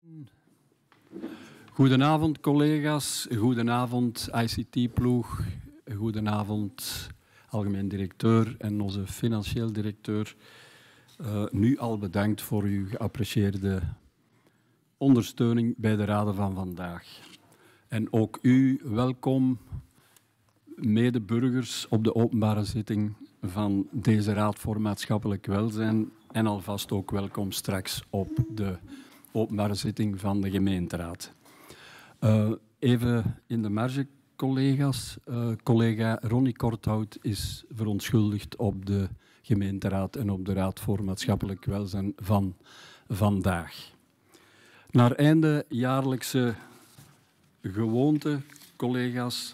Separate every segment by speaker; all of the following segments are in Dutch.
Speaker 1: Goedenavond collega's, goedenavond ICT-ploeg, goedenavond algemeen directeur en onze financieel directeur. Nu al bedankt voor uw geapprecieerde ondersteuning bij de raden van vandaag. En ook u welkom, medeburgers, op de openbare zitting van deze Raad voor Maatschappelijk Welzijn en alvast ook welkom straks op de openbare zitting van de gemeenteraad. Even in de marge, collega's. Collega Ronnie Korthout is verontschuldigd op de gemeenteraad en op de Raad voor Maatschappelijk Welzijn van vandaag. Naar einde jaarlijkse gewoonte, collega's,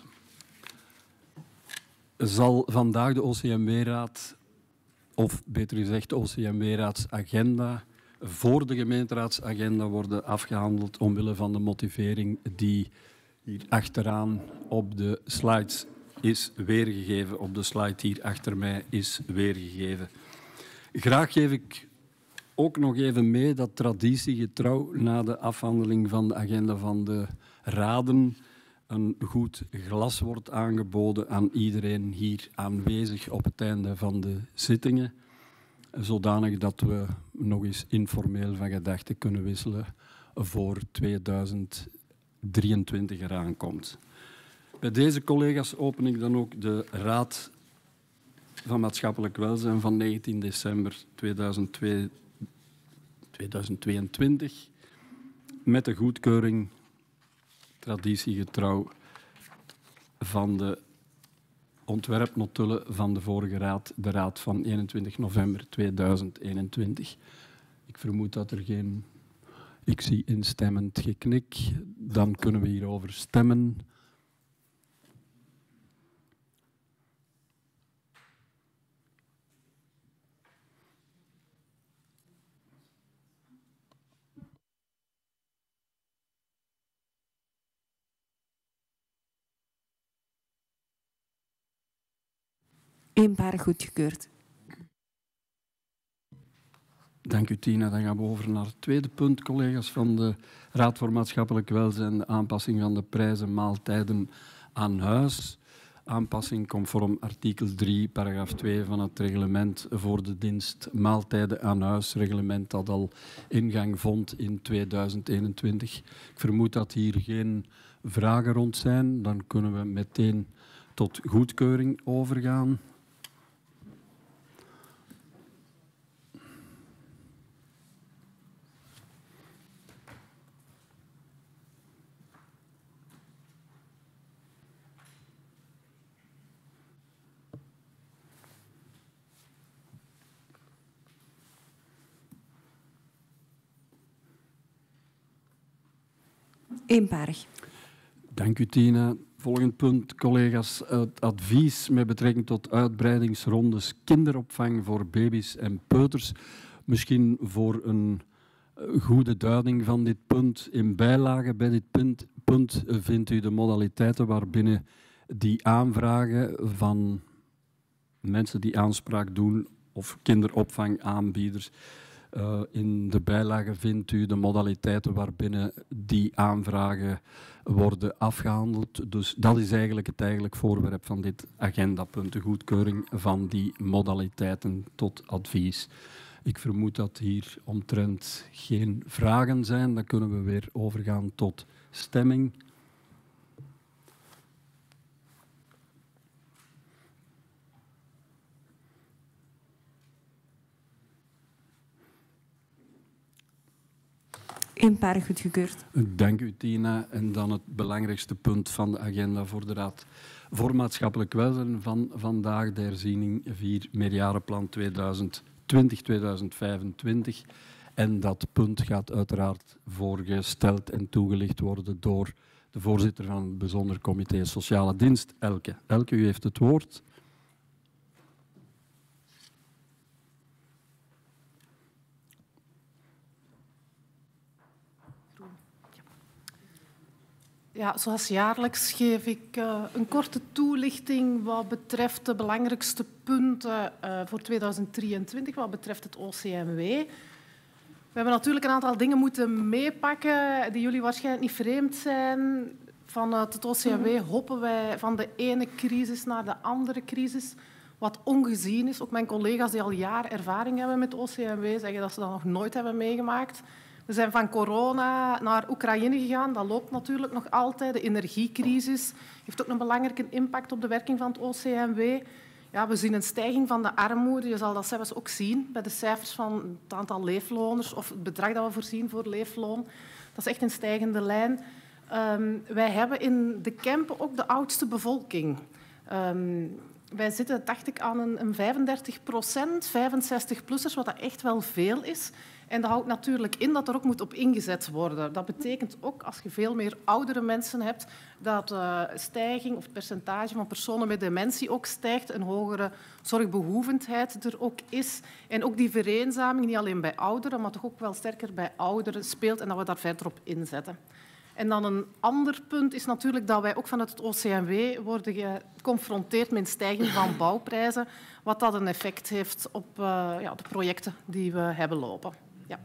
Speaker 1: zal vandaag de OCMW-raad, of beter gezegd de OCMW-raadsagenda, voor de gemeenteraadsagenda worden afgehandeld omwille van de motivering die hier achteraan op de slides is weergegeven. Op de slide hier achter mij is weergegeven. Graag geef ik ook nog even mee dat traditiegetrouw na de afhandeling van de agenda van de raden een goed glas wordt aangeboden aan iedereen hier aanwezig op het einde van de zittingen, zodanig dat we nog eens informeel van gedachten kunnen wisselen voor 2023 eraan komt. Bij deze collega's open ik dan ook de Raad van Maatschappelijk Welzijn van 19 december 2022 met de goedkeuring, traditiegetrouw, van de ontwerpnotulen van de vorige raad, de raad van 21 november 2021. Ik vermoed dat er geen... Ik zie instemmend geknik. Dan kunnen we hierover stemmen.
Speaker 2: Eenparig goedgekeurd.
Speaker 1: Dank u, Tina. Dan gaan we over naar het tweede punt, collega's, van de Raad voor Maatschappelijk Welzijn. De aanpassing van de prijzen maaltijden aan huis. Aanpassing conform artikel 3, paragraaf 2 van het reglement voor de dienst maaltijden aan huis. Reglement dat al ingang vond in 2021. Ik vermoed dat hier geen vragen rond zijn. Dan kunnen we meteen tot goedkeuring overgaan.
Speaker 2: Eenparig.
Speaker 1: Dank u, Tina. Volgend punt, collega's. Het advies met betrekking tot uitbreidingsrondes kinderopvang voor baby's en peuters. Misschien voor een goede duiding van dit punt. In bijlage bij dit punt vindt u de modaliteiten waarbinnen die aanvragen van mensen die aanspraak doen of kinderopvangaanbieders. In de bijlage vindt u de modaliteiten waarbinnen die aanvragen worden afgehandeld. Dus dat is eigenlijk het eigenlijk voorwerp van dit agendapunt, de goedkeuring van die modaliteiten tot advies. Ik vermoed dat hier omtrent geen vragen zijn. Dan kunnen we weer overgaan tot stemming.
Speaker 2: Eenparig goedgekeurd.
Speaker 1: Dank u, Tina. En dan het belangrijkste punt van de agenda voor de Raad voor Maatschappelijk Welzijn van vandaag, de herziening 4 meerjarenplan 2020-2025. En dat punt gaat uiteraard voorgesteld en toegelicht worden door de voorzitter van het Bijzonder Comité Sociale Dienst, Elke. Elke, u heeft het woord.
Speaker 3: Ja, zoals jaarlijks geef ik een korte toelichting wat betreft de belangrijkste punten voor 2023, wat betreft het OCMW. We hebben natuurlijk een aantal dingen moeten meepakken die jullie waarschijnlijk niet vreemd zijn. Vanuit het OCMW hoppen wij van de ene crisis naar de andere crisis, wat ongezien is. Ook mijn collega's die al jaren ervaring hebben met OCMW zeggen dat ze dat nog nooit hebben meegemaakt. We zijn van corona naar Oekraïne gegaan. Dat loopt natuurlijk nog altijd. De energiecrisis heeft ook een belangrijke impact op de werking van het OCMW. Ja, we zien een stijging van de armoede. Je zal dat zelfs ook zien bij de cijfers van het aantal leefloners of het bedrag dat we voorzien voor leefloon. Dat is echt een stijgende lijn. Wij hebben in de Kempen ook de oudste bevolking. Wij zitten, dacht ik, aan een 35%, 65-plussers, wat dat echt wel veel is. En dat houdt natuurlijk in dat er ook moet op ingezet worden. Dat betekent ook, als je veel meer oudere mensen hebt, dat de stijging of het percentage van personen met dementie ook stijgt, een hogere zorgbehoevendheid er ook is. En ook die vereenzaming, niet alleen bij ouderen, maar toch ook wel sterker bij ouderen speelt en dat we daar verder op inzetten. En dan een ander punt is natuurlijk dat wij ook vanuit het OCMW worden geconfronteerd met een stijging van bouwprijzen, wat dat een effect heeft op de projecten die we hebben lopen. Ja.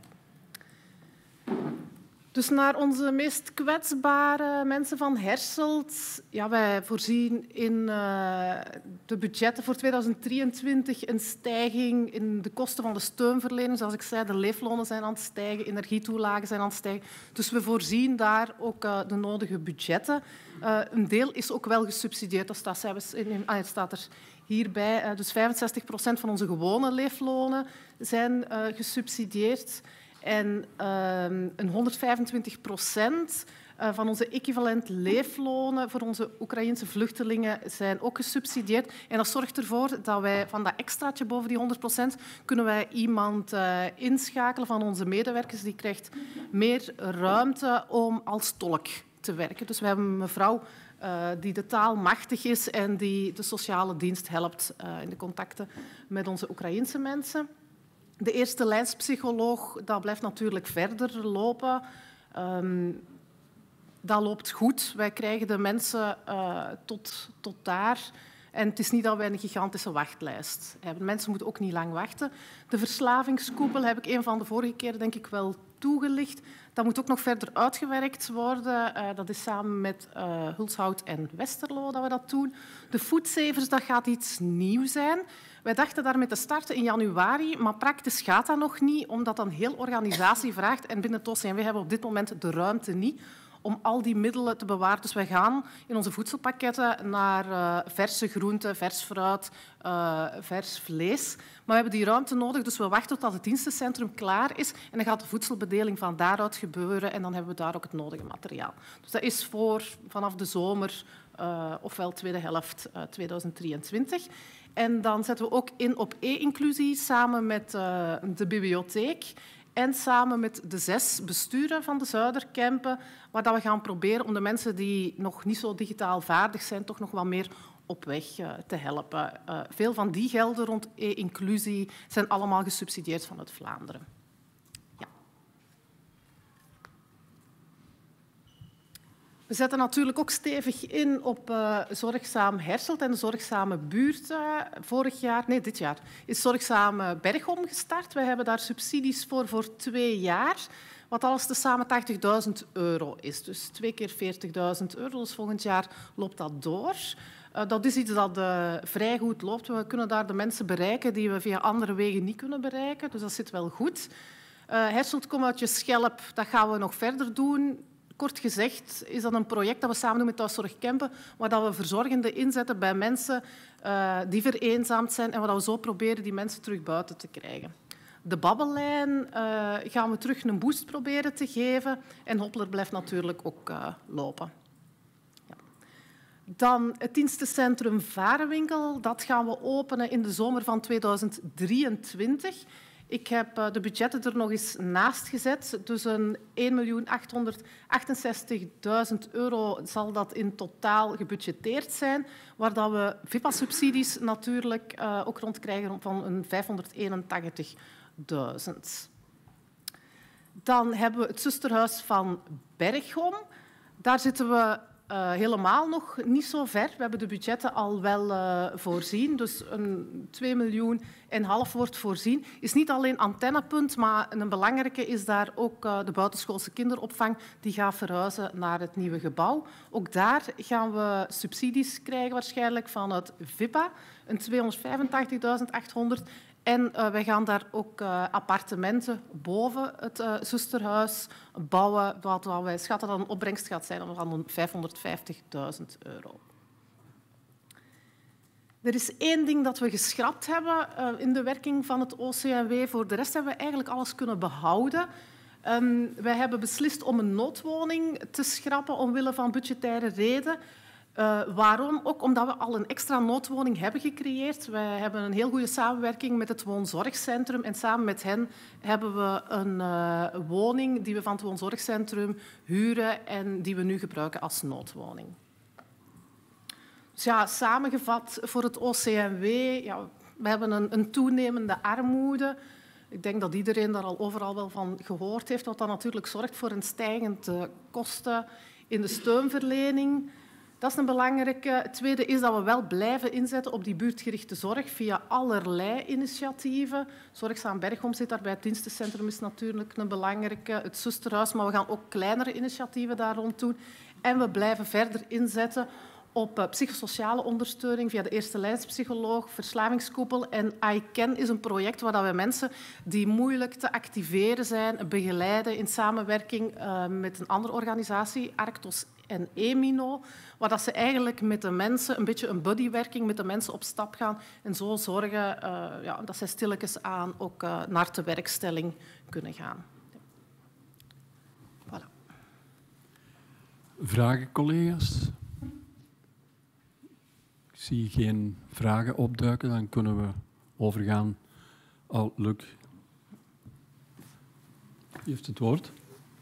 Speaker 3: Dus naar onze meest kwetsbare mensen van Herselt. Ja, wij voorzien in de budgetten voor 2023 een stijging in de kosten van de steunverlening. Zoals ik zei, de leeflonen zijn aan het stijgen, energietoelagen zijn aan het stijgen. Dus we voorzien daar ook de nodige budgetten. Een deel is ook wel gesubsidieerd. Dat staat er hierbij. Dus 65% van onze gewone leeflonen zijn gesubsidieerd. En 125% van onze equivalent leeflonen voor onze Oekraïense vluchtelingen zijn ook gesubsidieerd. En dat zorgt ervoor dat wij van dat extraatje boven die 100% kunnen wij iemand inschakelen van onze medewerkers. Die krijgt meer ruimte om als tolk te werken. Dus we hebben een mevrouw die de taal machtig is en die de sociale dienst helpt in de contacten met onze Oekraïense mensen. De eerste lijnspsycholoog, dat blijft natuurlijk verder lopen. Dat loopt goed. Wij krijgen de mensen tot daar. En het is niet dat wij een gigantische wachtlijst hebben. Mensen moeten ook niet lang wachten. De verslavingskoepel heb ik een van de vorige keren denk ik wel toegelicht. Dat moet ook nog verder uitgewerkt worden. Dat is samen met Hulshout en Westerlo dat we dat doen. De Foodsavers, dat gaat iets nieuws zijn. Wij dachten daarmee te starten in januari, maar praktisch gaat dat nog niet, omdat dat een heel organisatie vraagt. En binnen het OCMW hebben we op dit moment de ruimte niet om al die middelen te bewaren. Dus wij gaan in onze voedselpakketten naar verse groenten, vers fruit, vers vlees. Maar we hebben die ruimte nodig, dus we wachten tot het dienstencentrum klaar is. En dan gaat de voedselbedeling van daaruit gebeuren en dan hebben we daar ook het nodige materiaal. Dus dat is vanaf de zomer, ofwel tweede helft 2023. En dan zetten we ook in op e-inclusie samen met de bibliotheek en samen met de 6 besturen van de Zuiderkempen, waar we gaan proberen om de mensen die nog niet zo digitaal vaardig zijn, toch nog wat meer op weg te helpen. Veel van die gelden rond e-inclusie zijn allemaal gesubsidieerd vanuit Vlaanderen. Ja. We zetten natuurlijk ook stevig in op Zorgzaam Herselt en de Zorgzame Buurt. Dit jaar is Zorgzame Bergom gestart. We hebben daar subsidies voor 2 jaar, wat alles tezamen €80.000 is. Dus 2 keer €40.000. Dus volgend jaar loopt dat door. Dat is iets dat vrij goed loopt. We kunnen daar de mensen bereiken die we via andere wegen niet kunnen bereiken. Dus dat zit wel goed. Herselt, kom uit je schelp, dat gaan we nog verder doen. Kort gezegd is dat een project dat we samen doen met Thuiszorg Kempen, waar we verzorgenden inzetten bij mensen die vereenzaamd zijn en waar we zo proberen die mensen terug buiten te krijgen. De babbellijn gaan we terug een boost proberen te geven en Hoppler blijft natuurlijk ook lopen. Ja. Dan het dienstencentrum Varenwinkel, dat gaan we openen in de zomer van 2023. Ik heb de budgetten er nog eens naast gezet. Dus een €1.868.000 zal dat in totaal gebudgeteerd zijn, waar dat we VIPA-subsidies natuurlijk ook rondkrijgen van een €581.000. Dan hebben we het zusterhuis van Bergom. Daar zitten we helemaal nog niet zo ver. We hebben de budgetten al wel voorzien. Dus een 2,5 miljoen wordt voorzien. Is niet alleen antennepunt, maar een belangrijke is daar ook de buitenschoolse kinderopvang. Die gaat verhuizen naar het nieuwe gebouw. Ook daar gaan we subsidies krijgen waarschijnlijk van het VIPA. Een 285.800. En wij gaan daar ook appartementen boven het zusterhuis bouwen, wat wij schatten dat een opbrengst gaat zijn van €550.000. Er is één ding dat we geschrapt hebben in de werking van het OCMW. Voor de rest hebben we eigenlijk alles kunnen behouden. Wij hebben beslist om een noodwoning te schrappen omwille van budgettaire reden. Waarom? Ook omdat we al een extra noodwoning hebben gecreëerd. Wij hebben een heel goede samenwerking met het woonzorgcentrum en samen met hen hebben we een woning die we van het woonzorgcentrum huren en die we nu gebruiken als noodwoning. Dus ja, samengevat voor het OCMW, ja, we hebben een toenemende armoede. Ik denk dat iedereen daar al overal wel van gehoord heeft, wat dan natuurlijk zorgt voor een stijgende kosten in de steunverlening. Dat is een belangrijke. Het tweede is dat we wel blijven inzetten op die buurtgerichte zorg via allerlei initiatieven. Zorgzaam Bergom zit daarbij, het dienstencentrum is natuurlijk een belangrijke, het zusterhuis, maar we gaan ook kleinere initiatieven daar rond doen. En we blijven verder inzetten op psychosociale ondersteuning via de eerste lijnspsycholoog, verslavingskoepel. En iCan is een project waar we mensen die moeilijk te activeren zijn, begeleiden in samenwerking met een andere organisatie, Arctos en Emino, waar dat ze eigenlijk met de mensen, een beetje een buddywerking met de mensen op stap gaan en zo zorgen dat zij stilletjes aan ook naar de werkstelling kunnen gaan. Voilà.
Speaker 1: Vragen, collega's? Ik zie geen vragen opduiken, dan kunnen we overgaan. Oh, Luc. Wie heeft het woord?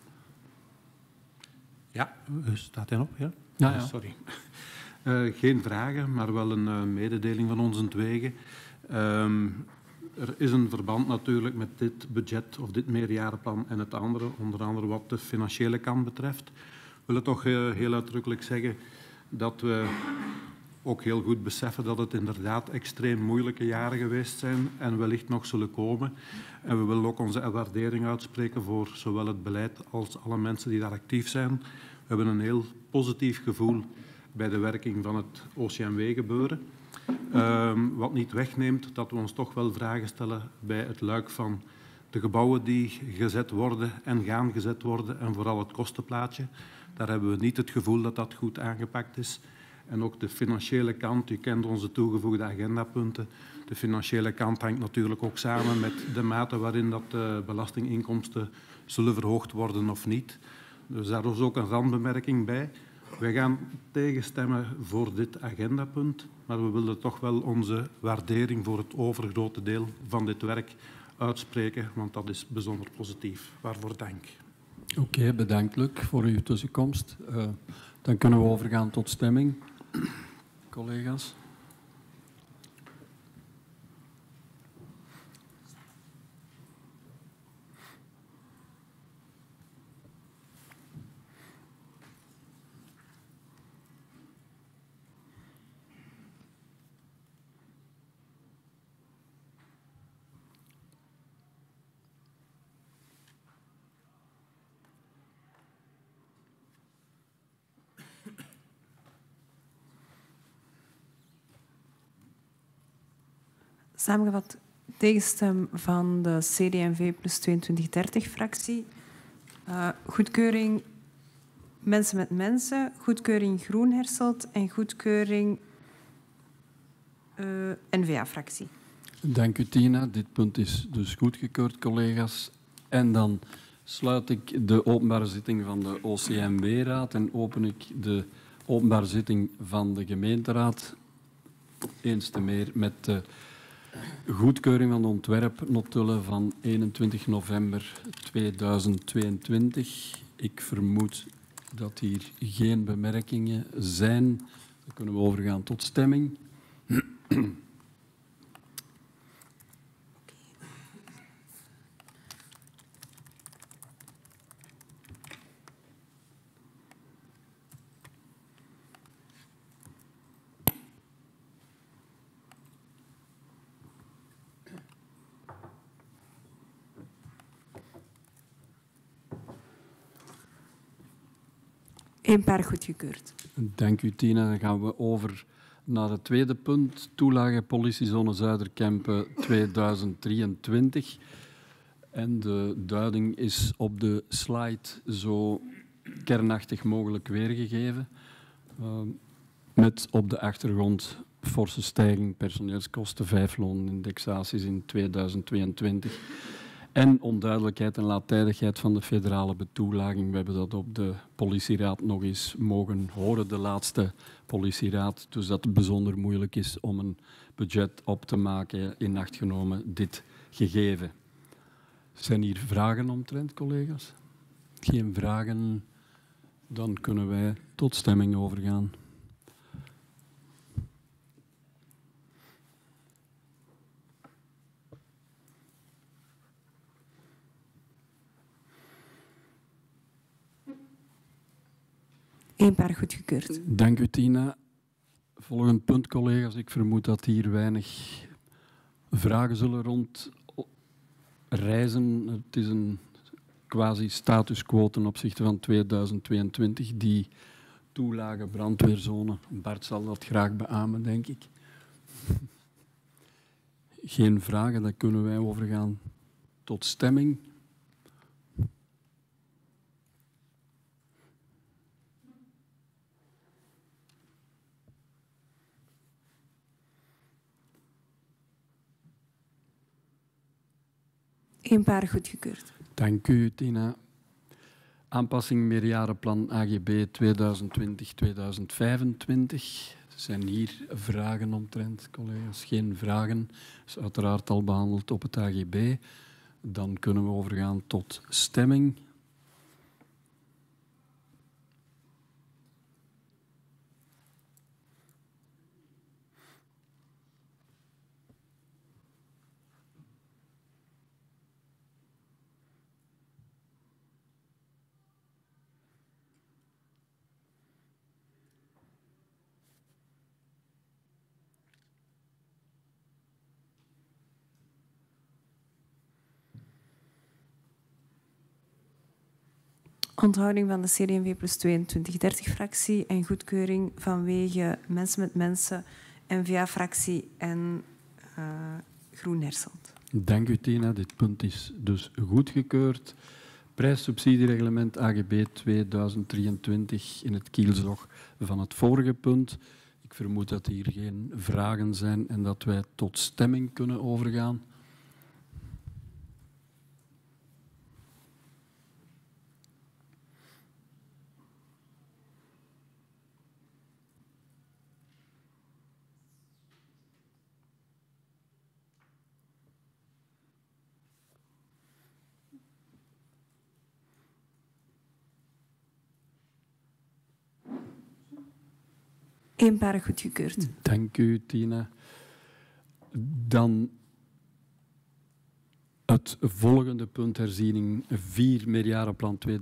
Speaker 4: Ja, staat hij op? Ja?
Speaker 1: Ja.
Speaker 4: Sorry. Geen vragen, maar wel een mededeling van ons tweeën. Er is een verband natuurlijk met dit budget of dit meerjarenplan en het andere, onder andere wat de financiële kant betreft. We willen toch heel uitdrukkelijk zeggen dat we ook heel goed beseffen dat het inderdaad extreem moeilijke jaren geweest zijn en wellicht nog zullen komen. En we willen ook onze waardering uitspreken voor zowel het beleid als alle mensen die daar actief zijn. We hebben een heel positief gevoel bij de werking van het OCMW-gebeuren. Wat niet wegneemt dat we ons toch wel vragen stellen bij het luik van de gebouwen die gezet worden en gaan gezet worden en vooral het kostenplaatje. Daar hebben we niet het gevoel dat dat goed aangepakt is. En ook de financiële kant, u kent onze toegevoegde agendapunten. De financiële kant hangt natuurlijk ook samen met de mate waarin dat de belastinginkomsten zullen verhoogd worden of niet. Dus daar is ook een randbemerking bij. Wij gaan tegenstemmen voor dit agendapunt, maar we willen toch wel onze waardering voor het overgrote deel van dit werk uitspreken, want dat is bijzonder positief. Waarvoor dank.
Speaker 1: Oké, bedankt Luc voor uw tussenkomst. Dan kunnen we overgaan tot stemming. Collega's.
Speaker 2: Samengevat tegenstem van de CD&V plus 2230-fractie. Goedkeuring Mensen met Mensen, goedkeuring Groen Herselt en goedkeuring N-VA-fractie.
Speaker 1: Dank u, Tina. Dit punt is dus goedgekeurd, collega's. En dan sluit ik de openbare zitting van de OCMW-raad en open ik de openbare zitting van de gemeenteraad. Eens te meer met de goedkeuring van de ontwerpnotulen van 21 november 2022. Ik vermoed dat hier geen bemerkingen zijn. Dan kunnen we overgaan tot stemming.
Speaker 2: 1 paar goedgekeurd.
Speaker 1: Dank u, Tina. Dan gaan we over naar het tweede punt. Toelage politiezone Zuiderkempen 2023. En de duiding is op de slide zo kernachtig mogelijk weergegeven. Met op de achtergrond forse stijging personeelskosten, 5 loonindexaties in 2022 en onduidelijkheid en laattijdigheid van de federale betoelaging. We hebben dat op de politieraad nog eens mogen horen, de laatste politieraad. Dus dat het bijzonder moeilijk is om een budget op te maken in acht genomen dit gegeven. Zijn hier vragen omtrent, collega's? Geen vragen? Dan kunnen wij tot stemming overgaan.
Speaker 2: Eén paar goedgekeurd.
Speaker 1: Dank u, Tina. Volgend punt, collega's. Ik vermoed dat hier weinig vragen zullen rond reizen. Het is een quasi-status quo ten opzichte van 2022. Die toelage brandweerzone. Bart zal dat graag beamen, denk ik. Geen vragen, dan kunnen wij overgaan tot stemming.
Speaker 2: Eén paar goedgekeurd.
Speaker 1: Dank u, Tina. Aanpassing meerjarenplan AGB 2020-2025. Zijn hier vragen omtrent, collega's? Geen vragen. Is uiteraard al behandeld op het AGB. Dan kunnen we overgaan tot stemming.
Speaker 2: Onthouding van de CD&V plus 2230-fractie en goedkeuring vanwege Mensen met Mensen, N-VA-fractie en Groen Hersland.
Speaker 1: Dank u, Tina. Dit punt is dus goedgekeurd. Prijssubsidiereglement AGB 2023 in het kielzog van het vorige punt. Ik vermoed dat hier geen vragen zijn en dat wij tot stemming kunnen overgaan.
Speaker 2: Eenparig goedgekeurd.
Speaker 1: Dank u, Tina. Dan het volgende punt, herziening 4, meerjarenplan 2020-2025.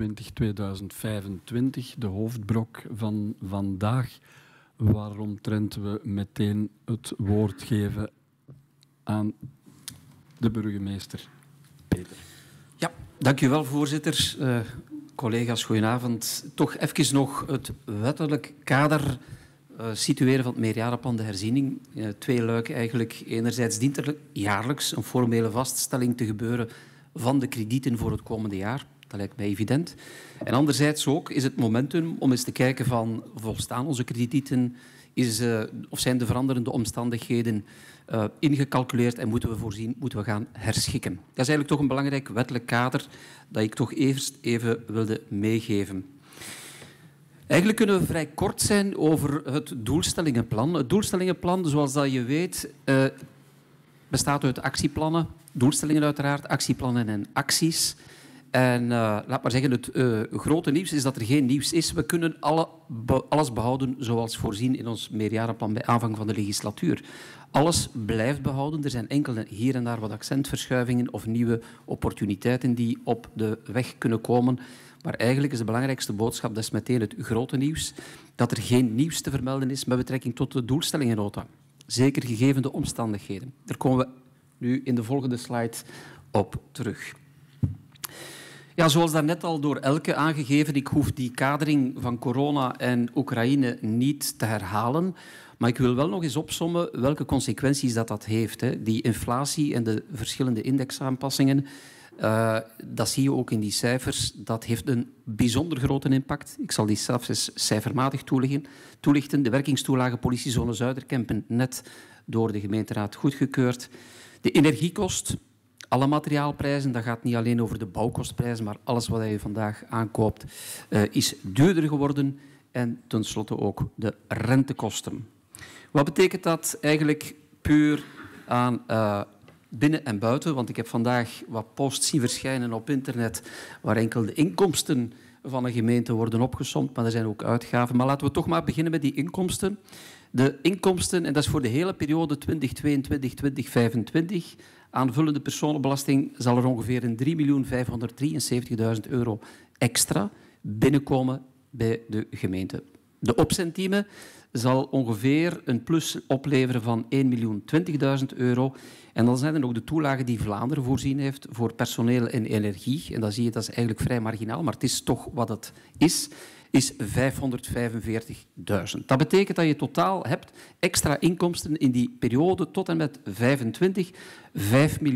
Speaker 1: De hoofdbrok van vandaag, waaromtrent we meteen het woord geven aan de burgemeester. Peter.
Speaker 5: Ja, dank u wel, voorzitter. Collega's, goedenavond. Toch even nog het wettelijk kader situeren van het meerjarenplan, de herziening. 2 luiken eigenlijk. Enerzijds dient er jaarlijks een formele vaststelling te gebeuren van de kredieten voor het komende jaar. Dat lijkt mij evident. En anderzijds ook is het momentum om eens te kijken van volstaan onze kredieten, of zijn de veranderende omstandigheden ingecalculeerd en moeten we gaan herschikken. Dat is eigenlijk toch een belangrijk wettelijk kader dat ik toch even wilde meegeven. Eigenlijk kunnen we vrij kort zijn over het doelstellingenplan. Het doelstellingenplan, zoals dat je weet, bestaat uit actieplannen, doelstellingen uiteraard, actieplannen en acties. En laat maar zeggen, het grote nieuws is dat er geen nieuws is. We kunnen alles behouden zoals voorzien in ons meerjarenplan bij aanvang van de legislatuur. Alles blijft behouden. Er zijn enkele hier en daar wat accentverschuivingen of nieuwe opportuniteiten die op de weg kunnen komen. Maar eigenlijk is de belangrijkste boodschap, dat is meteen het grote nieuws, dat er geen nieuws te vermelden is met betrekking tot de doelstellingennota. Zeker gegeven de omstandigheden. Daar komen we nu in de volgende slide op terug. Ja, zoals daarnet al door Elke aangegeven, ik hoef die kadering van corona en Oekraïne niet te herhalen. Maar ik wil wel nog eens opsommen welke consequenties dat heeft. Hè. Die inflatie en de verschillende indexaanpassingen, dat zie je ook in die cijfers, dat heeft een bijzonder grote impact. Ik zal die zelfs eens cijfermatig toelichten. De werkingstoelage politiezone Zuiderkempen, net door de gemeenteraad goedgekeurd. De energiekost, alle materiaalprijzen, dat gaat niet alleen over de bouwkostprijzen, maar alles wat je vandaag aankoopt, is duurder geworden. En tenslotte ook de rentekosten. Wat betekent dat eigenlijk puur aan binnen en buiten? Want ik heb vandaag wat posts zien verschijnen op internet waar enkel de inkomsten van een gemeente worden opgesomd, maar er zijn ook uitgaven. Maar laten we toch maar beginnen met die inkomsten. De inkomsten, en dat is voor de hele periode 2022-2025, aanvullende personenbelasting zal er ongeveer een 3.573.000 euro extra binnenkomen bij de gemeente. De opcentime zal ongeveer een plus opleveren van 1.020.000 euro. En dan zijn er nog de toelagen die Vlaanderen voorzien heeft voor personeel en energie. En dan zie je, dat is eigenlijk vrij marginaal, maar het is toch wat het is 545.000. Dat betekent dat je totaal hebt extra inkomsten in die periode tot en met 25, 5.138.000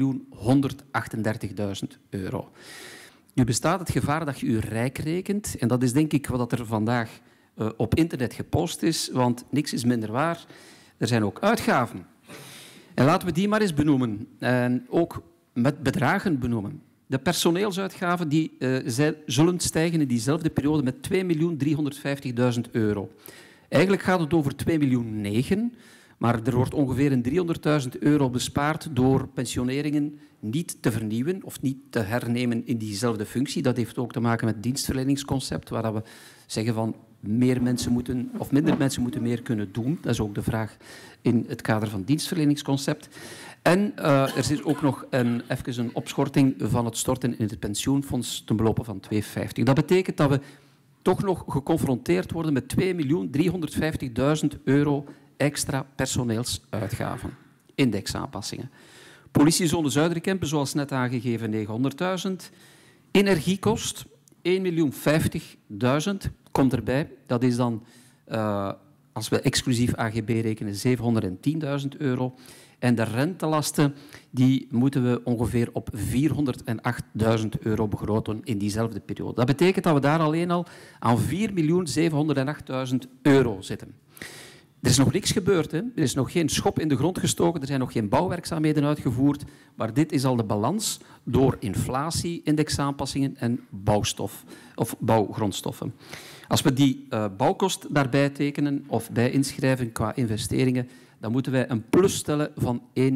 Speaker 5: euro. Nu bestaat het gevaar dat je je rijk rekent. En dat is denk ik wat er vandaag op internet gepost is, want niks is minder waar. Er zijn ook uitgaven. En laten we die maar eens benoemen. En ook met bedragen benoemen. De personeelsuitgaven die, zullen stijgen in diezelfde periode met 2.350.000 euro. Eigenlijk gaat het over 2.009.000, maar er wordt ongeveer een 300.000 euro bespaard door pensioneringen niet te vernieuwen of niet te hernemen in diezelfde functie. Dat heeft ook te maken met het dienstverleningsconcept, waar we zeggen van meer mensen moeten, of minder mensen moeten meer kunnen doen. Dat is ook de vraag in het kader van het dienstverleningsconcept. En er is ook nog even een opschorting van het storten in het pensioenfonds ten belope van 2,50. Dat betekent dat we toch nog geconfronteerd worden met 2.350.000 euro extra personeelsuitgaven. Indexaanpassingen. Politiezone Zuiderkempen, zoals net aangegeven, 900.000. Energiekost, 1.050.000 komt erbij. Dat is dan, als we exclusief AGB rekenen, 710.000 euro. En de rentelasten die moeten we ongeveer op 408.000 euro begroten in diezelfde periode. Dat betekent dat we daar alleen al aan 4.708.000 euro zitten. Er is nog niks gebeurd. Hè? Er is nog geen schop in de grond gestoken, er zijn nog geen bouwwerkzaamheden uitgevoerd, maar dit is al de balans door inflatie, indexaanpassingen en bouwgrondstoffen. Als we die bouwkost daarbij tekenen of bij inschrijven qua investeringen, dan moeten wij een plus stellen van 1.156.000.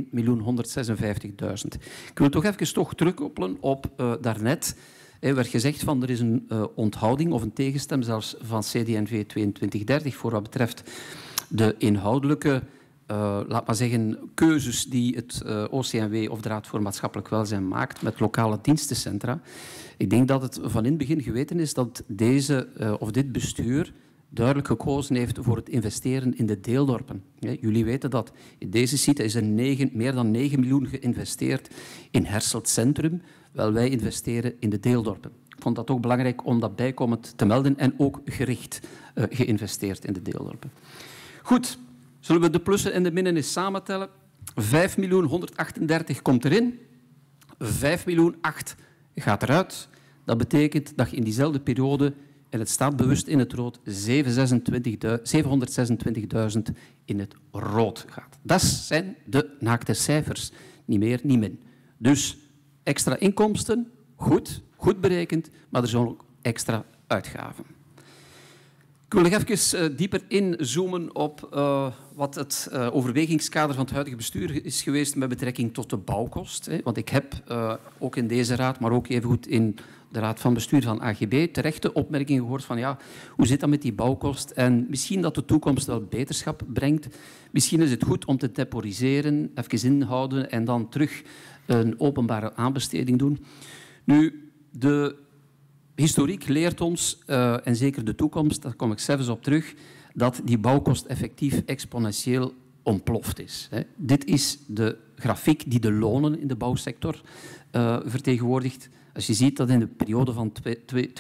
Speaker 5: Ik wil toch even terugkoppelen op daarnet. Er werd gezegd van er is een onthouding of een tegenstem zelfs van CD&V 2230 voor wat betreft de inhoudelijke, laat maar zeggen, keuzes die het OCMW of de Raad voor Maatschappelijk Welzijn maakt met lokale dienstencentra. Ik denk dat het van in het begin geweten is dat dit bestuur duidelijk gekozen heeft voor het investeren in de deeldorpen. Jullie weten dat in deze site is er meer dan 9 miljoen geïnvesteerd in Herselt Centrum. Wel, wij investeren in de deeldorpen. Ik vond dat ook belangrijk om dat bijkomend te melden en ook gericht geïnvesteerd in de deeldorpen. Goed, zullen we de plussen en de minnen eens samentellen? 5.138.000 komt erin, 5.008.000 gaat eruit. Dat betekent dat je in diezelfde periode, en het staat bewust in het rood, 726.000 in het rood gaat. Dat zijn de naakte cijfers, niet meer, niet min. Dus extra inkomsten, goed berekend, maar er zijn ook extra uitgaven. Ik wil nog even dieper inzoomen op wat het overwegingskader van het huidige bestuur is geweest met betrekking tot de bouwkost. Want ik heb ook in deze raad, maar ook evengoed in de raad van bestuur van AGB, terechte opmerkingen gehoord van ja, hoe zit dat met die bouwkost? En misschien dat de toekomst wel beterschap brengt. Misschien is het goed om te temporiseren, even inhouden en dan terug een openbare aanbesteding doen. Nu, de historiek leert ons, en zeker de toekomst, daar kom ik zelfs op terug, dat die bouwkost effectief exponentieel ontploft is. Dit is de grafiek die de lonen in de bouwsector vertegenwoordigt. Als je ziet dat in de periode van 2012-2019,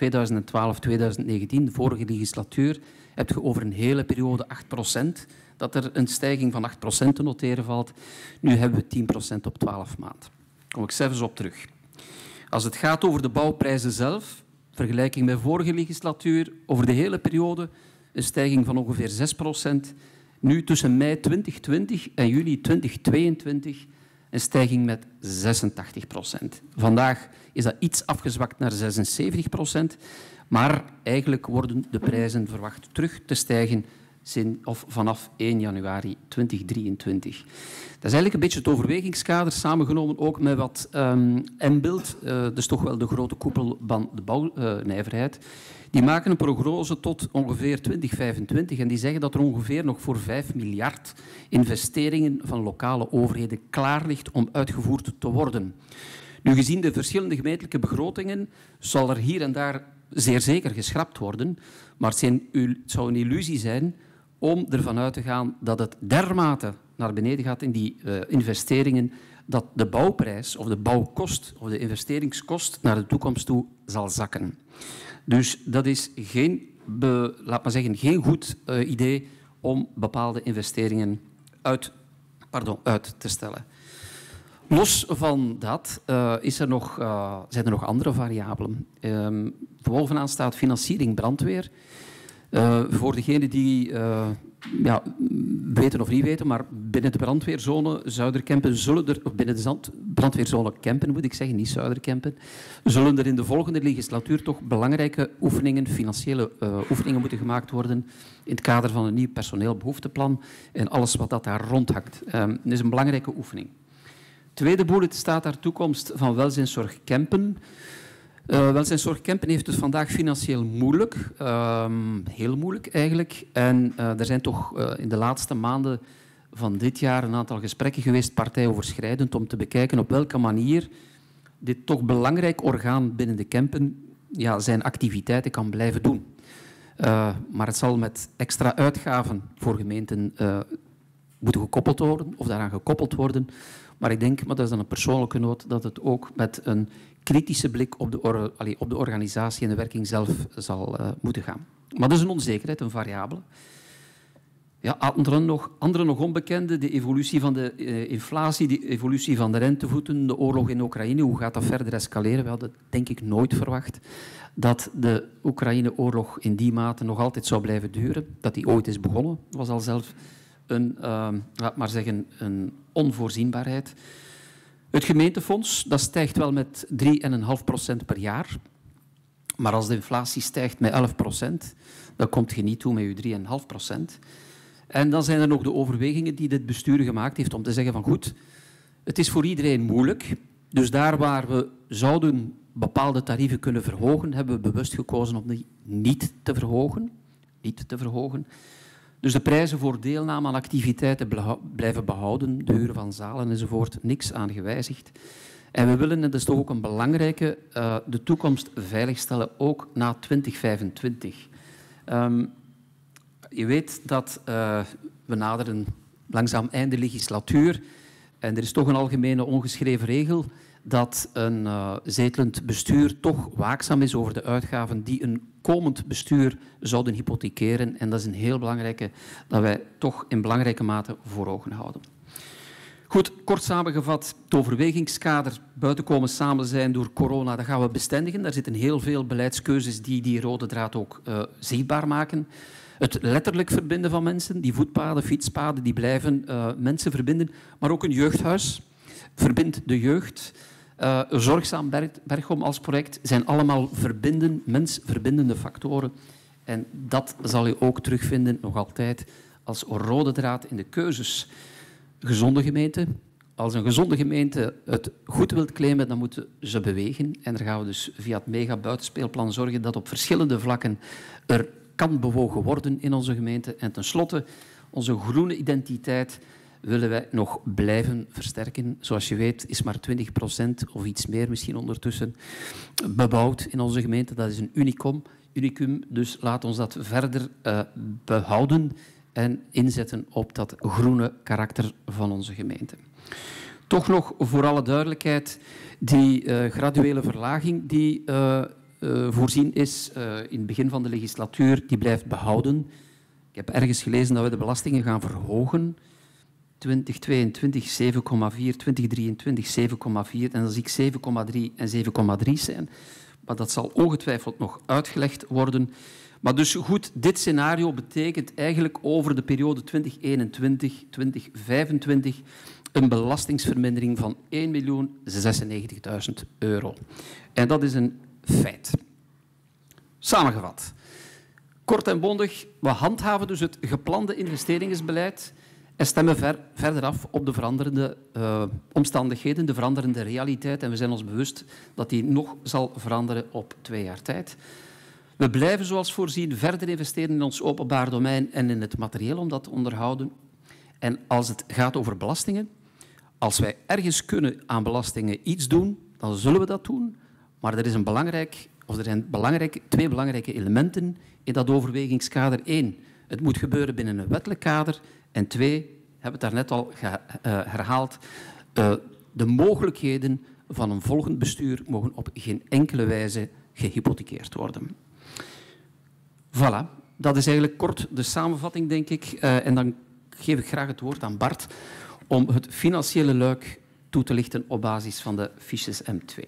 Speaker 5: de vorige legislatuur, heb je over een hele periode 8%, dat er een stijging van 8% te noteren valt. Nu hebben we 10% op 12 maanden. Daar kom ik zelfs op terug. Als het gaat over de bouwprijzen zelf, vergelijking met vorige legislatuur, over de hele periode een stijging van ongeveer 6%. Nu tussen mei 2020 en juli 2022 een stijging met 86%. Vandaag is dat iets afgezwakt naar 76%, maar eigenlijk worden de prijzen verwacht terug te stijgen vanaf 1 januari 2023. Dat is eigenlijk een beetje het overwegingskader, samengenomen ook met wat Mbild, dus toch wel de grote koepel van de bouwnijverheid. Die maken een prognose tot ongeveer 2025 en die zeggen dat er ongeveer nog voor 5 miljard investeringen van lokale overheden klaar ligt om uitgevoerd te worden. Nu, gezien de verschillende gemeentelijke begrotingen zal er hier en daar zeer zeker geschrapt worden, maar het zou een illusie zijn om ervan uit te gaan dat het dermate naar beneden gaat in die investeringen dat de bouwprijs of de bouwkost of de investeringskost naar de toekomst toe zal zakken. Dus dat is geen goed idee om bepaalde investeringen uit te stellen. Los van dat zijn er nog andere variabelen. Bovenaan staat financiering brandweer. Voor degenen die weten of niet weten, maar binnen de brandweerzone Zuiderkempen binnen de brandweerzone Kempen moet ik zeggen, niet Zuiderkempen, zullen er in de volgende legislatuur toch belangrijke financiële oefeningen moeten gemaakt worden in het kader van een nieuw personeelbehoefteplan en alles wat dat daar rondhangt. Het is een belangrijke oefening. Tweede bullet staat daar toekomst van welzijnszorg Kempen. Welzijnszorg Kempen heeft het vandaag financieel moeilijk, heel moeilijk eigenlijk. En er zijn toch in de laatste maanden van dit jaar een aantal gesprekken geweest, partijoverschrijdend, om te bekijken op welke manier dit toch belangrijk orgaan binnen de Kempen zijn activiteiten kan blijven doen. Maar het zal met extra uitgaven voor gemeenten moeten gekoppeld worden of daaraan gekoppeld worden. Maar ik denk, maar dat is dan een persoonlijke noot, dat het ook met een kritische blik op de organisatie en de werking zelf zal moeten gaan. Maar dat is een onzekerheid, een variabele. Ja, andere nog onbekende, de evolutie van de inflatie, de evolutie van de rentevoeten, de oorlog in Oekraïne, hoe gaat dat verder escaleren? We hadden denk ik nooit verwacht dat de Oekraïne-oorlog in die mate nog altijd zou blijven duren, dat die ooit is begonnen. Dat was al zelf een onvoorzienbaarheid. Het gemeentefonds dat stijgt wel met 3,5% per jaar. Maar als de inflatie stijgt met 11%, dan komt je niet toe met je 3,5%. En dan zijn er nog de overwegingen die dit bestuur gemaakt heeft om te zeggen van goed, het is voor iedereen moeilijk. Dus daar waar we zouden bepaalde tarieven kunnen verhogen, hebben we bewust gekozen om die niet te verhogen. Dus de prijzen voor deelname aan activiteiten blijven behouden, de huren van zalen enzovoort, niks aan gewijzigd. En we willen, en dat is toch ook een belangrijke, de toekomst veiligstellen, ook na 2025. Je weet dat we naderen langzaam einde legislatuur en er is toch een algemene ongeschreven regel dat een zetelend bestuur toch waakzaam is over de uitgaven die een komend bestuur zouden hypothekeren. En dat is een heel belangrijke dat wij toch in belangrijke mate voor ogen houden. Goed, kort samengevat, het overwegingskader buiten komen samen zijn door corona, dat gaan we bestendigen. Daar zitten heel veel beleidskeuzes die rode draad ook zichtbaar maken. Het letterlijk verbinden van mensen, die voetpaden, fietspaden, die blijven mensen verbinden. Maar ook een jeugdhuis verbindt de jeugd. Zorgzaam Bergom als project zijn allemaal mensverbindende factoren. En dat zal je ook terugvinden, nog altijd, als rode draad in de keuzes. Gezonde gemeente. Als een gezonde gemeente het goed wilt claimen, dan moeten ze bewegen. En daar gaan we dus via het mega-buitenspeelplan zorgen dat op verschillende vlakken er kan bewogen worden in onze gemeente. En tenslotte, onze groene identiteit willen wij nog blijven versterken. Zoals je weet is maar 20% of iets meer misschien ondertussen bebouwd in onze gemeente. Dat is een unicum, dus laat ons dat verder behouden en inzetten op dat groene karakter van onze gemeente. Toch nog voor alle duidelijkheid, die graduele verlaging die voorzien is in het begin van de legislatuur, die blijft behouden. Ik heb ergens gelezen dat we de belastingen gaan verhogen. 2022 7,4, 2023 7,4 en dan zie ik 7,3 en 7,3 zijn. Maar dat zal ongetwijfeld nog uitgelegd worden. Maar dus goed, dit scenario betekent eigenlijk over de periode 2021-2025 een belastingsvermindering van €1.096.000. En dat is een feit. Samengevat. Kort en bondig, we handhaven dus het geplande investeringsbeleid en stemmen verder af op de veranderende omstandigheden, de veranderende realiteit. En we zijn ons bewust dat die nog zal veranderen op 2 jaar tijd. We blijven zoals voorzien verder investeren in ons openbaar domein en in het materieel om dat te onderhouden. En als het gaat over belastingen, als wij ergens kunnen aan belastingen iets doen, dan zullen we dat doen. Maar er zijn 2 belangrijke elementen in dat overwegingskader. 1, het moet gebeuren binnen een wettelijk kader. En 2, we hebben het daarnet al herhaald, de mogelijkheden van een volgend bestuur mogen op geen enkele wijze gehypothekeerd worden. Voilà, dat is eigenlijk kort de samenvatting, denk ik. En dan geef ik graag het woord aan Bart om het financiële luik toe te lichten op basis van de fiches M2.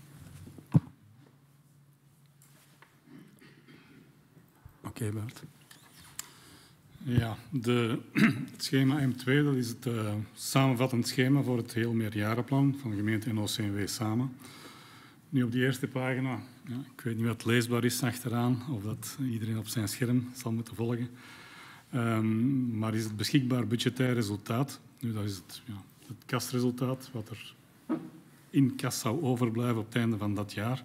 Speaker 1: Oké, Bart.
Speaker 6: Ja, het schema M2 dat is het samenvattend schema voor het heel meerjarenplan van de gemeente en OCMW samen. Nu op die eerste pagina, ja, ik weet niet wat leesbaar is achteraan, of dat iedereen op zijn scherm zal moeten volgen. Maar is het beschikbaar budgetair resultaat, nu dat is het kasresultaat, wat er in kas zou overblijven op het einde van dat jaar,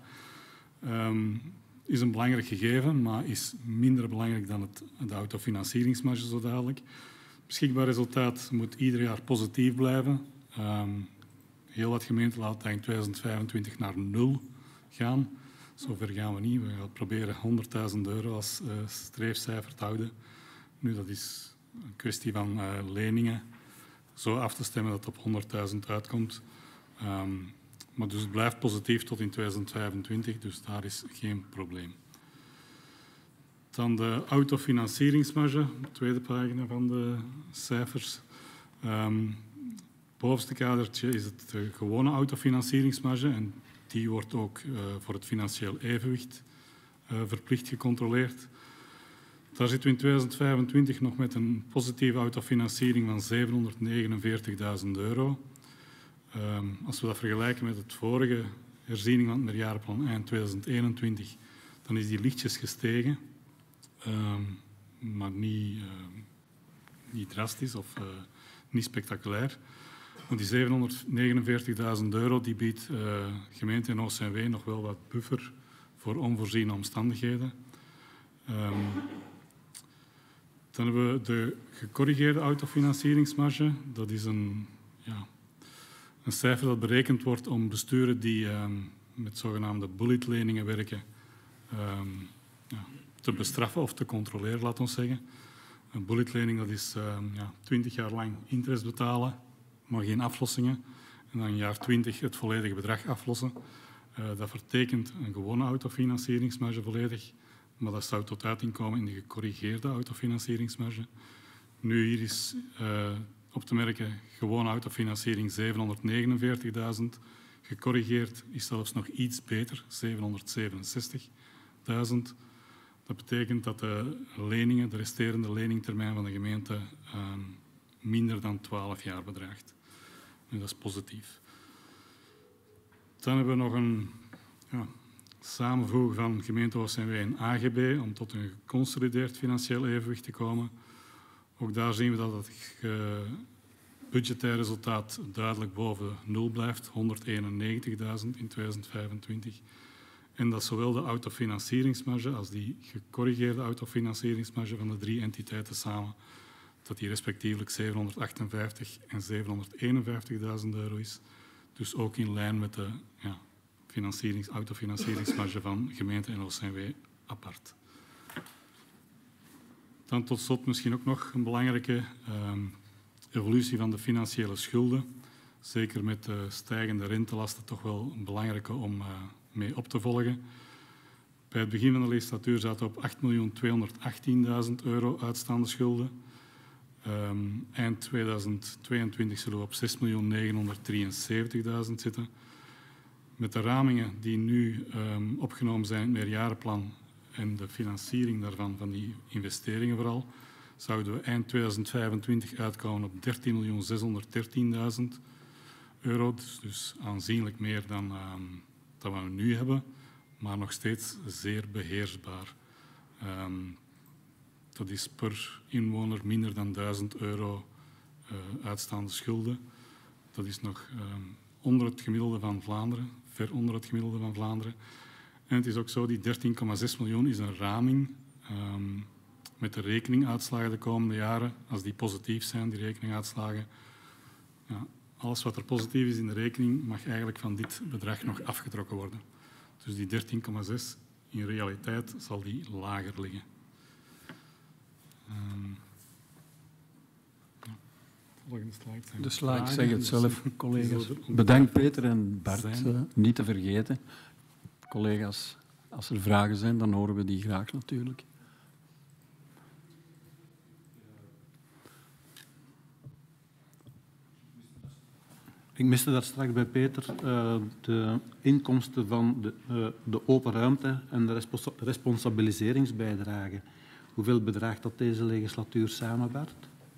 Speaker 6: is een belangrijk gegeven, maar is minder belangrijk dan de autofinancieringsmarge zo dadelijk. Beschikbaar resultaat moet ieder jaar positief blijven. Heel wat gemeenten laten in 2025 naar 0 gaan. Zover gaan we niet. We gaan proberen €100.000 als streefcijfer te houden. Nu, dat is een kwestie van leningen zo af te stemmen dat het op 100.000 uitkomt. Maar dus het blijft positief tot in 2025, dus daar is geen probleem. Dan de autofinancieringsmarge, de tweede pagina van de cijfers. Het bovenste kadertje is het de gewone autofinancieringsmarge en die wordt ook voor het financieel evenwicht verplicht gecontroleerd. Daar zitten we in 2025 nog met een positieve autofinanciering van €749.000. Als we dat vergelijken met het vorige herziening van het meerjarenplan eind 2021, dan is die lichtjes gestegen, maar niet drastisch of niet spectaculair. Want die €749.000 die biedt gemeente en OCMW nog wel wat buffer voor onvoorziene omstandigheden. Dan hebben we de gecorrigeerde autofinancieringsmarge. Dat is een cijfer dat berekend wordt om besturen die met zogenaamde bulletleningen werken te bestraffen of te controleren, laat ons zeggen. Een bulletlening dat is 20 jaar lang interest betalen, maar geen aflossingen. En dan in jaar 20 het volledige bedrag aflossen. Dat vertekent een gewone autofinancieringsmarge volledig, maar dat zou tot uiting komen in de gecorrigeerde autofinancieringsmarge. Nu hier is op te merken, gewone autofinanciering €749.000. Gecorrigeerd is zelfs nog iets beter, €767.000. Dat betekent dat de leningen, de resterende leningtermijn van de gemeente minder dan 12 jaar bedraagt. En dat is positief. Dan hebben we nog een samenvoegen van gemeente OCMW en AGB om tot een geconsolideerd financieel evenwicht te komen. Ook daar zien we dat het budgetair resultaat duidelijk boven 0 blijft, €191.000 in 2025. En dat zowel de autofinancieringsmarge als die gecorrigeerde autofinancieringsmarge van de 3 entiteiten samen, dat die respectievelijk €758.000 en €751.000 is. Dus ook in lijn met de autofinancieringsmarge van gemeente en OCMW apart. Dan tot slot misschien ook nog een belangrijke evolutie van de financiële schulden. zeker met de stijgende rentelasten toch wel een belangrijke om mee op te volgen. Bij het begin van de legislatuur zaten we op 8.218.000 euro uitstaande schulden. Eind 2022 zullen we op 6.973.000 zitten. Met de ramingen die nu opgenomen zijn in het meerjarenplan en de financiering daarvan, van die investeringen vooral, zouden we eind 2025 uitkomen op 13.613.000 euro. Dus aanzienlijk meer dan wat we nu hebben, maar nog steeds zeer beheersbaar. Dat is per inwoner minder dan 1.000 euro uitstaande schulden. Dat is nog onder het gemiddelde van Vlaanderen, ver onder het gemiddelde van Vlaanderen. En het is ook zo, die 13,6 miljoen is een raming met de rekeninguitslagen de komende jaren. Als die positief zijn, die rekeninguitslagen, ja, alles wat er positief is in de rekening mag eigenlijk van dit bedrag nog afgetrokken worden. Dus die 13,6, in realiteit zal die lager liggen. Volgende slide.
Speaker 1: De slide zeg het zelf, collega's. Bedankt Peter en Bart, niet te vergeten. Collega's, als er vragen zijn, dan horen we die graag natuurlijk.
Speaker 4: Ik miste daar straks bij Peter de inkomsten van de open ruimte en de responsabiliseringsbijdrage. Hoeveel bedraagt dat deze legislatuur samen, Bart?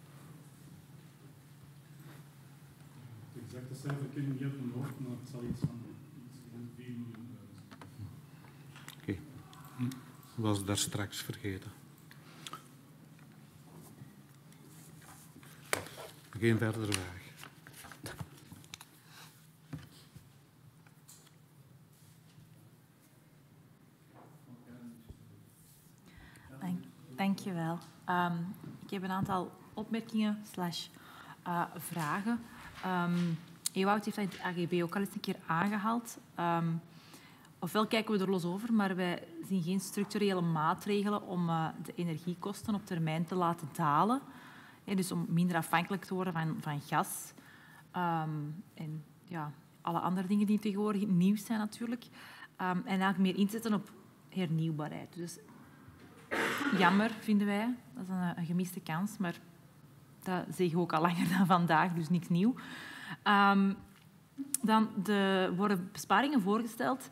Speaker 6: Het exacte cijfer ken ik niet uit mijn hoofd, maar het zal iets van 4 miljoen euro zijn.
Speaker 4: Oké. Was daar straks vergeten. Geen verdere vraag.
Speaker 7: Dank je wel. Ik heb een aantal opmerkingen / vragen. Ewout heeft dat in het AGB ook al eens een keer aangehaald. Ofwel kijken we er los over, maar wij zien geen structurele maatregelen om de energiekosten op termijn te laten dalen. Dus om minder afhankelijk te worden van gas. En ja, alle andere dingen die tegenwoordig nieuw zijn natuurlijk. En eigenlijk meer inzetten op hernieuwbaarheid. Dus jammer, vinden wij. Dat is een gemiste kans, maar dat zeggen we ook al langer dan vandaag, dus niks nieuw. Dan worden besparingen voorgesteld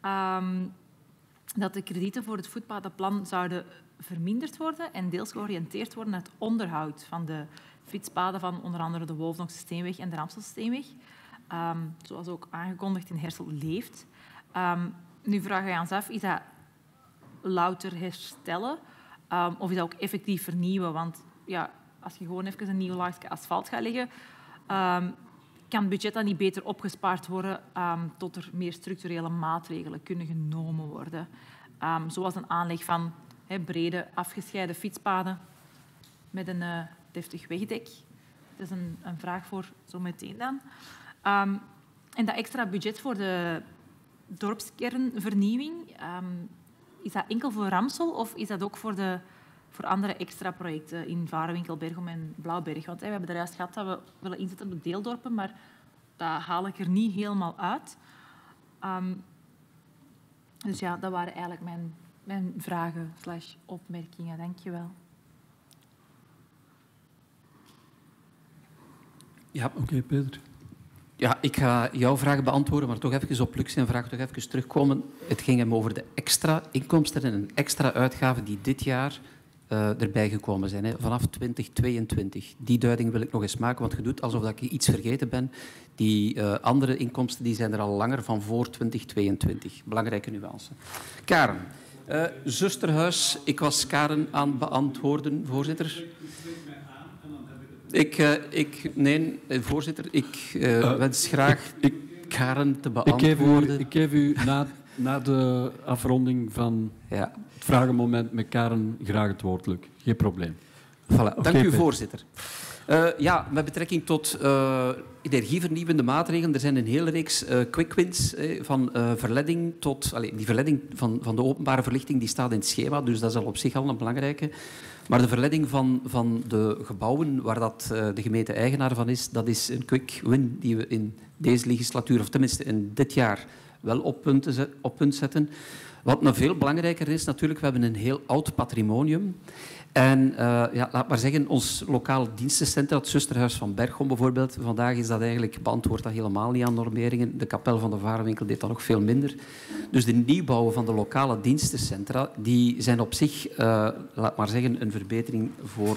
Speaker 7: dat de kredieten voor het voetpadenplan zouden verminderd worden en deels georiënteerd worden naar het onderhoud van de fietspaden van onder andere de Wolfdongse Steenweg en de Ramstelsteenweg, zoals ook aangekondigd in Hersel leeft. Nu vragen wij ons af, is dat louter herstellen of is dat ook effectief vernieuwen? Want ja, als je gewoon even een nieuw laagje asfalt gaat leggen, kan het budget dan niet beter opgespaard worden tot er meer structurele maatregelen kunnen genomen worden. Zoals een aanleg van brede, afgescheiden fietspaden met een deftig wegdek. Dat is een vraag voor zometeen dan. En dat extra budget voor de dorpskernvernieuwing, is dat enkel voor Ramsel of is dat ook voor andere extra projecten in Varenwinkel, Bergom en Blauwberg? Want we hebben er juist gehad dat we willen inzetten op deeldorpen, maar dat haal ik er niet helemaal uit. Dus ja, dat waren eigenlijk mijn vragen / opmerkingen. Dank je wel.
Speaker 1: Ja, oké, Peter.
Speaker 5: Ja, ik ga jouw vragen beantwoorden, maar toch even op Luc zijn vraag toch even terugkomen. Het ging hem over de extra inkomsten en extra uitgaven die dit jaar erbij gekomen zijn, vanaf 2022. Die duiding wil ik nog eens maken, want je doet alsof ik iets vergeten ben. Die andere inkomsten die zijn er al langer van voor 2022. Belangrijke nuance. Karen, zusterhuis. Ik was Karen aan het beantwoorden, voorzitter. Voorzitter, ik wens graag Karen te beantwoorden.
Speaker 1: Ik geef u na de afronding van het vragenmoment met Karen graag het woord, Luc. Geen probleem.
Speaker 5: Voilà. Dank u, voorzitter. Ja, met betrekking tot energievernieuwende maatregelen. Er zijn een hele reeks quick wins van verleiding tot... die verleiding van de openbare verlichting die staat in het schema, dus dat is al op zich al een belangrijke. Maar de verleiding van de gebouwen waar dat, de gemeente eigenaar van is, dat is een quick win die we in deze legislatuur, of tenminste in dit jaar, wel op punt zetten. Wat nog veel belangrijker is natuurlijk, we hebben een heel oud patrimonium. En laat maar zeggen, ons lokaal dienstencentrum, het Zusterhuis van Bergom bijvoorbeeld, vandaag is dat eigenlijk beantwoord dat helemaal niet aan normeringen. De kapel van de Varenwinkel deed dat nog veel minder. Dus de nieuwbouwen van de lokale dienstencentra, die zijn op zich, laat maar zeggen, een verbetering voor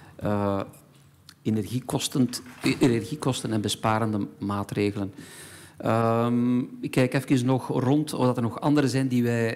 Speaker 5: energiekosten en besparende maatregelen. Ik kijk even nog rond of er nog andere zijn die wij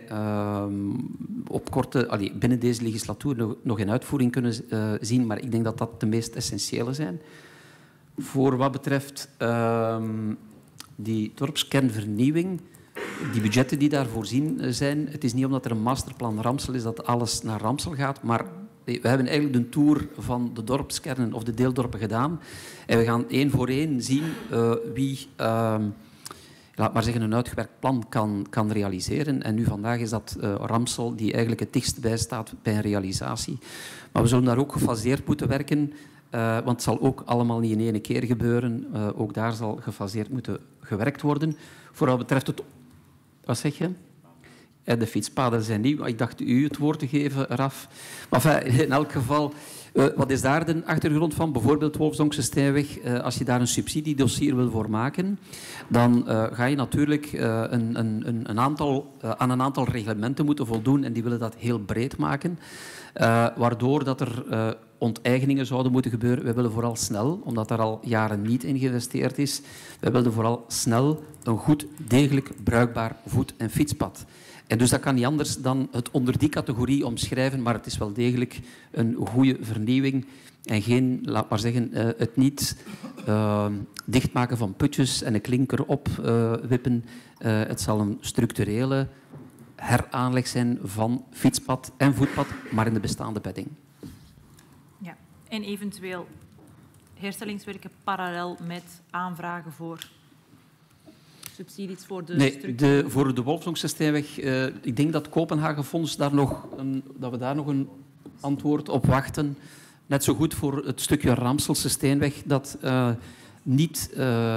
Speaker 5: binnen deze legislatuur nog in uitvoering kunnen zien, maar ik denk dat dat de meest essentiële zijn. Voor wat betreft die dorpskernvernieuwing, die budgetten die daar voorzien zijn, het is niet omdat er een masterplan Ramsel is dat alles naar Ramsel gaat, maar we hebben eigenlijk de tour van de dorpskernen of de deeldorpen gedaan en we gaan één voor één zien wie... laat maar zeggen, een uitgewerkt plan kan realiseren. En nu vandaag is dat Ramsel die eigenlijk het dichtst bij staat bij een realisatie. Maar we zullen daar ook gefaseerd moeten werken, want het zal ook allemaal niet in één keer gebeuren. Ook daar zal gefaseerd moeten gewerkt worden. Voor wat betreft het... Wat zeg je? De fietspaden zijn nieuw. Ik dacht u het woord te geven, Raf. Maar in elk geval... wat is daar de achtergrond van? Bijvoorbeeld Wolfsdonkse Steenweg. Als je daar een subsidiedossier wil voor maken, dan ga je natuurlijk aan een aantal reglementen moeten voldoen en die willen dat heel breed maken. Waardoor dat er onteigeningen zouden moeten gebeuren. We willen vooral snel, omdat daar al jaren niet in geïnvesteerd is, we willen vooral snel een goed, degelijk, bruikbaar voet- en fietspad. En dus dat kan niet anders dan het onder die categorie omschrijven, maar het is wel degelijk een goede vernieuwing en geen, laat maar zeggen, het niet dichtmaken van putjes en een klinker opwippen. Het zal een structurele heraanleg zijn van fietspad en voetpad, maar in de bestaande bedding.
Speaker 7: Ja, en eventueel herstellingswerken parallel met aanvragen voor... subsidies voor de
Speaker 5: voor de Wolfsdonkse Steenweg. Ik denk dat Kopenhagenfonds dat we daar nog een antwoord op wachten. Net zo goed voor het stukje Ramselse Steenweg dat niet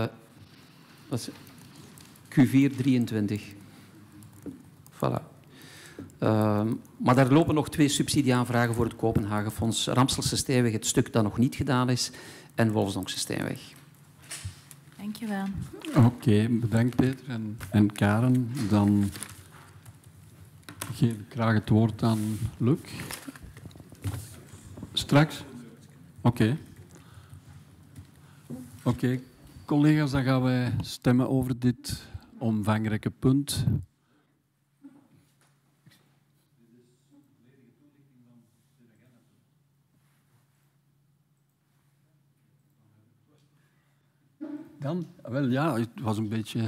Speaker 5: Q4 23. Voilà. Maar daar lopen nog 2 subsidieaanvragen voor het Kopenhagenfonds. Ramselse Steenweg, het stuk dat nog niet gedaan is, en Wolfsdonkse Steenweg.
Speaker 7: Dank je wel.
Speaker 1: Oké, bedankt Peter en Karen. Dan geef ik graag het woord aan Luc. Straks? Oké. Oké, collega's, dan gaan wij stemmen over dit omvangrijke punt. Dan? Wel ja, het was een beetje...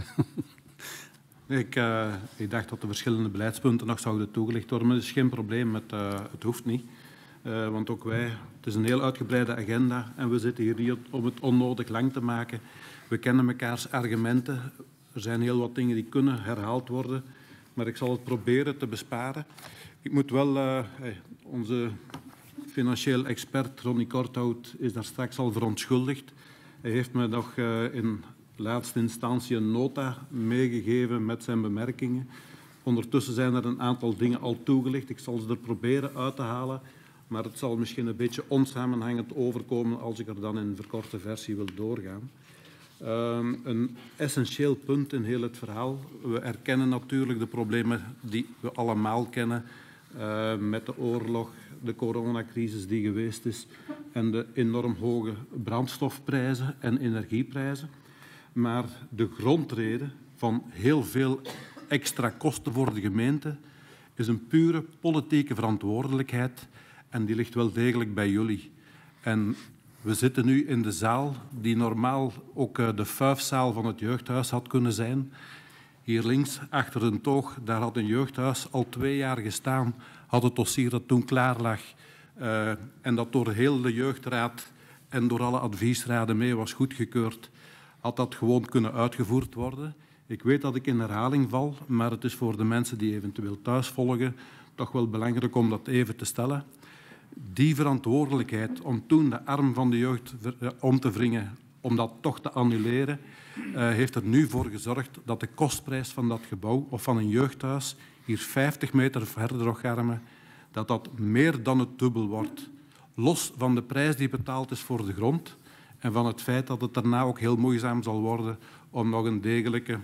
Speaker 4: Ik dacht dat de verschillende beleidspunten nog zouden toegelicht worden, maar dat is geen probleem, het hoeft niet. Want ook wij, het is een heel uitgebreide agenda en we zitten hier niet om het onnodig lang te maken. We kennen mekaars argumenten. Er zijn heel wat dingen die kunnen herhaald worden, maar ik zal het proberen te besparen. Ik moet wel... onze financieel expert Ronnie Korthout is daar straks al verontschuldigd. Hij heeft me nog in laatste instantie een nota meegegeven met zijn bemerkingen. Ondertussen zijn er een aantal dingen al toegelicht. Ik zal ze er proberen uit te halen, maar het zal misschien een beetje onsamenhangend overkomen als ik er dan in een verkorte versie wil doorgaan. Een essentieel punt in heel het verhaal. We erkennen natuurlijk de problemen die we allemaal kennen met de oorlog, de coronacrisis die geweest is en de enorm hoge brandstofprijzen en energieprijzen. Maar de grondreden van heel veel extra kosten voor de gemeente is een pure politieke verantwoordelijkheid en die ligt wel degelijk bij jullie. En we zitten nu in de zaal die normaal ook de fuifzaal van het jeugdhuis had kunnen zijn. Hier links, achter een toog, daar had een jeugdhuis al 2 jaar gestaan, had het dossier dat toen klaar lag en dat door heel de jeugdraad en door alle adviesraden mee was goedgekeurd, had dat gewoon kunnen uitgevoerd worden. Ik weet dat ik in herhaling val, maar het is voor de mensen die eventueel thuis volgen toch wel belangrijk om dat even te stellen. Die verantwoordelijkheid om toen de arm van de jeugd om te wringen, om dat toch te annuleren, heeft er nu voor gezorgd dat de kostprijs van dat gebouw of van een jeugdhuis, hier 50 meter verder Ocharme, dat dat meer dan het dubbel wordt. Los van de prijs die betaald is voor de grond en van het feit dat het daarna ook heel moeizaam zal worden om nog een degelijke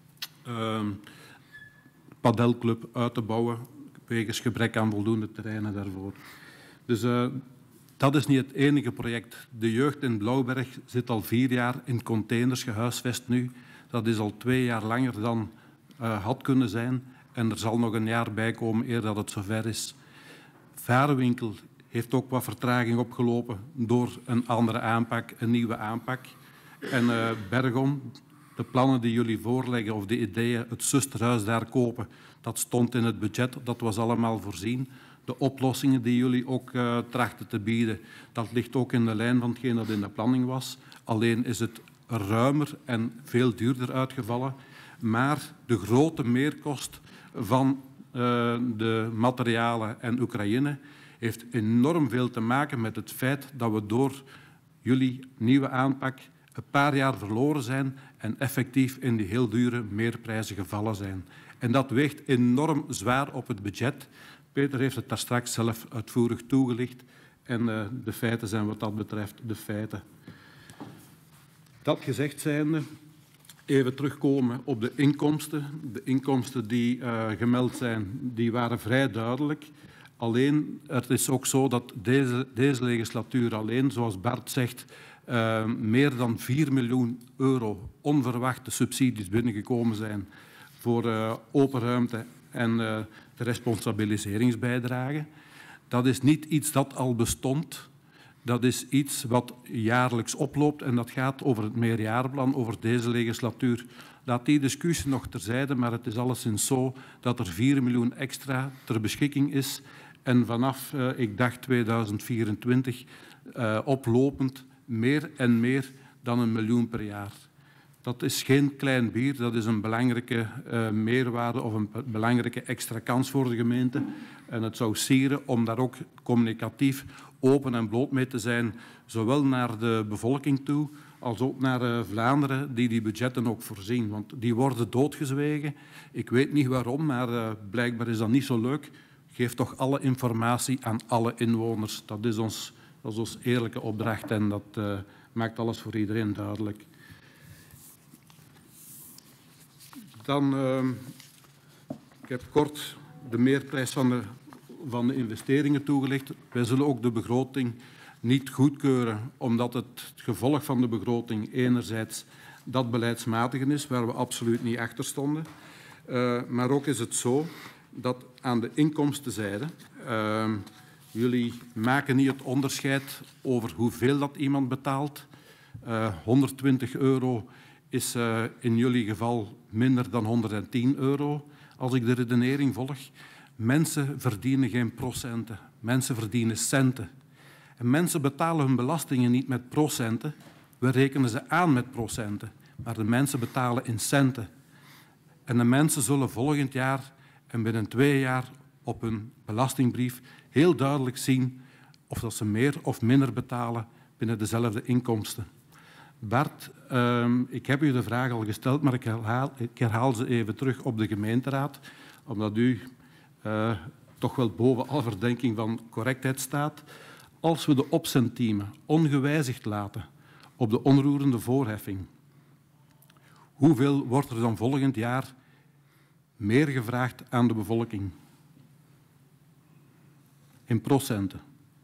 Speaker 4: padelclub uit te bouwen, wegens gebrek aan voldoende terreinen daarvoor. Dus dat is niet het enige project. De jeugd in Blauwberg zit al 4 jaar in containers gehuisvest nu. Dat is al 2 jaar langer dan had kunnen zijn. En er zal nog een jaar bij komen eer dat het zover is. Varenwinkel heeft ook wat vertraging opgelopen door een andere aanpak, een nieuwe aanpak. En Bergom, de plannen die jullie voorleggen of de ideeën, het zusterhuis daar kopen, dat stond in het budget, dat was allemaal voorzien. De oplossingen die jullie ook trachten te bieden, dat ligt ook in de lijn van hetgeen dat in de planning was. Alleen is het ruimer en veel duurder uitgevallen. Maar de grote meerkost van de materialen en Oekraïne heeft enorm veel te maken met het feit dat we door jullie nieuwe aanpak een paar jaar verloren zijn en effectief in die heel dure meerprijzen gevallen zijn. En dat weegt enorm zwaar op het budget. Peter heeft het daar straks zelf uitvoerig toegelicht. En de feiten zijn wat dat betreft de feiten. Dat gezegd zijnde, even terugkomen op de inkomsten. De inkomsten die gemeld zijn, die waren vrij duidelijk. Alleen, het is ook zo dat deze legislatuur alleen, zoals Bart zegt, meer dan 4 miljoen euro onverwachte subsidies binnengekomen zijn voor open ruimte en de responsabiliseringsbijdrage. Dat is niet iets dat al bestond. Dat is iets wat jaarlijks oploopt en dat gaat over het meerjarenplan, over deze legislatuur. Laat die discussie nog terzijde, maar het is alleszins zo dat er 4 miljoen extra ter beschikking is. En vanaf, ik dacht 2024, oplopend meer en meer dan 1 miljoen per jaar. Dat is geen klein bier, dat is een belangrijke meerwaarde of een belangrijke extra kans voor de gemeente. En het zou sieren om daar ook communicatief open en bloot mee te zijn, zowel naar de bevolking toe als ook naar Vlaanderen, die budgetten ook voorzien. Want die worden doodgezwegen. Ik weet niet waarom, maar blijkbaar is dat niet zo leuk. Geef toch alle informatie aan alle inwoners. Dat is ons eerlijke opdracht en dat maakt alles voor iedereen duidelijk. Dan, ik heb kort de meerprijs van de investeringen toegelicht. Wij zullen ook de begroting niet goedkeuren, omdat het gevolg van de begroting enerzijds dat beleidsmatige is, waar we absoluut niet achter stonden. Maar ook is het zo dat aan de inkomstenzijde, jullie maken niet het onderscheid over hoeveel dat iemand betaalt. 120 euro is in jullie geval minder dan 110 euro, als ik de redenering volg. Mensen verdienen geen procenten, mensen verdienen centen. En mensen betalen hun belastingen niet met procenten, we rekenen ze aan met procenten, maar de mensen betalen in centen. En de mensen zullen volgend jaar en binnen 2 jaar op hun belastingbrief heel duidelijk zien of dat ze meer of minder betalen binnen dezelfde inkomsten. Bart, ik heb u de vraag al gesteld, maar ik herhaal ze even terug op de gemeenteraad, omdat u toch wel boven alle verdenking van correctheid staat. Als we de opcentiemen ongewijzigd laten op de onroerende voorheffing, hoeveel wordt er dan volgend jaar meer gevraagd aan de bevolking? In procenten.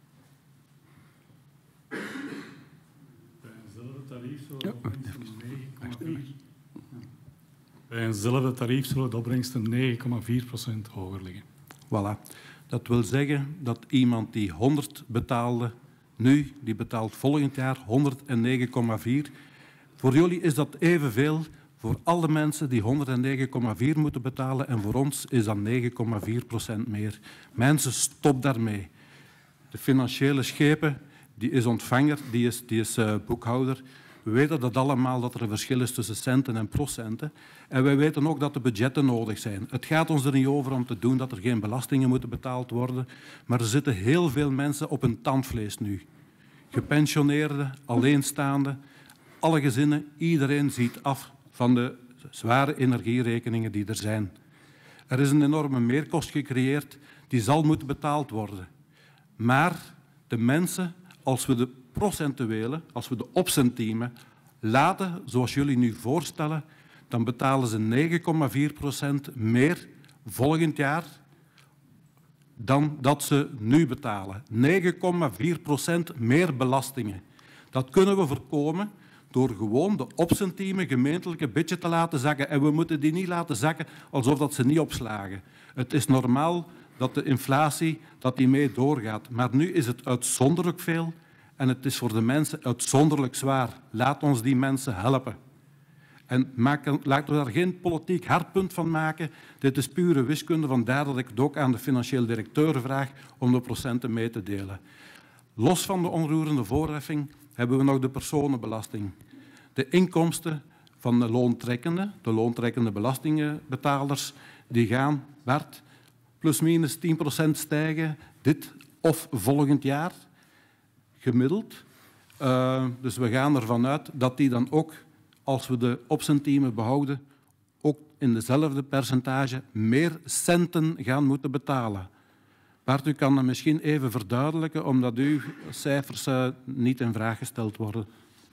Speaker 6: Bij eenzelfde tarief zullen de opbrengsten 9,4% hoger liggen.
Speaker 4: Voilà. Dat wil zeggen dat iemand die 100 betaalde, nu, die betaalt volgend jaar 109,4. Voor jullie is dat evenveel. Voor alle mensen die 109,4 moeten betalen en voor ons is dat 9,4% meer. Mensen, stop daarmee. De financiële schepen die is ontvanger, die is boekhouder. We weten dat allemaal, dat er een verschil is tussen centen en procenten. En wij weten ook dat de budgetten nodig zijn. Het gaat ons er niet over om te doen dat er geen belastingen moeten betaald worden. Maar er zitten heel veel mensen op hun tandvlees nu. Gepensioneerden, alleenstaanden, alle gezinnen, iedereen ziet af van de zware energierekeningen die er zijn. Er is een enorme meerkost gecreëerd, die zal moeten betaald worden. Maar de mensen, als we de procentuele, als we de opcentiemen laten zoals jullie nu voorstellen, dan betalen ze 9,4% meer volgend jaar dan dat ze nu betalen. 9,4% meer belastingen. Dat kunnen we voorkomen door gewoon de opcentiemen gemeentelijk een beetje te laten zakken. En we moeten die niet laten zakken alsof dat ze niet opslagen. Het is normaal dat de inflatie dat die mee doorgaat. Maar nu is het uitzonderlijk veel en het is voor de mensen uitzonderlijk zwaar. Laat ons die mensen helpen. En laten we daar geen politiek hardpunt van maken. Dit is pure wiskunde, vandaar dat ik het ook aan de financieel directeur vraag om de procenten mee te delen. Los van de onroerende voorheffing hebben we nog de personenbelasting. De inkomsten van de loontrekkende belastingbetalers, die gaan, Bart, plus minus 10% stijgen dit of volgend jaar, gemiddeld. Dus we gaan ervan uit dat die dan ook, als we de opcentiemen behouden, ook in dezelfde percentage meer centen gaan moeten betalen. Bart, u kan dat misschien even verduidelijken, omdat uw cijfers niet in vraag gesteld worden.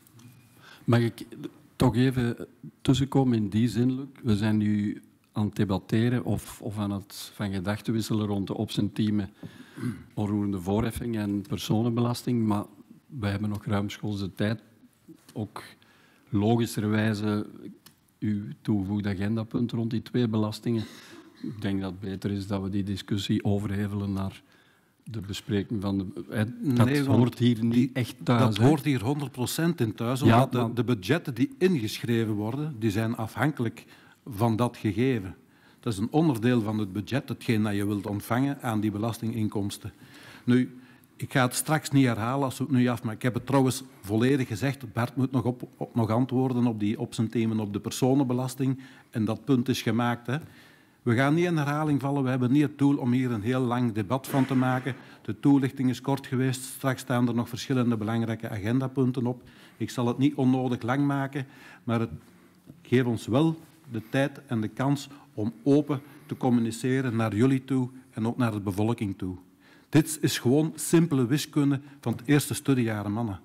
Speaker 1: Mag ik toch even tussenkomen in die zin, Luc? We zijn nu aan het debatteren of aan het van gedachten wisselen rond de opcentiemen, onroerende voorheffing en personenbelasting, maar wij hebben nog ruimschoots de tijd. Ook logischerwijze uw toegevoegde agendapunt rond die twee belastingen. Ik denk dat het beter is dat we die discussie overhevelen naar de bespreking van dat hoort hier niet echt thuis.
Speaker 4: Dat hoort hier 100% in thuis, omdat de budgetten die ingeschreven worden, die zijn afhankelijk van dat gegeven. Dat is een onderdeel van het budget, hetgeen dat je wilt ontvangen aan die belastinginkomsten. Nu, ik ga het straks niet herhalen als we het nu afmaken. Ik heb het trouwens volledig gezegd. Bart moet nog antwoorden op die opcentiemen op de personenbelasting. En dat punt is gemaakt. Hè. We gaan niet in herhaling vallen. We hebben niet het doel om hier een heel lang debat van te maken. De toelichting is kort geweest. Straks staan er nog verschillende belangrijke agendapunten op. Ik zal het niet onnodig lang maken, maar het geeft ons wel de tijd en de kans om open te communiceren naar jullie toe en ook naar de bevolking toe. Dit is gewoon simpele wiskunde van het eerste studiejaar, mannen.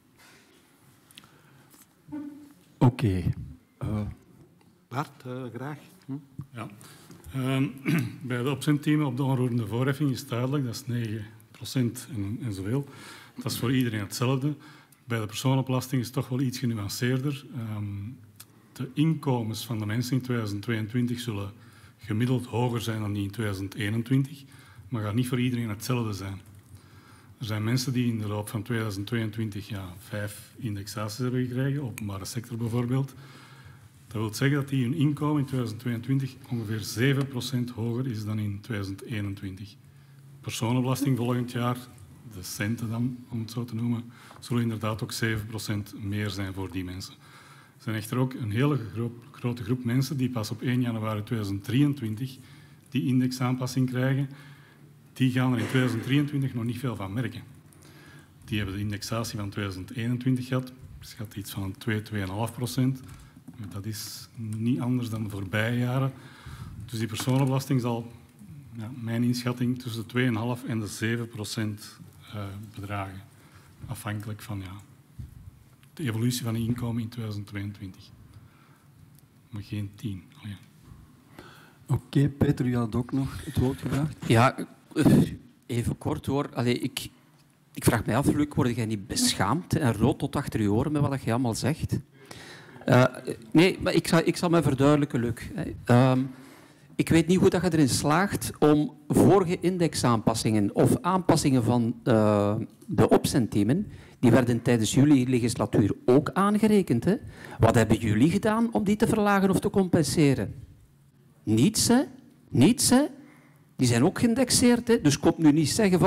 Speaker 1: Oké.
Speaker 4: Bart, graag.
Speaker 6: Ja. Bij de opcentiemen op de onroerende voorheffing is duidelijk, dat is 9% en zoveel. Dat is voor iedereen hetzelfde. Bij de personenbelasting is het toch wel iets genuanceerder. De inkomens van de mensen in 2022 zullen gemiddeld hoger zijn dan die in 2021, maar gaat niet voor iedereen hetzelfde zijn. Er zijn mensen die in de loop van 2022 5 indexaties hebben gekregen, openbare sector bijvoorbeeld. Dat wil zeggen dat die hun inkomen in 2022 ongeveer 7% hoger is dan in 2021. Personenbelasting volgend jaar, de centen dan, om het zo te noemen, zullen inderdaad ook 7% meer zijn voor die mensen. Er zijn echter ook een hele grote groep mensen die pas op 1 januari 2023 die indexaanpassing krijgen. Die gaan er in 2023 nog niet veel van merken. Die hebben de indexatie van 2021 gehad. Schat iets van 2,5%. Dat is niet anders dan de voorbije jaren. Dus die personenbelasting zal, mijn inschatting, tussen de 2,5% en de 7% bedragen. Afhankelijk van de evolutie van het inkomen in 2022. Maar geen 10. Oh ja.
Speaker 1: Oké, Peter, u had ook nog het woord gevraagd.
Speaker 5: Ja, even kort hoor. Allee, ik vraag mij af, Luc, word jij niet beschaamd en rood tot achter je oren met wat je allemaal zegt? Nee, maar ik zal me verduidelijken, Luc. Ik weet niet hoe dat je erin slaagt om vorige indexaanpassingen of aanpassingen van de opcentiemen, die werden tijdens jullie legislatuur ook aangerekend. Hè? Wat hebben jullie gedaan om die te verlagen of te compenseren? Niets, hè? Niets, hè? Die zijn ook geïndexeerd. Hè? Dus kom nu niet zeggen van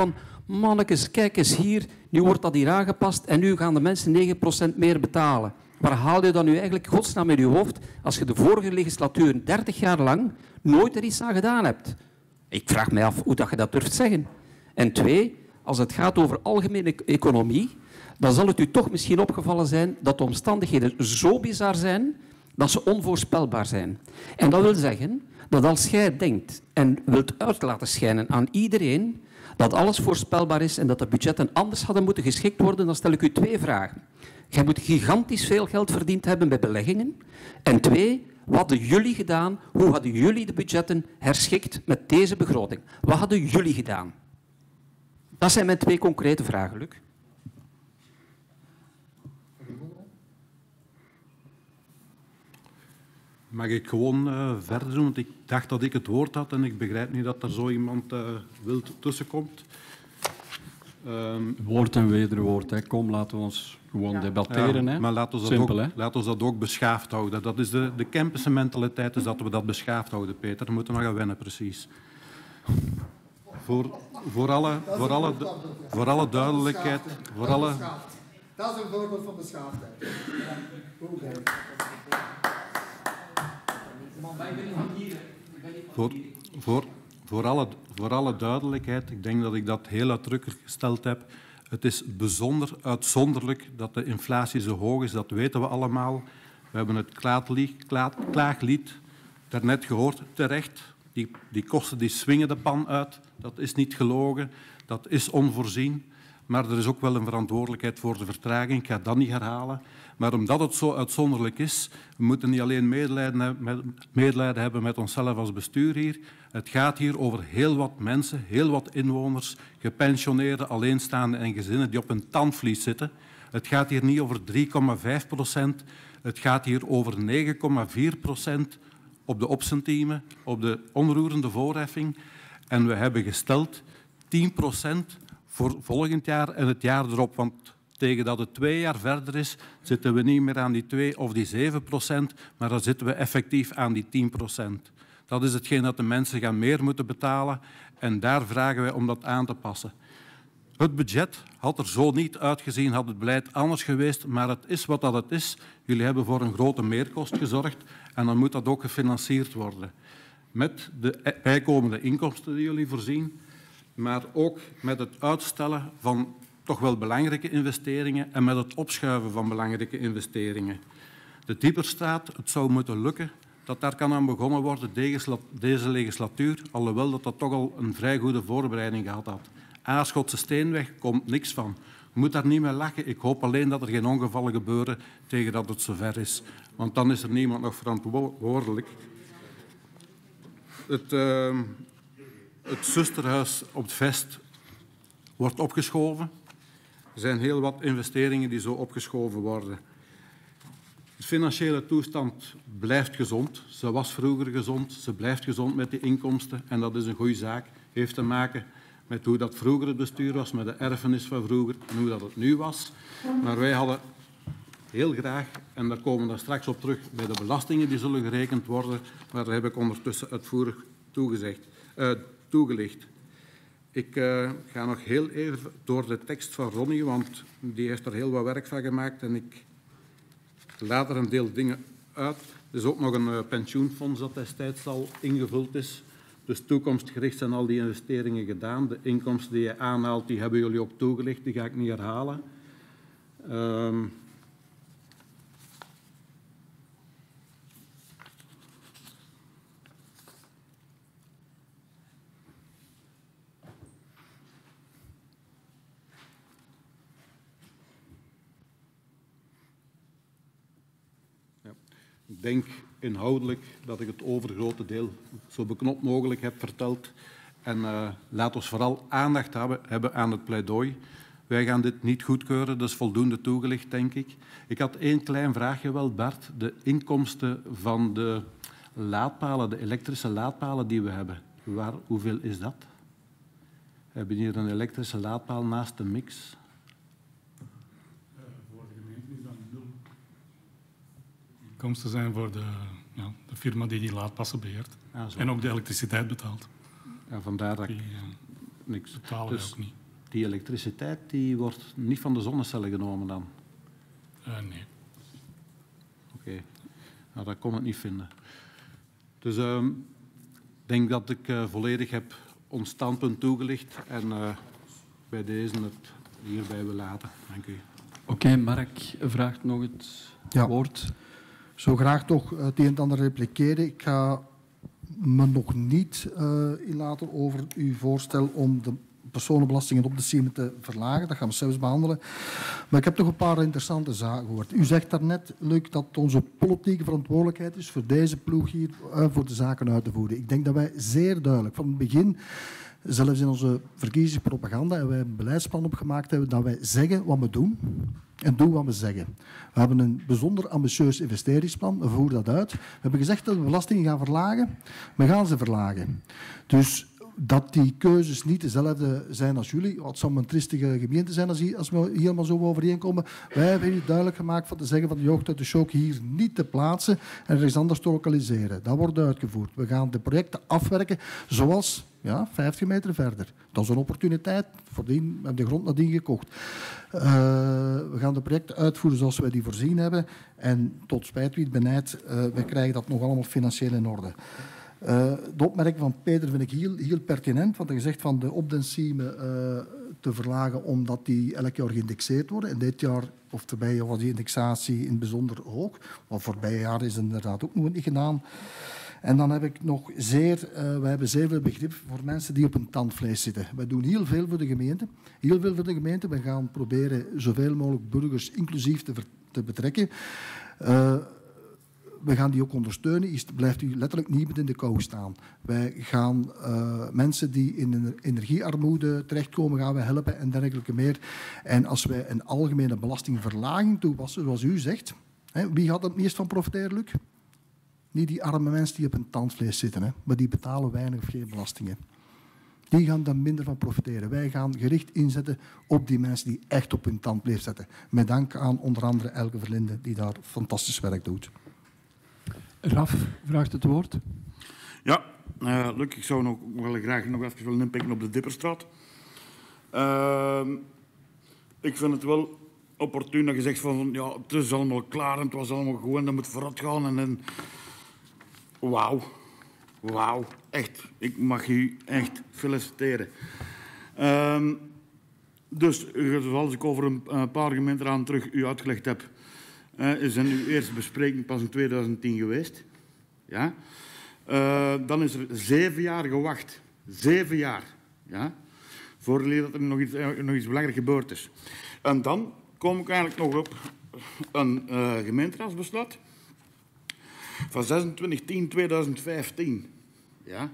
Speaker 5: Mannekes, kijk eens hier, nu wordt dat hier aangepast en nu gaan de mensen 9% meer betalen. Waar haal je dan nu eigenlijk godsnaam in je hoofd als je de vorige legislatuur 30 jaar lang nooit er iets aan gedaan hebt? Ik vraag mij af hoe dat je dat durft zeggen. En 2, als het gaat over algemene economie, dan zal het u toch misschien opgevallen zijn dat de omstandigheden zo bizar zijn dat ze onvoorspelbaar zijn. En dat wil zeggen dat als jij denkt en wilt uit laten schijnen aan iedereen dat alles voorspelbaar is en dat de budgetten anders hadden moeten geschikt worden, dan stel ik u 2 vragen. Jij moet gigantisch veel geld verdiend hebben bij beleggingen. En 2, wat hadden jullie gedaan? Hoe hadden jullie de budgetten herschikt met deze begroting? Wat hadden jullie gedaan? Dat zijn mijn 2 concrete vragen, Luc.
Speaker 4: Mag ik gewoon verder doen? Want ik dacht dat ik het woord had en ik begrijp niet dat er zo iemand wild tussenkomt.
Speaker 1: Woord en wederwoord. Hè. Kom, laten we ons gewoon debatteren.
Speaker 4: Ja,
Speaker 1: hè.
Speaker 4: maar laten we
Speaker 1: Simpel, hè.
Speaker 4: dat ook beschaafd houden. Dat is de Kempense mentaliteit, is dat we dat beschaafd houden, Peter. Daar moeten we nog gaan wennen, precies. Voor alle duidelijkheid...
Speaker 8: Dat is een voorbeeld van beschaafdheid.
Speaker 4: Voor alle duidelijkheid, ik denk dat ik dat heel uitdrukkelijk gesteld heb. Het is bijzonder uitzonderlijk dat de inflatie zo hoog is, dat weten we allemaal. We hebben het klaaglied daarnet gehoord, terecht. Die kosten die swingen de pan uit, dat is niet gelogen, dat is onvoorzien. Maar er is ook wel een verantwoordelijkheid voor de vertraging. Ik ga dat niet herhalen. Maar omdat het zo uitzonderlijk is, we moeten niet alleen medelijden hebben met onszelf als bestuur hier. Het gaat hier over heel wat mensen, heel wat inwoners, gepensioneerden, alleenstaanden en gezinnen die op een tandvlies zitten. Het gaat hier niet over 3,5%. Het gaat hier over 9,4% op de opcentiemen, op de onroerende voorheffing. En we hebben gesteld 10% voor volgend jaar en het jaar erop. Want tegen dat het 2 jaar verder is, zitten we niet meer aan die 2 of die 7%, maar dan zitten we effectief aan die 10%. Dat is hetgeen dat de mensen gaan meer moeten betalen en daar vragen wij om dat aan te passen. Het budget had er zo niet uitgezien, had het beleid anders geweest, maar het is wat dat het is. Jullie hebben voor een grote meerkost gezorgd en dan moet dat ook gefinancierd worden. Met de bijkomende inkomsten die jullie voorzien, maar ook met het uitstellen van toch wel belangrijke investeringen en met het opschuiven van belangrijke investeringen. De Dieperstraat, het zou moeten lukken dat daar kan aan begonnen worden deze legislatuur, alhoewel dat toch al een vrij goede voorbereiding gehad had. Aarschotse Steenweg komt niks van. Je moet daar niet mee lachen. Ik hoop alleen dat er geen ongevallen gebeuren tegen dat het zover is. Want dan is er niemand nog verantwoordelijk. Het zusterhuis op het Vest wordt opgeschoven. Er zijn heel wat investeringen die zo opgeschoven worden. De financiële toestand blijft gezond. Ze was vroeger gezond. Ze blijft gezond met die inkomsten. En dat is een goede zaak. Heeft te maken met hoe dat vroeger het bestuur was, met de erfenis van vroeger en hoe dat het nu was. Maar wij hadden heel graag, en daar komen we daar straks op terug, bij de belastingen die zullen gerekend worden, maar daar heb ik ondertussen uitvoerig toegelicht. Ik ga nog heel even door de tekst van Ronnie, want die heeft er heel wat werk van gemaakt en ik laat er een deel dingen uit. Er is ook nog een pensioenfonds dat destijds al ingevuld is. Dus toekomstgericht zijn al die investeringen gedaan. De inkomsten die je aanhaalt, die hebben jullie ook toegelicht. Die ga ik niet herhalen. Ik denk inhoudelijk dat ik het overgrote deel zo beknopt mogelijk heb verteld. En laat ons vooral aandacht hebben aan het pleidooi. Wij gaan dit niet goedkeuren, dat is voldoende toegelicht, denk ik. Ik had één klein vraagje wel, Bart. De inkomsten van de laadpalen, de elektrische laadpalen die we hebben, hoeveel is dat? We hebben hier een elektrische laadpaal naast de mix.
Speaker 6: Inkomsten zijn voor de firma die laadpassen beheert. En ook de elektriciteit betaalt.
Speaker 4: Ja, vandaar dat
Speaker 6: die
Speaker 4: niks.
Speaker 6: betalen wij ook niet.
Speaker 4: Die elektriciteit die wordt niet van de zonnecellen genomen dan?
Speaker 6: Nee.
Speaker 4: Oké. Nou, dat kon ik niet vinden. Dus ik denk dat ik volledig heb ons standpunt toegelicht en bij deze het hierbij wil laten. Dank u.
Speaker 1: Oké, Mark vraagt nog het woord.
Speaker 8: Zo graag toch het een en ander repliceren. Ik ga me nog niet inlaten over uw voorstel om de personenbelastingen op de CIME te verlagen. Dat gaan we zelfs behandelen. Maar ik heb toch een paar interessante zaken gehoord. U zegt daarnet, Luc, dat het onze politieke verantwoordelijkheid is voor deze ploeg hier voor de zaken uit te voeren. Ik denk dat wij zeer duidelijk van het begin, zelfs in onze verkiezingspropaganda, en wij een beleidsplan opgemaakt hebben, dat wij zeggen wat we doen en doen wat we zeggen. We hebben een bijzonder ambitieus investeringsplan, we voeren dat uit. We hebben gezegd dat we belastingen gaan verlagen, we gaan ze verlagen. Dus dat die keuzes niet dezelfde zijn als jullie. Het zou een triestige gemeente zijn als we hier allemaal zo overeenkomen. Wij hebben hier duidelijk gemaakt van te zeggen van de jeugd uit de shock hier niet te plaatsen en ergens anders te lokaliseren. Dat wordt uitgevoerd. We gaan de projecten afwerken zoals 50 meter verder. Dat is een opportuniteit. Voordien hebben we de grond nadien gekocht. We gaan de projecten uitvoeren zoals wij die voorzien hebben. En tot spijt wie het benijdt, we krijgen dat nog allemaal financieel in orde. De opmerking van Peter vind ik heel pertinent, want hij zegt van de opdensieme te verlagen omdat die elk jaar geïndexeerd worden. En dit jaar, of voorbije jaar, was die indexatie in het bijzonder hoog. Maar voorbije jaar is inderdaad ook nog niet gedaan. En dan heb ik nog wij hebben zeer veel begrip voor mensen die op een tandvlees zitten. Wij doen heel veel voor de gemeente. Heel veel voor de gemeente. We gaan proberen zoveel mogelijk burgers inclusief te betrekken. We gaan die ook ondersteunen. Blijft u letterlijk niet in de kou staan. Wij gaan mensen die in een energiearmoede terechtkomen, gaan we helpen en dergelijke meer. En als wij een algemene belastingverlaging toepassen, zoals u zegt, wie gaat er het meest van profiteren, Luc? Niet die arme mensen die op een tandvlees zitten, maar die betalen weinig of geen belastingen. Die gaan daar minder van profiteren. Wij gaan gericht inzetten op die mensen die echt op hun tandvlees zitten. Met dank aan onder andere Elke Verlinde, die daar fantastisch werk doet.
Speaker 1: Raf vraagt het woord.
Speaker 9: Ja, Luc, ik zou nog wel graag nog even willen inpikken op de Dipperstraat. Ik vind het wel opportun dat je zegt van ja, het is allemaal klaar en het was allemaal gewoon, dat moet vooruit gaan. En wauw, echt. Ik mag u echt feliciteren. Dus, zoals ik over een paar gemeenten terug u uitgelegd heb, is in uw eerste bespreking pas in 2010 geweest. Ja? Dan is er 7 jaar gewacht. 7 jaar. Ja? Voordat er nog iets belangrijk gebeurd is. En dan kom ik eigenlijk nog op een gemeenteraadsbesluit van 26/10/2015. Ja?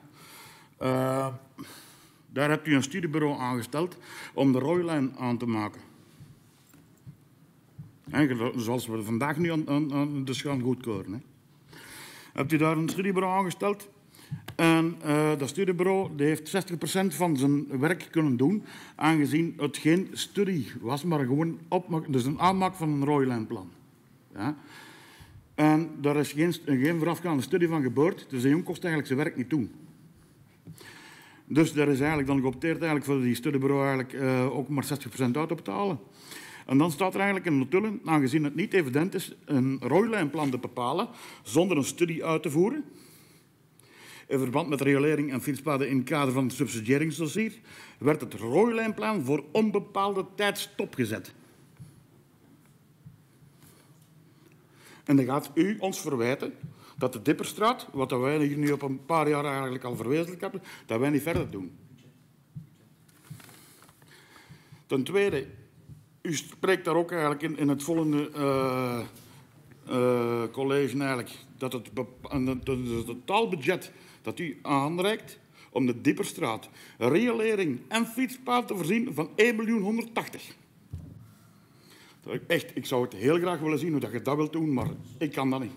Speaker 9: Daar hebt u een studiebureau aangesteld om de Roylijn aan te maken. Zoals we vandaag nu dus gaan goedkeuren. Hè. Hebt u daar een studiebureau aangesteld? En dat studiebureau die heeft 60% van zijn werk kunnen doen, aangezien het geen studie was, maar gewoon dus een aanmaak van een Roylijnplan. Ja. En daar is geen voorafgaande studie van gebeurd, dus de jong kost eigenlijk zijn werk niet doen. Dus daar is eigenlijk dan geopteerd voor die studiebureau eigenlijk ook maar 60% uit te betalen. En dan staat er eigenlijk in de notulen, aangezien het niet evident is een Roylijnplan te bepalen zonder een studie uit te voeren, in verband met riolering en fietspaden in het kader van het subsidiëringsdossier, werd het Roylijnplan voor onbepaalde tijd stopgezet. En dan gaat u ons verwijten dat de Dipperstraat, wat wij hier nu op een paar jaar eigenlijk al verwezenlijkt hebben, dat wij niet verder doen. Ten tweede, u spreekt daar ook eigenlijk in het volgende college eigenlijk dat het totaalbudget dat u aanreikt om de Dipperstraat, riolering en fietspad te voorzien van 1.180.000. Echt, ik zou het heel graag willen zien hoe dat je dat wilt doen, maar ik kan dat niet.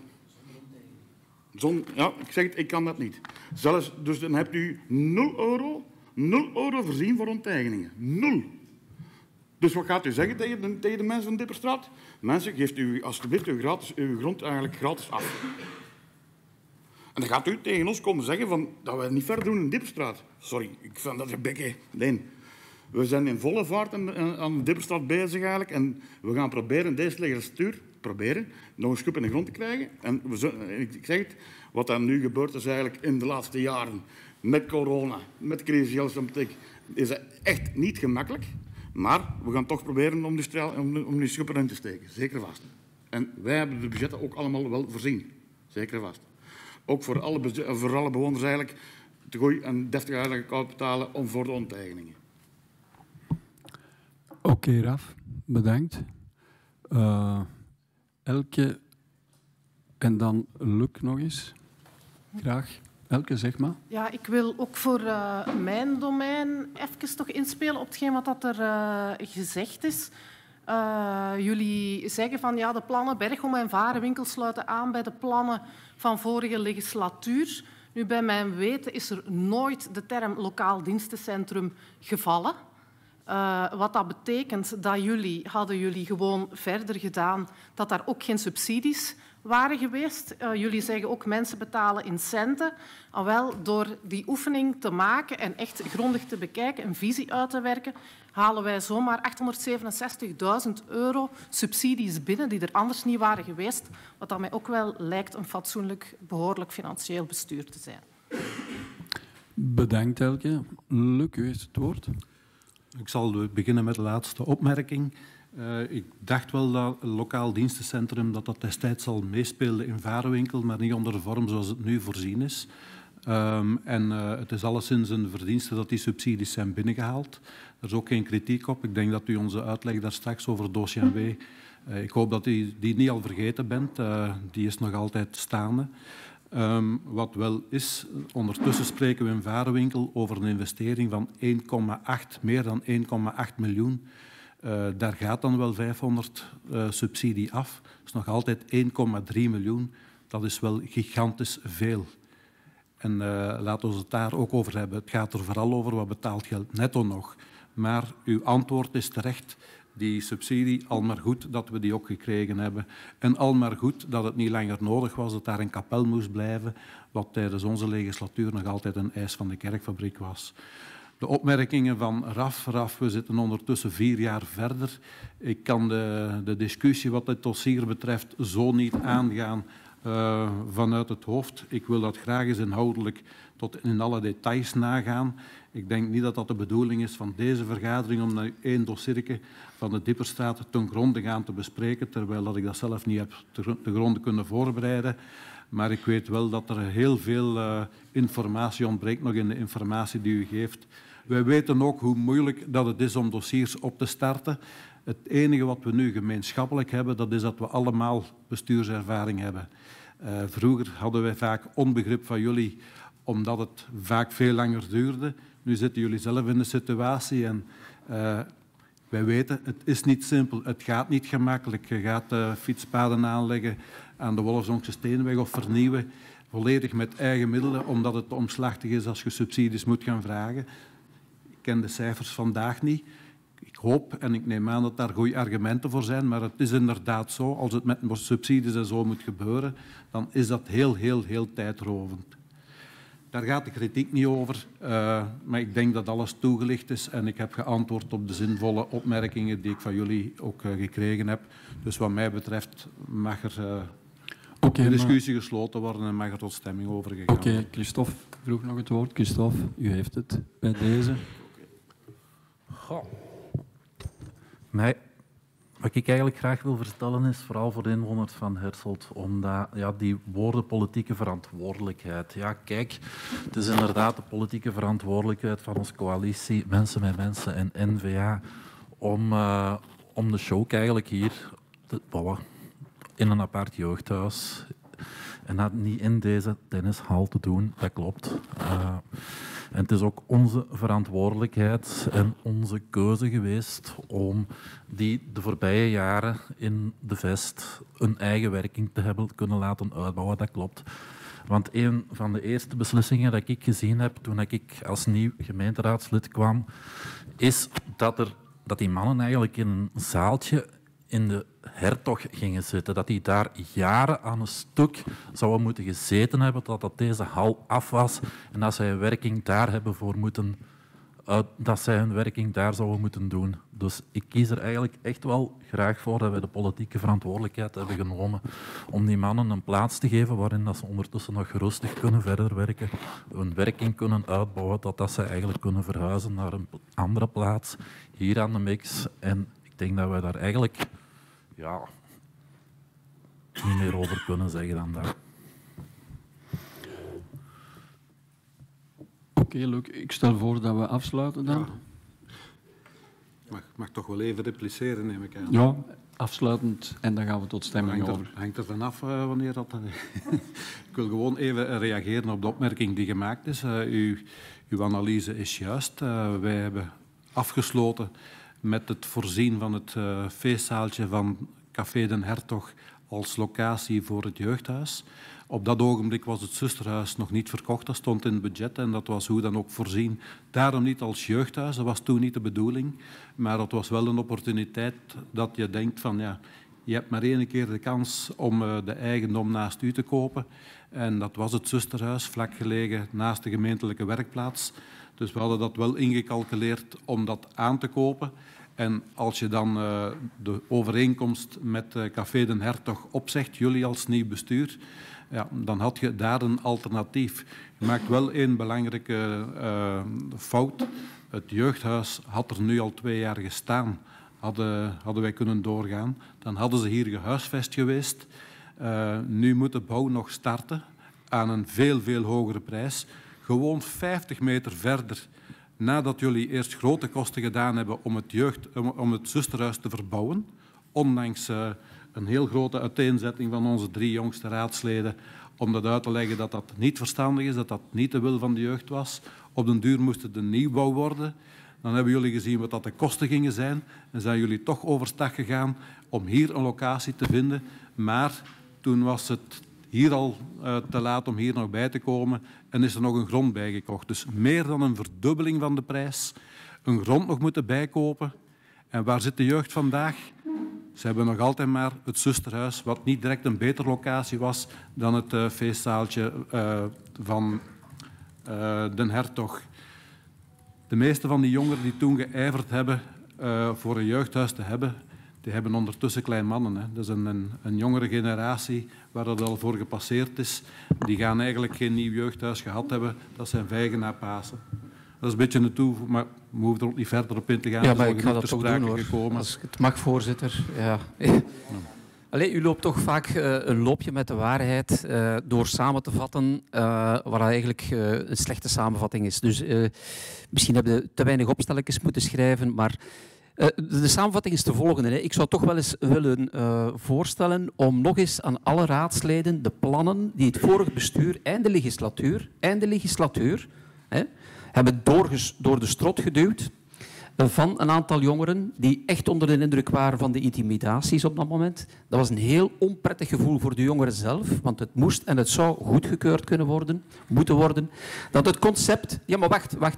Speaker 9: Ja, ik zeg het, ik kan dat niet. Zelfs, dus dan hebt u 0 euro voorzien voor onteigeningen. 0. Dus wat gaat u zeggen tegen de mensen van Dipperstraat? Mensen, geeft u alsjeblieft uw grond eigenlijk gratis af. En dan gaat u tegen ons komen zeggen van, dat wij niet verder doen in Dipperstraat. Sorry, ik vind dat een bekke. Nee. We zijn in volle vaart aan de Dipperstraat bezig eigenlijk. En we gaan proberen deze legislatuur nog een schub in de grond te krijgen. En ik zeg het, wat er nu gebeurt is eigenlijk in de laatste jaren met corona, met crisis, is het echt niet gemakkelijk. Maar we gaan toch proberen om die schub erin te steken. Zeker vast. En wij hebben de budgetten ook allemaal wel voorzien. Zeker vast. Ook voor alle bewoners eigenlijk te goed en deftig uitleg betalen om voor de onteigeningen.
Speaker 1: Oké, Raf. Bedankt. Elke en dan Luc nog eens. Graag. Elke, zeg maar.
Speaker 3: Ja, ik wil ook voor mijn domein even toch inspelen op hetgeen wat er gezegd is. Jullie zeggen van ja, de plannen Bergom en Varenwinkel sluiten aan bij de plannen van vorige legislatuur. Nu, bij mijn weten is er nooit de term lokaal dienstencentrum gevallen. Wat dat betekent dat hadden jullie gewoon verder gedaan dat daar ook geen subsidies waren geweest. Jullie zeggen ook mensen betalen in centen. Wel, door die oefening te maken en echt grondig te bekijken, een visie uit te werken, halen wij zomaar €867.000 subsidies binnen die er anders niet waren geweest. Wat dat mij ook wel lijkt een fatsoenlijk, behoorlijk financieel bestuur te zijn.
Speaker 1: Bedankt, Elke. Luc, u heeft het woord.
Speaker 4: Ik zal beginnen met de laatste opmerking. Ik dacht wel dat het lokaal dienstencentrum dat destijds al meespeelde in Varenwinkel, maar niet onder de vorm zoals het nu voorzien is. Het is alleszins een verdienste dat die subsidies zijn binnengehaald. Er is ook geen kritiek op. Ik denk dat u onze uitleg daar straks over dossier W, ik hoop dat u die niet al vergeten bent. Die is nog altijd staande. Wat wel is, ondertussen spreken we in Varenwinkel over een investering van meer dan 1,8 miljoen. Daar gaat dan wel 500 subsidie af. Dat is nog altijd 1,3 miljoen. Dat is wel gigantisch veel. En laten we het daar ook over hebben. Het gaat er vooral over wat betaald geld netto nog. Maar uw antwoord is terecht. Die subsidie, al maar goed dat we die ook gekregen hebben. En al maar goed dat het niet langer nodig was dat daar een kapel moest blijven, wat tijdens onze legislatuur nog altijd een eis van de kerkfabriek was. De opmerkingen van Raf, we zitten ondertussen 4 jaar verder. Ik kan de discussie wat het dossier betreft zo niet aangaan vanuit het hoofd. Ik wil dat graag eens inhoudelijk tot in alle details nagaan. Ik denk niet dat dat de bedoeling is van deze vergadering om nou 1 dossiertje van de Dipperstraat ten gronde gaan te bespreken, terwijl dat ik dat zelf niet heb te gronde kunnen voorbereiden. Maar ik weet wel dat er heel veel informatie ontbreekt nog in de informatie die u geeft. Wij weten ook hoe moeilijk dat het is om dossiers op te starten. Het enige wat we nu gemeenschappelijk hebben, dat is dat we allemaal bestuurservaring hebben. Vroeger hadden wij vaak onbegrip van jullie, omdat het vaak veel langer duurde. Nu zitten jullie zelf in de situatie en wij weten, het is niet simpel, het gaat niet gemakkelijk. Je gaat fietspaden aanleggen aan de Wolfsonksche Steenweg of vernieuwen, volledig met eigen middelen, omdat het te omslachtig is als je subsidies moet gaan vragen. Ik ken de cijfers vandaag niet. Ik hoop en ik neem aan dat daar goede argumenten voor zijn, maar het is inderdaad zo, als het met subsidies en zo moet gebeuren, dan is dat heel tijdrovend. Daar gaat de kritiek niet over, maar ik denk dat alles toegelicht is en ik heb geantwoord op de zinvolle opmerkingen die ik van jullie ook gekregen heb. Dus wat mij betreft mag er de discussie gesloten worden en mag er tot stemming overgegaan worden.
Speaker 1: Oké, Christophe vroeg nog het woord. Christophe, u heeft het bij deze.
Speaker 10: Goh. Wat ik eigenlijk graag wil vertellen is, vooral voor de inwoners van Herselt, omdat die woorden politieke verantwoordelijkheid. Ja, kijk, het is inderdaad de politieke verantwoordelijkheid van onze coalitie, Mensen met Mensen en N-VA, om de show eigenlijk hier te bouwen in een apart jeugdhuis. En dat niet in deze tennishal te doen, dat klopt. En het is ook onze verantwoordelijkheid en onze keuze geweest om die de voorbije jaren in de Vest een eigen werking te hebben kunnen laten uitbouwen. Dat klopt. Want een van de eerste beslissingen dat ik gezien heb toen ik als nieuw gemeenteraadslid kwam, is dat die mannen eigenlijk in een zaaltje in de Hertog gingen zitten. Dat die daar jaren aan een stuk zouden moeten gezeten hebben totdat deze hal af was en dat zij werking daar hebben voor moeten dat zij hun werking daar zouden moeten doen. Dus ik kies er eigenlijk echt wel graag voor dat wij de politieke verantwoordelijkheid hebben genomen om die mannen een plaats te geven waarin dat ze ondertussen nog rustig kunnen verder werken, hun werking kunnen uitbouwen, dat ze eigenlijk kunnen verhuizen naar een andere plaats, hier aan de mix. En ik denk dat wij daar eigenlijk niet meer over kunnen zeggen dan dat.
Speaker 1: Oké, leuk. Ik stel voor dat we afsluiten dan.
Speaker 4: Mag toch wel even repliceren, neem ik aan.
Speaker 1: Ja, afsluitend en dan gaan we tot stemming over.
Speaker 4: Hangt er vanaf wanneer dat... Ik wil gewoon even reageren op de opmerking die gemaakt is. Uw analyse is juist. Wij hebben afgesloten met het voorzien van het feestzaaltje van Café Den Hertog als locatie voor het jeugdhuis. Op dat ogenblik was het zusterhuis nog niet verkocht, dat stond in het budget en dat was hoe dan ook voorzien. Daarom niet als jeugdhuis, dat was toen niet de bedoeling, maar dat was wel een opportuniteit dat je denkt van ja, je hebt maar één keer de kans om de eigendom naast u te kopen. En dat was het zusterhuis, vlak gelegen naast de gemeentelijke werkplaats. Dus we hadden dat wel ingecalculeerd om dat aan te kopen. En als je dan de overeenkomst met Café Den Hertog opzegt, jullie als nieuw bestuur, ja, dan had je daar een alternatief. Je maakt wel één belangrijke fout. Het jeugdhuis had er nu al 2 jaar gestaan. Hadden wij kunnen doorgaan, dan hadden ze hier gehuisvest geweest. Nu moet de bouw nog starten aan een veel, veel hogere prijs. Gewoon 50 meter verder, nadat jullie eerst grote kosten gedaan hebben om het zusterhuis te verbouwen, ondanks een heel grote uiteenzetting van onze 3 jongste raadsleden om dat uit te leggen dat dat niet verstandig is, dat dat niet de wil van de jeugd was. Op den duur moest het een nieuwbouw worden. Dan hebben jullie gezien wat dat de kosten gingen zijn en zijn jullie toch overstag gegaan om hier een locatie te vinden. Maar toen was het hier al te laat om hier nog bij te komen en is er nog een grond bijgekocht. Dus meer dan een verdubbeling van de prijs. Een grond nog moeten bijkopen. En waar zit de jeugd vandaag? Ze hebben nog altijd maar het zusterhuis, wat niet direct een betere locatie was dan het feestzaaltje van Den Hertog. De meeste van die jongeren die toen geijverd hebben voor een jeugdhuis te hebben, die hebben ondertussen kleinmannen. Hè. Dat is een jongere generatie waar dat al voor gepasseerd is. Die gaan eigenlijk geen nieuw jeugdhuis gehad hebben. Dat zijn vijgen na Pasen. Dat is een beetje een toe, maar we hoeven er ook niet verder op in te gaan.
Speaker 5: Ja, maar ik ga dat toch doen, hoor.
Speaker 4: Gekomen.
Speaker 5: Als ik het mag, voorzitter. Ja. Allee, u loopt toch vaak een loopje met de waarheid door samen te vatten waar eigenlijk een slechte samenvatting is. Dus misschien hebben we te weinig opstelletjes moeten schrijven, maar de samenvatting is de volgende. Hè. Ik zou toch wel eens willen voorstellen om nog eens aan alle raadsleden de plannen die het vorige bestuur, einde legislatuur, hebben door de strot geduwd van een aantal jongeren die echt onder de indruk waren van de intimidaties op dat moment. Dat was een heel onprettig gevoel voor de jongeren zelf, want het moest en het zou goedgekeurd moeten worden. Dat het concept... Ja, maar wacht.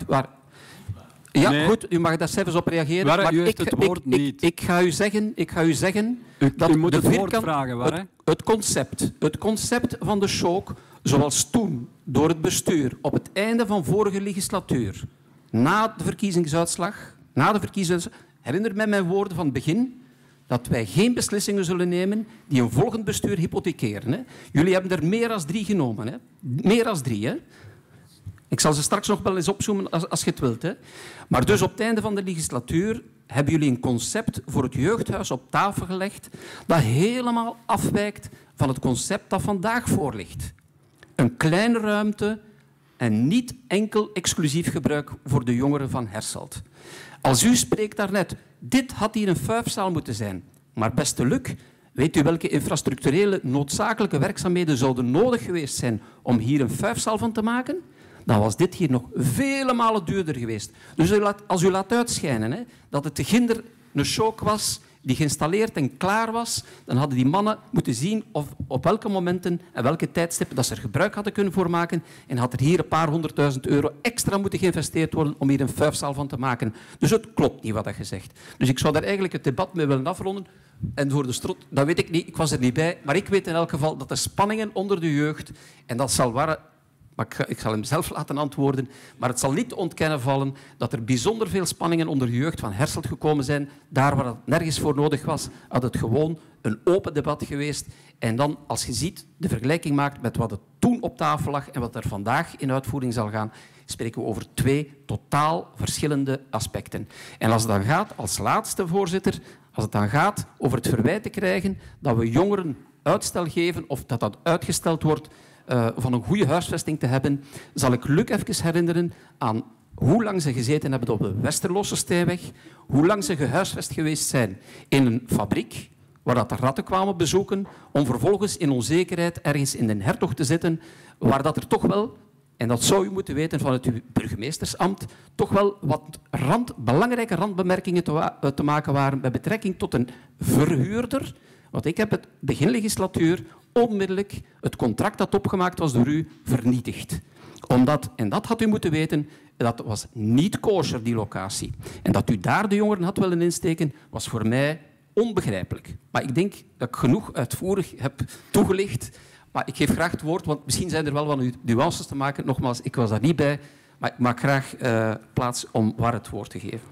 Speaker 5: Ja, nee. Goed, u mag daar zelfs op reageren.
Speaker 1: Maar u heeft het woord niet.
Speaker 5: Ik ga u zeggen dat
Speaker 1: u moet het woord vragen.
Speaker 5: Het concept van de show, zoals toen door het bestuur op het einde van vorige legislatuur, na de verkiezingsuitslag, herinner mij mijn woorden van het begin, dat wij geen beslissingen zullen nemen die een volgend bestuur hypothekeren. Hè. Jullie hebben er meer dan 3 genomen. Hè. Meer dan 3, hè. Ik zal ze straks nog wel eens opzoomen als je het wilt. Hè. Maar dus op het einde van de legislatuur hebben jullie een concept voor het jeugdhuis op tafel gelegd dat helemaal afwijkt van het concept dat vandaag voor ligt. Een kleine ruimte en niet enkel exclusief gebruik voor de jongeren van Herselt. Als u spreekt daarnet, dit had hier een fuifzaal moeten zijn. Maar beste Luc, weet u welke infrastructurele noodzakelijke werkzaamheden zouden nodig geweest zijn om hier een fuifzaal van te maken? Dan was dit hier nog vele malen duurder geweest. Dus als u laat uitschijnen dat het te ginder een show was die geïnstalleerd en klaar was, dan hadden die mannen moeten zien op welke momenten en welke tijdstippen dat ze er gebruik hadden kunnen voor maken en had er hier een paar €100.000 extra moeten geïnvesteerd worden om hier een fuifzaal van te maken. Dus het klopt niet wat je zegt. Dus ik zou daar eigenlijk het debat mee willen afronden. En voor de strot, dat weet ik niet, ik was er niet bij, maar ik weet in elk geval dat de spanningen onder de jeugd, en dat zal maar ik zal hem zelf laten antwoorden. Maar het zal niet te ontkennen vallen dat er bijzonder veel spanningen onder de jeugd van Herselt gekomen zijn. Daar waar het nergens voor nodig was, had het gewoon een open debat geweest. En dan, als je ziet, de vergelijking maakt met wat er toen op tafel lag en wat er vandaag in uitvoering zal gaan, spreken we over 2 totaal verschillende aspecten. En als het dan gaat, als laatste voorzitter, als het dan gaat over het verwijt te krijgen dat we jongeren uitstel geven of dat dat uitgesteld wordt van een goede huisvesting te hebben, zal ik Luc even herinneren aan hoe lang ze gezeten hebben op de Westerlose Steenweg, hoe lang ze gehuisvest geweest zijn in een fabriek waar dat de ratten kwamen bezoeken, om vervolgens in onzekerheid ergens in Den Hertog te zitten, waar dat er toch wel, en dat zou u moeten weten vanuit uw burgemeestersambt, toch wel wat belangrijke randbemerkingen te maken waren met betrekking tot een verhuurder. Want ik heb het begin legislatuur onmiddellijk het contract dat opgemaakt was door u vernietigd. Omdat, en dat had u moeten weten, dat was niet kosher, die locatie. En dat u daar de jongeren had willen insteken, was voor mij onbegrijpelijk. Maar ik denk dat ik genoeg uitvoerig heb toegelicht. Maar ik geef graag het woord, want misschien zijn er wel wat nuances te maken. Nogmaals, ik was daar niet bij, maar ik maak graag plaats om waar het woord te geven.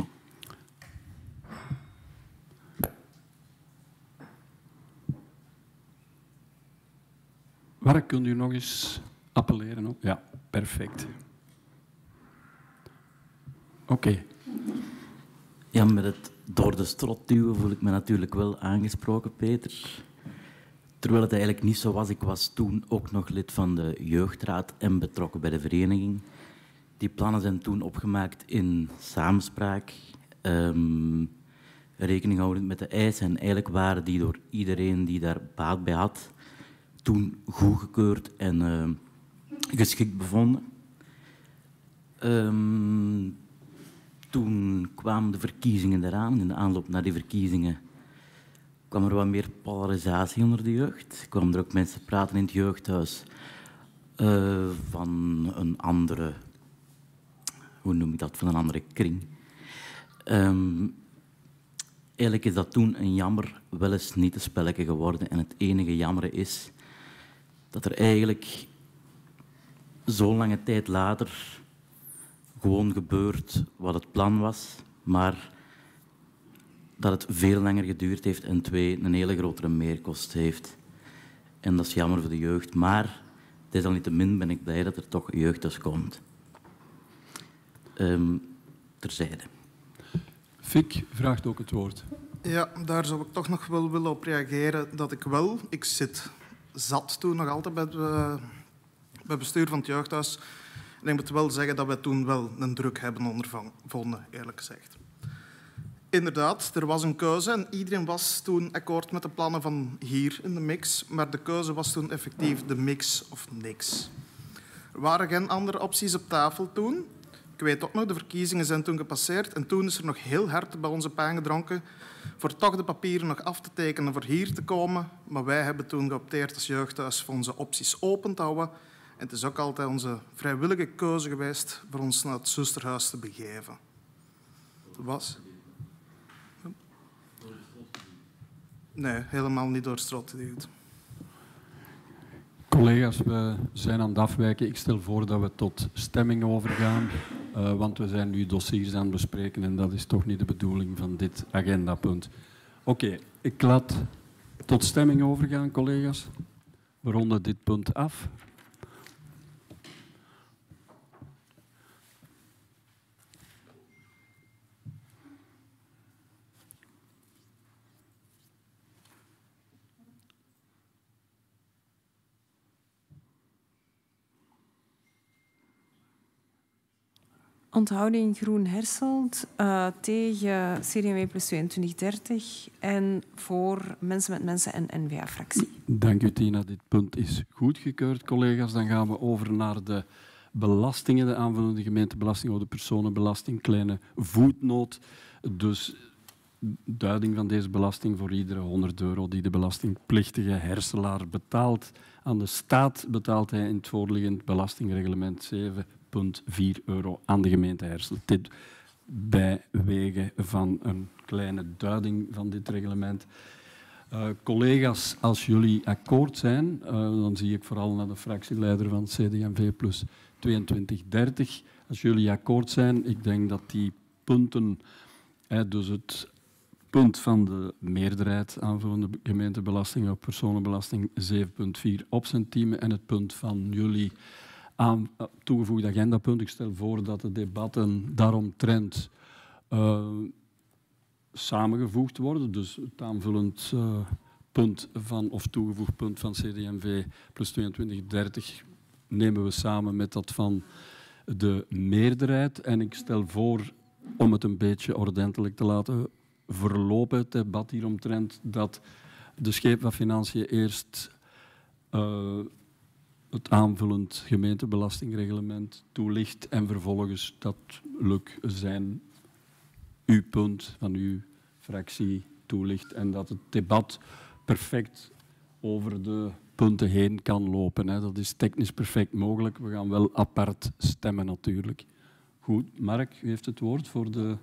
Speaker 1: Waar kunt u nog eens appelleren op? Ja, perfect. Oké.
Speaker 11: Ja, met het door de strot duwen voel ik me natuurlijk wel aangesproken, Peter. Terwijl het eigenlijk niet zo was. Ik was toen ook nog lid van de jeugdraad en betrokken bij de vereniging. Die plannen zijn toen opgemaakt in samenspraak, rekening houdend met de eisen. En eigenlijk waren die door iedereen die daar baat bij had, toen goedgekeurd en geschikt bevonden. Toen kwamen de verkiezingen eraan. In de aanloop naar die verkiezingen kwam er wat meer polarisatie onder de jeugd. Kwamen er ook mensen praten in het jeugdhuis van een andere, hoe noem ik dat, van een andere kring. Eigenlijk is dat toen een jammer wel eens niet een spelletje geworden. En het enige jammer is dat er eigenlijk zo lange tijd later gewoon gebeurt wat het plan was, maar dat het veel langer geduurd heeft en 2, een hele grotere meerkost heeft. En dat is jammer voor de jeugd, maar desalniettemin ben ik blij dat er toch jeugdhuis komt. Terzijde.
Speaker 1: Fik vraagt ook het woord.
Speaker 12: Ja, daar zou ik toch nog wel willen op reageren. Ik zat toen nog altijd bij het bestuur van het jeugdhuis. En ik moet wel zeggen dat wij toen wel een druk hebben ondervonden, eerlijk gezegd. Inderdaad, er was een keuze en iedereen was toen akkoord met de plannen van hier in de mix. Maar de keuze was toen effectief de mix of niks. Er waren geen andere opties op tafel toen. Ik weet ook nog, de verkiezingen zijn toen gepasseerd en toen is er nog heel hard bij onze pijn gedronken voor toch de papieren nog af te tekenen voor hier te komen. Maar wij hebben toen geopteerd als jeugdhuis voor onze opties open te houden. En het is ook altijd onze vrijwillige keuze geweest voor ons naar het zusterhuis te begeven. Was? Nee, helemaal niet door strot geduwd.
Speaker 1: Collega's, we zijn aan het afwijken. Ik stel voor dat we tot stemming overgaan, want we zijn nu dossiers aan het bespreken en dat is toch niet de bedoeling van dit agendapunt. Oké, ik laat tot stemming overgaan, collega's. We ronden dit punt af.
Speaker 2: Onthouding Groen Herselt tegen CD&V plus 2230 en voor Mensen met Mensen en N-VA-fractie.
Speaker 1: Dank u, Tina. Dit punt is goedgekeurd, collega's. Dan gaan we over naar de belastingen, de aanvullende gemeentebelasting of de personenbelasting. Kleine voetnoot. Dus duiding van deze belasting voor iedere €100 die de belastingplichtige Herselaar betaalt. Aan de staat betaalt hij in het voorliggend belastingreglement €7,4 aan de gemeente Herselt. Dit bij wege van een kleine duiding van dit reglement. Collega's, als jullie akkoord zijn, dan zie ik vooral naar de fractieleider van CD&V plus 2230. Als jullie akkoord zijn, ik denk dat die punten, dus het punt van de meerderheid aanvullende gemeentebelasting op personenbelasting 7,4 op centime en het punt van jullie toegevoegd agendapunt. Ik stel voor dat de debatten daaromtrent samengevoegd worden. Dus het aanvullend punt van, of toegevoegd punt van CD&V plus 2230 nemen we samen met dat van de meerderheid. En ik stel voor, om het een beetje ordentelijk te laten verlopen, het debat hieromtrent, dat de Scheep van Financiën eerst het aanvullend gemeentebelastingreglement toelicht en vervolgens dat uw punt van uw fractie toelicht en dat het debat perfect over de punten heen kan lopen. Dat is technisch perfect mogelijk. We gaan wel apart stemmen natuurlijk. Goed, Mark, u heeft het woord voor de...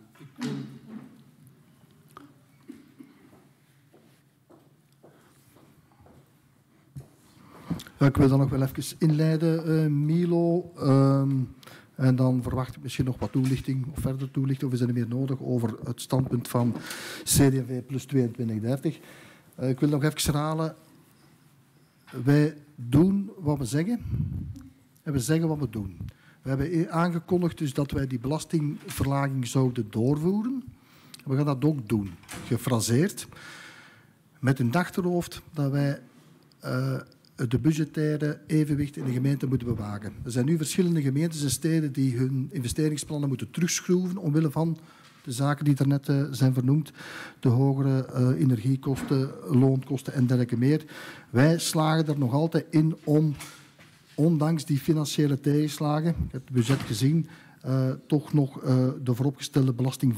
Speaker 8: Ik wil dan nog wel even inleiden, Milo. En dan verwacht ik misschien nog wat toelichting, of verder toelichting, of is er niet meer nodig, over het standpunt van CD&V plus 2230. Ik wil nog even herhalen. Wij doen wat we zeggen. En we zeggen wat we doen. We hebben aangekondigd dus dat wij die belastingverlaging zouden doorvoeren. We gaan dat ook doen. Gefraseerd. Met een achterhoofd dat wij... de budgettaire evenwicht in de gemeente moeten bewaken. Er zijn nu verschillende gemeentes en steden die hun investeringsplannen moeten terugschroeven omwille van de zaken die daarnet zijn vernoemd, de hogere energiekosten, loonkosten en dergelijke meer. Wij slagen er nog altijd in om, ondanks die financiële tegenslagen, ik heb het budget gezien, toch nog de vooropgestelde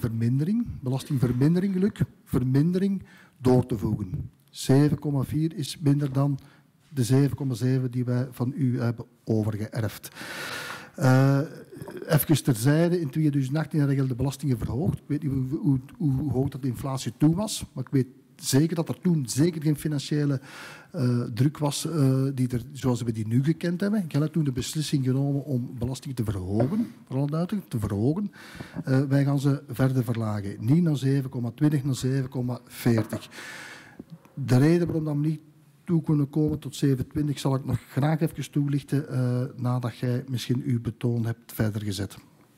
Speaker 8: belastingvermindering door te voegen. 7,4 is minder dan de 7,7 die wij van u hebben overgeërfd. Even terzijde, in 2018 hebben de belastingen verhoogd. Ik weet niet hoe hoog dat de inflatie toen was, maar ik weet zeker dat er toen zeker geen financiële druk was zoals we die nu gekend hebben. Ik heb toen de beslissing genomen om belastingen te verhogen, vooral duidelijk, te verhogen. Wij gaan ze verder verlagen. Niet naar 7,20, naar 7,40. De reden waarom dat we niet toe kunnen komen tot 7,20 zal ik nog graag even toelichten nadat jij misschien uw betoon hebt verder gezet.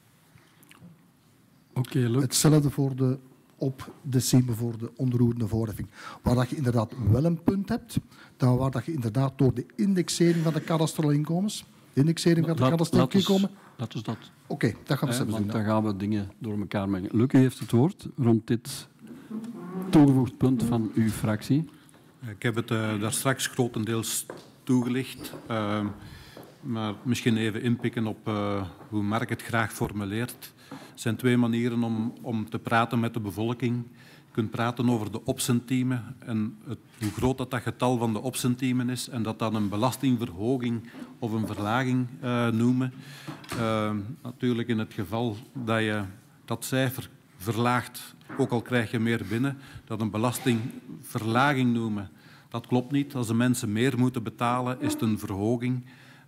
Speaker 1: Oké,
Speaker 8: hetzelfde op de CIME voor de onroerende voorheffing. Waar dat je inderdaad wel een punt hebt, dan waar dat je inderdaad door de indexering van de kadastrale inkomens,
Speaker 1: Laten we dat.
Speaker 8: Oké, dat gaan we zelf doen.
Speaker 1: Dan gaan we dingen door elkaar mengen. Luc, u heeft het woord rond dit toegevoegd punt van uw fractie.
Speaker 4: Ik heb het daar straks grotendeels toegelicht, maar misschien even inpikken op hoe Mark het graag formuleert. Er zijn twee manieren om te praten met de bevolking. Je kunt praten over de opcentiemen en hoe groot dat getal van de opcentiemen is en dat dan een belastingverhoging of een verlaging noemen. Natuurlijk in het geval dat je dat cijfer verlaagt, ook al krijg je meer binnen, dat een belastingverlaging noemen. Dat klopt niet. Als de mensen meer moeten betalen, is het een verhoging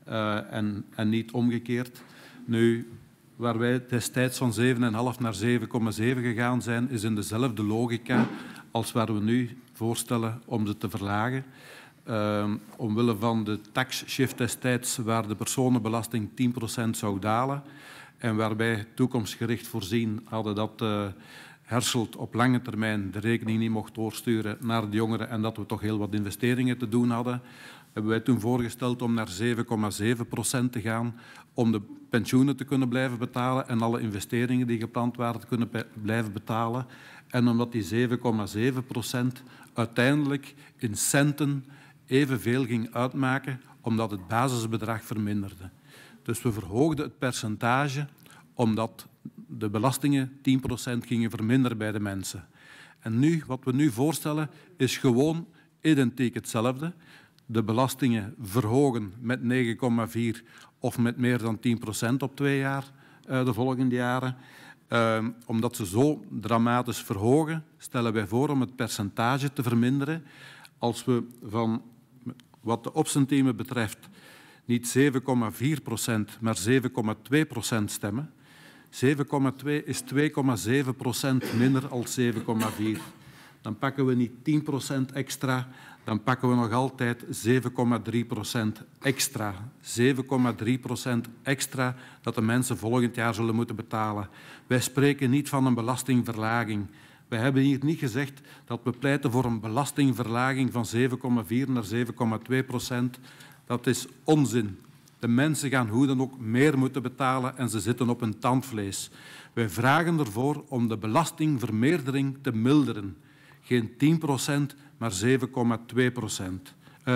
Speaker 4: en niet omgekeerd. Nu, waar wij destijds van 7,5 naar 7,7 gegaan zijn, is in dezelfde logica als waar we nu voorstellen om ze te verlagen. Omwille van de taxshift destijds, waar de personenbelasting 10% zou dalen en waarbij toekomstgericht voorzien hadden dat Herselt op lange termijn de rekening niet mocht doorsturen naar de jongeren en dat we toch heel wat investeringen te doen hadden, hebben wij toen voorgesteld om naar 7,7% te gaan om de pensioenen te kunnen blijven betalen en alle investeringen die gepland waren te kunnen blijven betalen. En omdat die 7,7% uiteindelijk in centen evenveel ging uitmaken, omdat het basisbedrag verminderde. Dus we verhoogden het percentage omdat de belastingen 10% gingen verminderen bij de mensen. En nu, wat we nu voorstellen, is gewoon identiek hetzelfde. De belastingen verhogen met 9,4 of met meer dan 10% op 2 jaar de volgende jaren. Omdat ze zo dramatisch verhogen, stellen wij voor om het percentage te verminderen. Als we van wat de opstentiemen betreft niet 7,4%, maar 7,2% stemmen. 7,2 is 2,7% minder dan 7,4. Dan pakken we niet 10% extra, dan pakken we nog altijd 7,3% extra. 7,3% extra dat de mensen volgend jaar zullen moeten betalen. Wij spreken niet van een belastingverlaging. Wij hebben hier niet gezegd dat we pleiten voor een belastingverlaging van 7,4 naar 7,2%. Dat is onzin. De mensen gaan hoe dan ook meer moeten betalen en ze zitten op hun tandvlees. Wij vragen ervoor om de belastingvermeerdering te milderen. Geen 10%, maar 7,2%.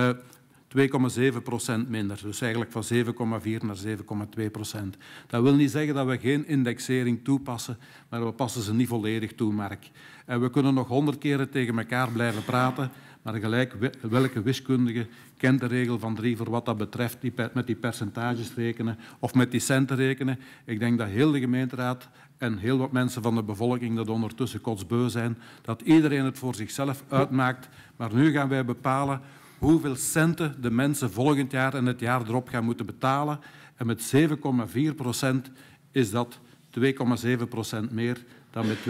Speaker 4: 2,7% minder. Dus eigenlijk van 7,4 naar 7,2%. Dat wil niet zeggen dat we geen indexering toepassen, maar we passen ze niet volledig toe, Mark. En we kunnen nog 100 keren tegen elkaar blijven praten, maar gelijk welke wiskundige kent de regel van 3 voor wat dat betreft, met die percentages rekenen of met die centen rekenen. Ik denk dat heel de gemeenteraad en heel wat mensen van de bevolking dat ondertussen kotsbeu zijn, dat iedereen het voor zichzelf uitmaakt. Maar nu gaan wij bepalen hoeveel centen de mensen volgend jaar en het jaar erop gaan moeten betalen. En met 7,4% is dat 2,7% meer dan met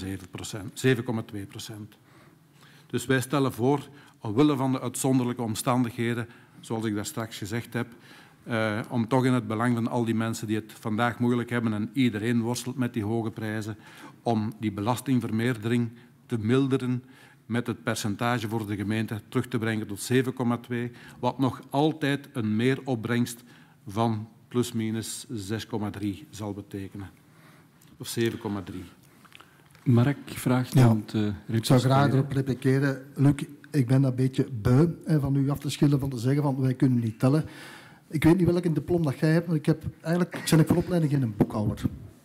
Speaker 4: 7,2%. Dus wij stellen voor, omwille van de uitzonderlijke omstandigheden, zoals ik daar straks gezegd heb, om toch in het belang van al die mensen die het vandaag moeilijk hebben en iedereen worstelt met die hoge prijzen, om die belastingvermeerdering te milderen met het percentage voor de gemeente terug te brengen tot 7,2, wat nog altijd een meeropbrengst van plusminus 6,3 zal betekenen. Of 7,3.
Speaker 1: Mark vraagt om te repliceren.
Speaker 8: Ik zou graag erop repliceren. Luc, ik ben een beetje beu van u af te schillen, van te zeggen van wij kunnen niet tellen. Ik weet niet welk diploma dat jij hebt, maar ik ben voor opleiding geen boekhouder.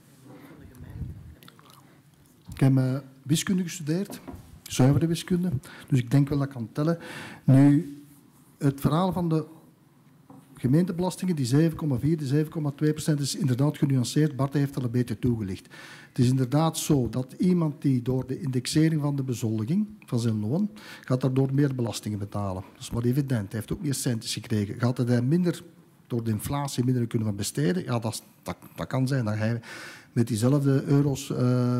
Speaker 8: Ik heb wiskunde gestudeerd, zuivere wiskunde, dus ik denk wel dat ik kan tellen. Nu, het verhaal van de gemeentebelastingen, die 7,4, die 7,2% is inderdaad genuanceerd. Bart heeft al een beetje toegelicht. Het is inderdaad zo dat iemand die door de indexering van de bezoldiging van zijn loon, gaat daardoor meer belastingen betalen. Dat is maar evident. Hij heeft ook meer centjes gekregen. Gaat hij minder door de inflatie minder kunnen besteden? Ja, dat kan zijn dat hij met diezelfde euro's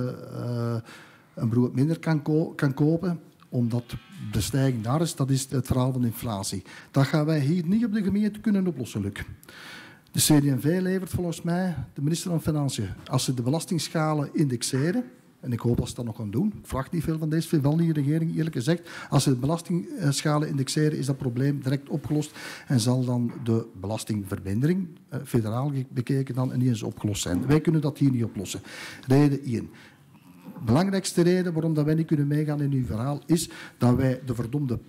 Speaker 8: een brood minder kan kopen, omdat de stijging daar is. Dat is het verhaal van de inflatie. Dat gaan wij hier niet op de gemeente kunnen oplossen, Luc. De CD&V levert volgens mij de minister van Financiën. Als ze de belastingschalen indexeren, en ik hoop dat ze dat nog gaan doen, ik vraag niet veel van deze, wel niet de regering eerlijk gezegd, als ze de belastingschalen indexeren, is dat probleem direct opgelost en zal dan de belastingvermindering, federaal bekeken dan, niet eens opgelost zijn. Wij kunnen dat hier niet oplossen. Reden 1. De belangrijkste reden waarom wij niet kunnen meegaan in uw verhaal is dat wij de verdomde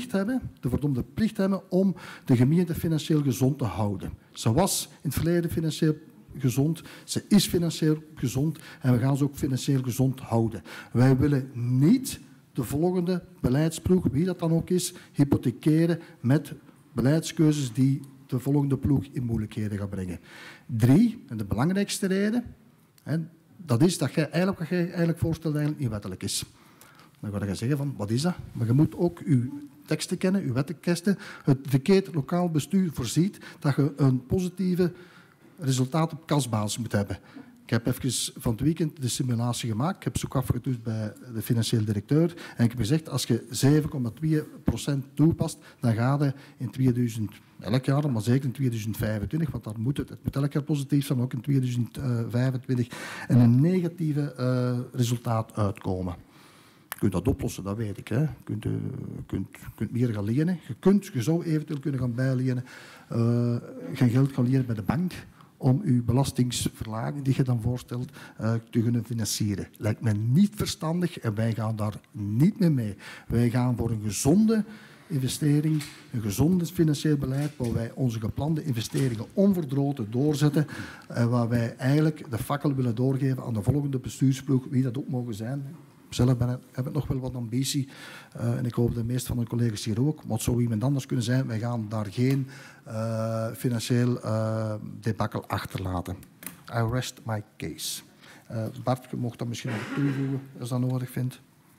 Speaker 8: plicht hebben om de gemeente financieel gezond te houden. Ze was in het verleden financieel gezond, ze is financieel gezond en we gaan ze ook financieel gezond houden. Wij willen niet de volgende beleidsploeg, wie dat dan ook is, hypothekeren met beleidskeuzes die de volgende ploeg in moeilijkheden gaan brengen. 3, en de belangrijkste reden, dat is dat wat jij eigenlijk voorstelt eigenlijk niet wettelijk is. Dan ga je zeggen van, wat is dat? Maar je moet ook je teksten kennen, je wetteksten. Het decreet lokaal bestuur voorziet dat je een positieve resultaat op kasbasis moet hebben. Ik heb even van het weekend de simulatie gemaakt. Ik heb ze ook afgetoetst bij de financieel directeur. En ik heb gezegd, als je 7,2% toepast, dan gaat je in 2000, elk jaar, maar zeker in 2025, want dat moet het moet elk jaar positief zijn, maar ook in 2025, en een negatieve resultaat uitkomen. Je kunt dat oplossen, dat weet ik. Hè. Je kunt meer gaan lenen. Je zou eventueel kunnen gaan bijlenen, geen geld gaan lenen bij de bank, om uw belastingsverlaging die je dan voorstelt te kunnen financieren. Lijkt me niet verstandig en wij gaan daar niet mee mee. Wij gaan voor een gezonde investering, een gezond financieel beleid waar wij onze geplande investeringen onverdroten doorzetten en waar wij eigenlijk de fakkel willen doorgeven aan de volgende bestuursploeg, wie dat ook mogen zijn. Zelf heb ik nog wel wat ambitie en ik hoop de meeste van de collega's hier ook. Maar het zou iemand anders kunnen zijn. Wij gaan daar geen financieel debakkel achterlaten. I rest my case. Bart, je mocht dat misschien nog toevoegen als dat nodig vindt.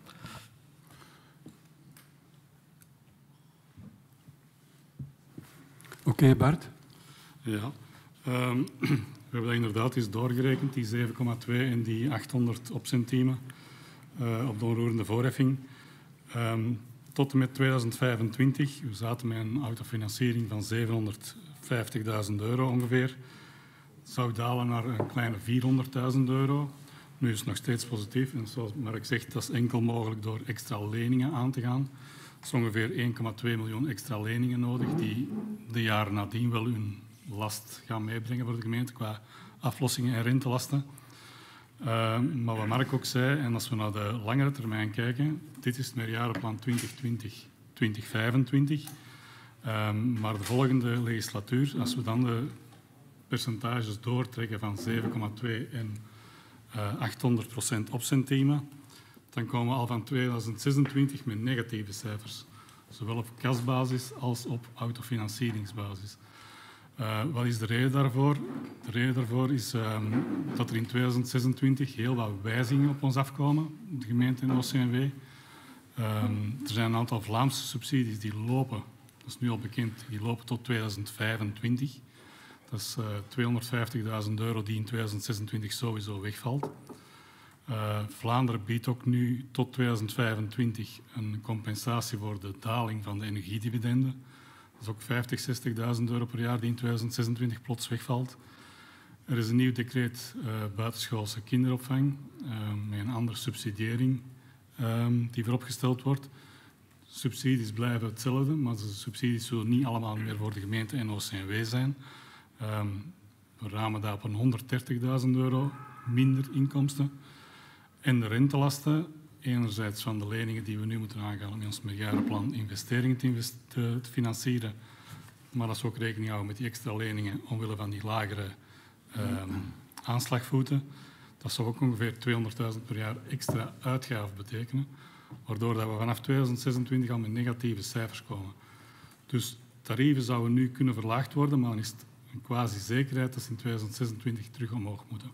Speaker 1: Oké, Bart.
Speaker 6: Ja. We hebben dat inderdaad eens doorgerekend, die 7,2 en die 800 opcentiemen op de onroerende voorheffing. Tot en met 2025, we zaten met een autofinanciering van €750.000 ongeveer, zou dalen naar een kleine €400.000. Nu is het nog steeds positief en zoals Mark zegt, dat is enkel mogelijk door extra leningen aan te gaan. Er is ongeveer 1,2 miljoen extra leningen nodig die de jaren nadien wel hun last gaan meebrengen voor de gemeente qua aflossingen en rentelasten. Maar wat Mark ook zei, en als we naar de langere termijn kijken, dit is het meerjarenplan 2020-2025. Maar de volgende legislatuur, als we dan de percentages doortrekken van 7,2 en 800% opcentiemen, dan komen we al van 2026 met negatieve cijfers. Zowel op kasbasis als op autofinancieringsbasis. Wat is de reden daarvoor? De reden daarvoor is dat er in 2026 heel wat wijzigingen op ons afkomen, de gemeente en de OCMW. Er zijn een aantal Vlaamse subsidies die lopen, dat is nu al bekend, die lopen tot 2025. Dat is €250.000 die in 2026 sowieso wegvalt. Vlaanderen biedt ook nu tot 2025 een compensatie voor de daling van de energiedividenden. Dat is ook €50.000-60.000 per jaar die in 2026 plots wegvalt. Er is een nieuw decreet buitenschoolse kinderopvang met een andere subsidiëring die vooropgesteld wordt. Subsidies blijven hetzelfde, maar de subsidies zullen niet allemaal meer voor de gemeente en OCMW zijn. We ramen daar op een €130.000 minder inkomsten. En de rentelasten, enerzijds van de leningen die we nu moeten aangaan om in ons meerjarenplan investeringen te financieren, maar als we ook rekening houden met die extra leningen omwille van die lagere aanslagvoeten, dat zou ook ongeveer €200.000 per jaar extra uitgave betekenen, waardoor dat we vanaf 2026 al met negatieve cijfers komen. Dus tarieven zouden nu kunnen verlaagd worden, maar dan is het een quasi-zekerheid dat ze in 2026 terug omhoog moeten.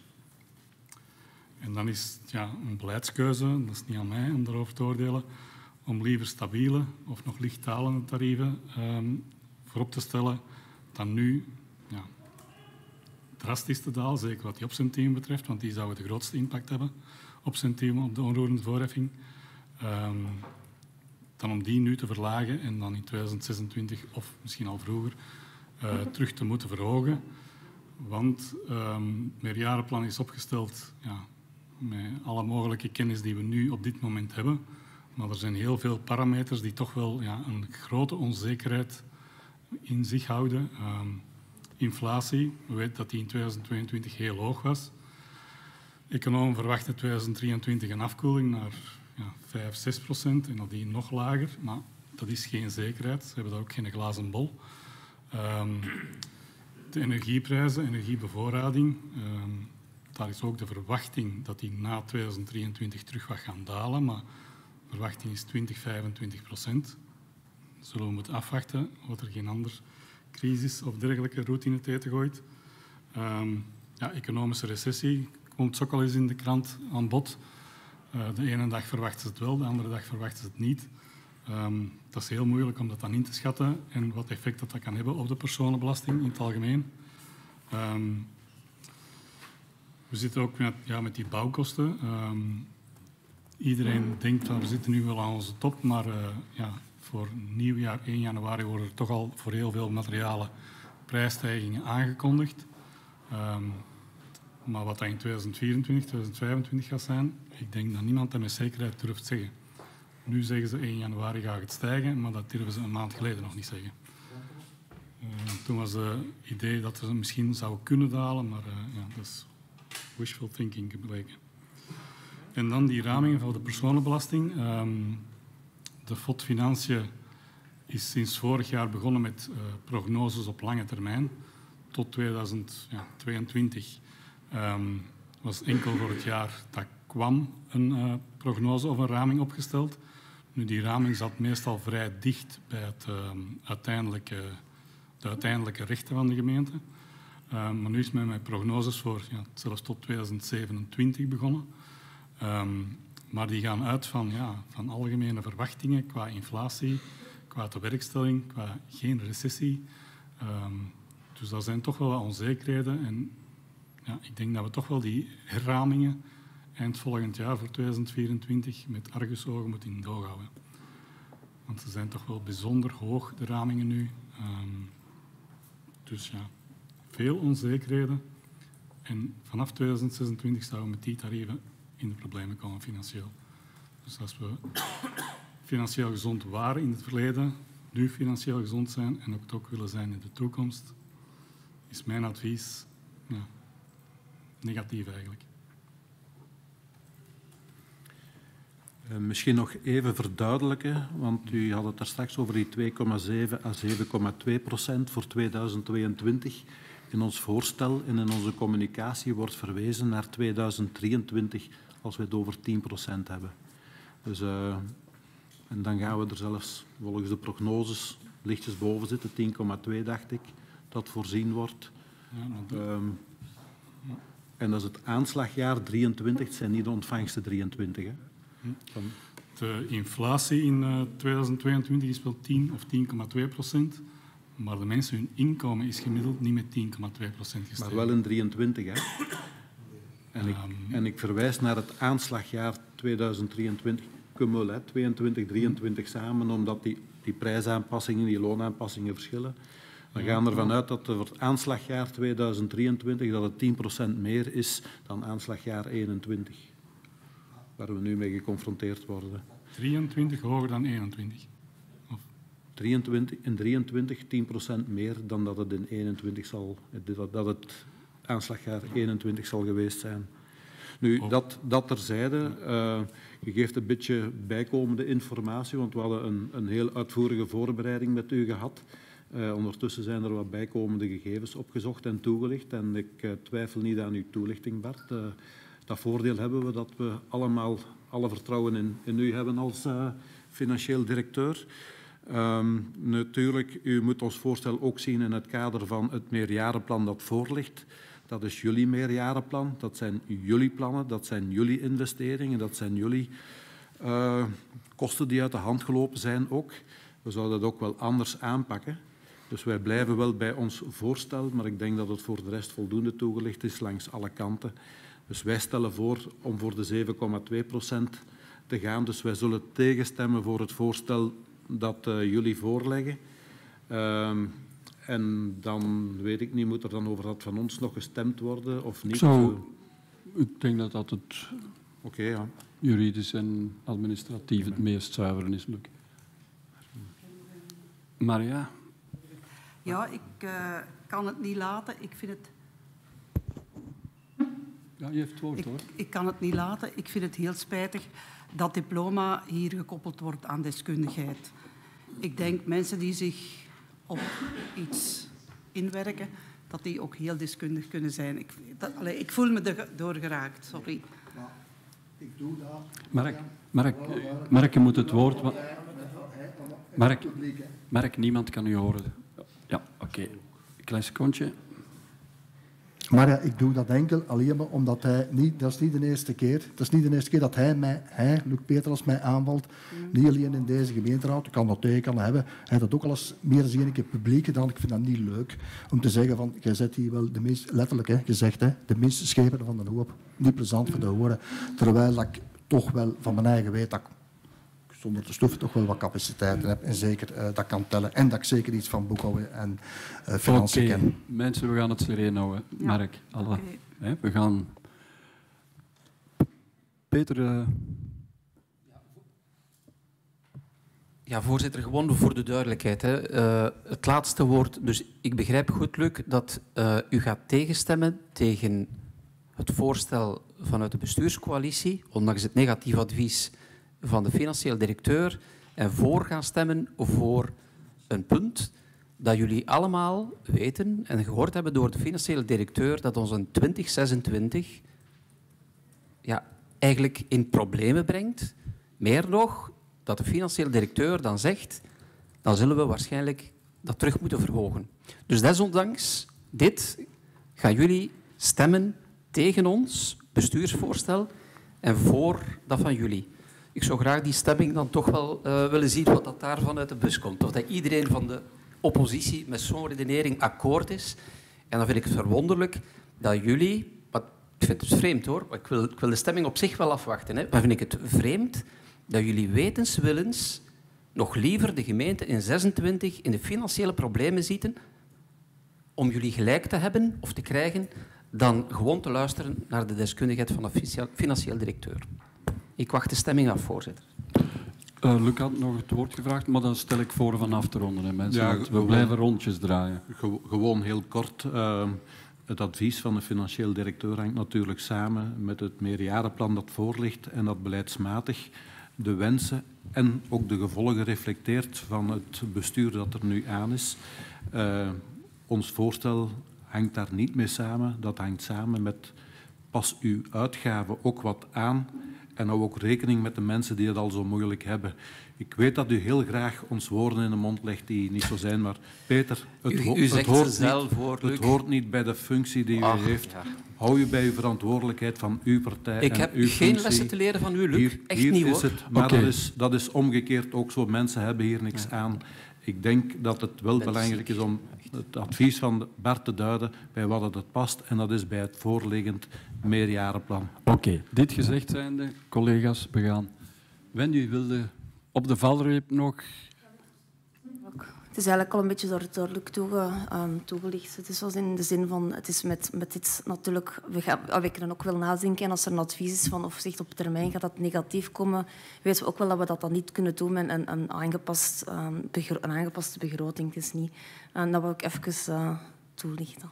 Speaker 6: En dan is het een beleidskeuze, dat is niet aan mij om daarover te oordelen, om liever stabiele of nog licht dalende tarieven voorop te stellen dan nu drastisch te dalen, zeker wat die opcentiemen betreft, want die zouden de grootste impact hebben, opcentiemen op de onroerende voorheffing, dan om die nu te verlagen en dan in 2026 of misschien al vroeger terug te moeten verhogen. Want het meerjarenplan is opgesteld met alle mogelijke kennis die we nu op dit moment hebben. Maar er zijn heel veel parameters die toch wel een grote onzekerheid in zich houden. Inflatie, we weten dat die in 2022 heel hoog was. Economen verwachten 2023 een afkoeling naar 5-6% en nadien nog lager. Maar dat is geen zekerheid, ze hebben daar ook geen glazen bol. De energieprijzen, energiebevoorrading, daar is ook de verwachting dat die na 2023 terug wat gaan dalen, maar de verwachting is 20-25%. Zullen we moeten afwachten of er geen andere crisis of dergelijke route in het eten gooit. Economische recessie komt ook al eens in de krant aan bod. De ene dag verwachten ze het wel, de andere dag verwachten ze het niet. Dat is heel moeilijk om dat dan in te schatten en wat effect dat kan hebben op de personenbelasting in het algemeen. We zitten ook met die bouwkosten. Iedereen denkt van we zitten nu wel aan onze top, maar voor nieuwjaar 1 januari worden er toch al voor heel veel materialen prijsstijgingen aangekondigd. Maar wat dat in 2024, 2025 gaat zijn, ik denk dat niemand dat met zekerheid durft zeggen. Nu zeggen ze 1 januari gaat het stijgen, maar dat durven ze een maand geleden nog niet zeggen. Toen was het idee dat ze misschien zouden kunnen dalen, maar dat is wishful thinking gebleken. En dan die ramingen voor de personenbelasting. De FOD Financiën is sinds vorig jaar begonnen met prognoses op lange termijn. Tot 2022 was enkel voor het jaar dat kwam een prognose of een raming opgesteld. Nu, die raming zat meestal vrij dicht bij de uiteindelijke rechten van de gemeente. Maar nu is men met prognoses voor zelfs tot 2027 begonnen. Maar die gaan uit van algemene verwachtingen qua inflatie, qua tewerkstelling, qua geen recessie. Dus dat zijn toch wel wat onzekerheden. En ik denk dat we toch wel die herramingen eind volgend jaar voor 2024 met argusogen moeten in doog houden. Want ze zijn toch wel bijzonder hoog, de ramingen nu. Dus veel onzekerheden. En vanaf 2026 zouden we met die tarieven in de problemen komen financieel. Dus als we financieel gezond waren in het verleden, nu financieel gezond zijn en ook willen zijn in de toekomst, is mijn advies negatief eigenlijk.
Speaker 4: Misschien nog even verduidelijken, want u had het daar straks over die 2,7 à 7,2% voor 2022. In ons voorstel en in onze communicatie wordt verwezen naar 2023 als we het over 10% hebben. Dus, en dan gaan we er zelfs volgens de prognoses lichtjes boven zitten, 10,2 dacht ik, dat voorzien wordt. En dat is het aanslagjaar 23, het zijn niet de ontvangsten 23. Hè.
Speaker 6: De inflatie in 2022 is wel 10 of 10,2%, maar de mensen hun inkomen is gemiddeld niet met 10,2% gestegen.
Speaker 4: Maar wel in 23, hè? En ik verwijs naar het aanslagjaar 2023, cumul, 22, 23 samen, omdat die prijsaanpassingen, die loonaanpassingen verschillen. We gaan ervan uit dat voor het aanslagjaar 2023 dat het 10% meer is dan aanslagjaar 21. Waar we nu mee geconfronteerd worden.
Speaker 6: 23 hoger dan 21? Of?
Speaker 4: 23, in 23 10% meer dan dat het in 21 zal, dat het aanslagjaar 21 zal geweest zijn. Nu, dat terzijde, je geeft een beetje bijkomende informatie, want we hadden een heel uitvoerige voorbereiding met u gehad. Ondertussen zijn er wat bijkomende gegevens opgezocht en toegelicht en ik twijfel niet aan uw toelichting, Bart. Dat voordeel hebben we dat we allemaal alle vertrouwen in u hebben als financieel directeur. Natuurlijk, u moet ons voorstel ook zien in het kader van het meerjarenplan dat voorligt. Dat is jullie meerjarenplan, dat zijn jullie plannen, dat zijn jullie investeringen, dat zijn jullie kosten die uit de hand gelopen zijn ook. We zouden dat ook wel anders aanpakken. Dus wij blijven wel bij ons voorstel, maar ik denk dat het voor de rest voldoende toegelicht is langs alle kanten. Dus wij stellen voor om voor de 7,2% te gaan. Dus wij zullen tegenstemmen voor het voorstel dat jullie voorleggen. En dan weet ik niet, moet er dan over dat van ons nog gestemd worden of niet?
Speaker 1: Ik denk dat dat het juridisch en administratief het meest zuiveren is. Maria?
Speaker 13: Ja, ik kan het niet laten. Ik vind het...
Speaker 1: Ja, je heeft het woord, hoor.
Speaker 13: Ik kan het niet laten. Ik vind het heel spijtig dat diploma hier gekoppeld wordt aan deskundigheid. Ik denk mensen die zich op iets inwerken, dat die ook heel deskundig kunnen zijn. Ik voel me erdoor geraakt, sorry.
Speaker 8: Ik doe dat.
Speaker 1: Mark, je moet het woord... Mark, niemand kan u horen. Ja, oké. Klein secondje.
Speaker 8: Maar ja, ik doe dat enkel alleen maar omdat hij niet... Dat is niet de eerste keer. Het is niet de eerste keer dat hij Luc Peeters, mij aanvalt. Niet alleen in deze gemeenteraad. Ik kan dat tegen kan hebben. Hij heeft dat ook al eens meer dan één keer publiek gedaan. Ik vind dat niet leuk om te zeggen van... Jij zet hier wel de meest... Letterlijk gezegd, de meeste schepen van de hoop. Niet plezant voor de horen. Terwijl ik toch wel van mijn eigen weet dat ik zonder te stoffen toch wel wat capaciteiten heb. En zeker dat kan tellen. En dat ik zeker iets van boekhouden en financiën ken.
Speaker 1: Mensen, we gaan het sereen houden. Ja. Mark, we gaan... Peter...
Speaker 5: Ja, voorzitter, gewoon voor de duidelijkheid. Het laatste woord. Dus ik begrijp goed, Luc, dat u gaat tegenstemmen tegen het voorstel vanuit de bestuurscoalitie, ondanks het negatief advies van de financieel directeur, en voor gaan stemmen voor een punt dat jullie allemaal weten en gehoord hebben door de financiële directeur, dat ons in 2026 eigenlijk in problemen brengt. Meer nog, dat de financiële directeur dan zegt, dan zullen we waarschijnlijk dat terug moeten verhogen. Dus desondanks dit gaan jullie stemmen tegen ons bestuursvoorstel en voor dat van jullie. Ik zou graag die stemming dan toch wel willen zien wat dat daarvan uit de bus komt. Of dat iedereen van de oppositie met zo'n redenering akkoord is. En dan vind ik het verwonderlijk dat jullie... Ik vind het vreemd hoor, ik wil de stemming op zich wel afwachten. Hè, maar vind ik het vreemd dat jullie wetenswillens nog liever de gemeente in 26 in de financiële problemen zitten om jullie gelijk te hebben of te krijgen dan gewoon te luisteren naar de deskundigheid van een financieel directeur. Ik wacht de stemming af, voorzitter.
Speaker 1: Luc had nog het woord gevraagd, maar dan stel ik voor van af te ronden. Hè, mensen,
Speaker 4: Ja,
Speaker 1: want we blijven rondjes draaien.
Speaker 4: Gewoon heel kort. Het advies van de financieel directeur hangt natuurlijk samen met het meerjarenplan dat voor ligt en dat beleidsmatig de wensen en ook de gevolgen reflecteert van het bestuur dat er nu aan is. Ons voorstel hangt daar niet mee samen. Dat hangt samen met pas uw uitgaven ook wat aan en hou ook rekening met de mensen die het al zo moeilijk hebben. Ik weet dat u heel graag ons woorden in de mond legt die niet zo zijn, maar Peter, het hoort niet bij de functie die u heeft. Ja. Hou je bij uw verantwoordelijkheid van uw partij
Speaker 5: ik
Speaker 4: en
Speaker 5: heb
Speaker 4: uw
Speaker 5: geen
Speaker 4: functie.
Speaker 5: lessen te leren van u, Luc. Echt
Speaker 4: hier
Speaker 5: niet,
Speaker 4: is
Speaker 5: hoor.
Speaker 4: het, maar dat is omgekeerd ook zo. Mensen hebben hier niks aan. Ik denk dat het wel belangrijk is om het advies van Bart te duiden bij wat het past, en dat is bij het voorliggend meerjarenplan.
Speaker 1: Oké, dit gezegd zijnde, collega's, we gaan. Wendy wilde op de valreep nog...
Speaker 14: Het is eigenlijk al een beetje door Luc toegelicht. Het is zoals in de zin van, het is met dit natuurlijk... We kunnen ook wel nadenken, en als er een advies is van of zegt op termijn gaat dat negatief komen, weten we ook wel dat we dat dan niet kunnen doen met een aangepaste begroting. Het is niet... dat wil ik even toelichten.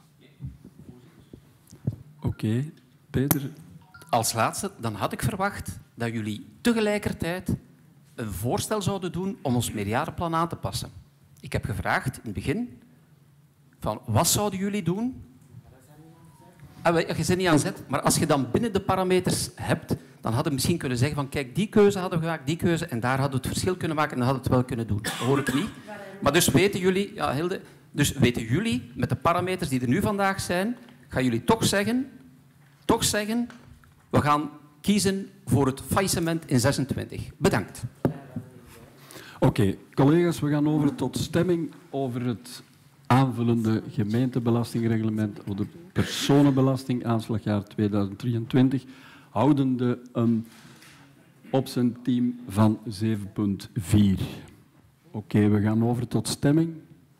Speaker 5: Oké, Peter. Als laatste, dan had ik verwacht dat jullie tegelijkertijd een voorstel zouden doen om ons meerjarenplan aan te passen. Ik heb gevraagd in het begin van wat zouden jullie doen? Je bent niet aan zet, maar als je dan binnen de parameters hebt, dan hadden we misschien kunnen zeggen van kijk, die keuze hadden we gemaakt, die keuze, en daar hadden we het verschil kunnen maken en dan hadden we het wel kunnen doen. Dat hoor ik niet. Maar dus weten jullie, ja, Hilde, dus weten jullie met de parameters die er nu vandaag zijn, gaan jullie toch zeggen, we gaan kiezen voor het faillissement in 26. Bedankt.
Speaker 1: Oké, collega's, we gaan over tot stemming over het aanvullende gemeentebelastingreglement of de personenbelasting aanslagjaar 2023, houdende op zijn team van 7.4. Oké, we gaan over tot stemming.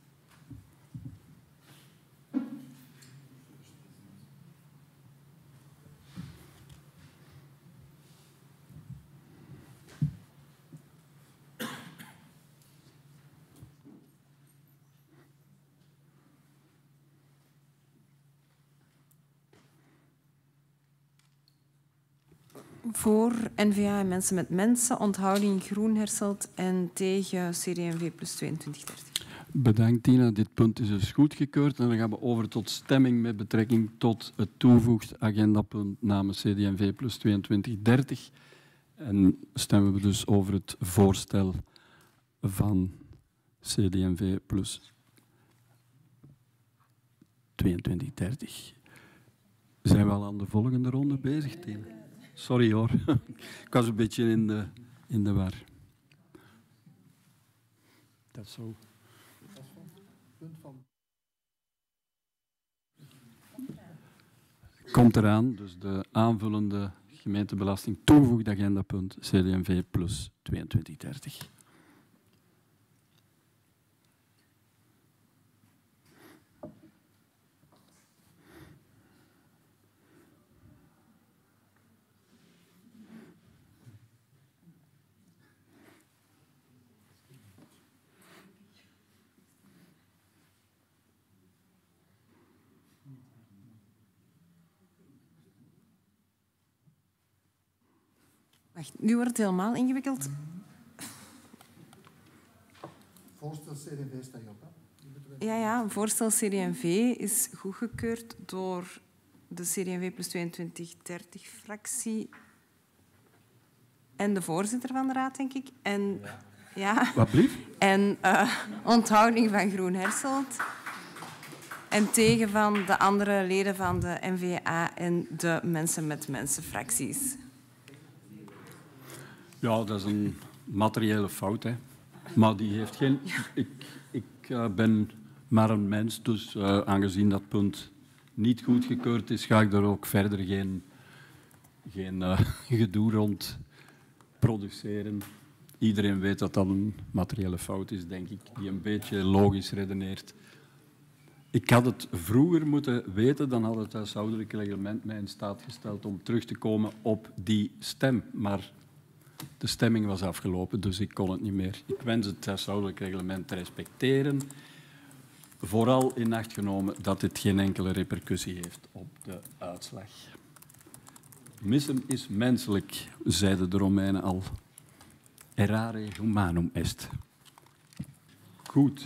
Speaker 2: Voor N-VA en Mensen met Mensen, onthouding Groen Herselt en tegen CD&V plus 2230.
Speaker 1: Bedankt, Tina. Dit punt is dus goedgekeurd. En dan gaan we over tot stemming met betrekking tot het toegevoegd agendapunt namens CD&V plus 2230. En stemmen we dus over het voorstel van CD&V plus 2230. Zijn we al aan de volgende ronde bezig, Tina? Sorry hoor, ik was een beetje in de war. Dat is zo. Komt eraan, dus de aanvullende gemeentebelasting toegevoegd agendapunt CD&V plus 2230.
Speaker 2: Wacht, nu wordt het helemaal ingewikkeld.
Speaker 8: Voorstel CD&V sta je op, hè?
Speaker 2: Ja, een voorstel CD&V is goedgekeurd door de CD&V plus 2230-fractie en de voorzitter van de raad, denk ik. En, ja.
Speaker 1: Wat blieft?
Speaker 2: En onthouding van Groen Herselt. en tegen van de andere leden van de N-VA en de Mensen met Mensen fracties.
Speaker 1: Ja, dat is een materiële fout, hè. Maar die heeft geen... Ik ben maar een mens, dus aangezien dat punt niet goedgekeurd is, ga ik daar ook verder geen gedoe rond produceren. Iedereen weet dat dat een materiële fout is, denk ik, die een beetje logisch redeneert. Ik had het vroeger moeten weten, dan had het huishoudelijk reglement mij in staat gesteld om terug te komen op die stem. Maar de stemming was afgelopen, dus ik kon het niet meer. Ik wens het huishoudelijk reglement te respecteren. Vooral in acht genomen dat dit geen enkele repercussie heeft op de uitslag. Missen is menselijk, zeiden de Romeinen al. Errare humanum est. Goed.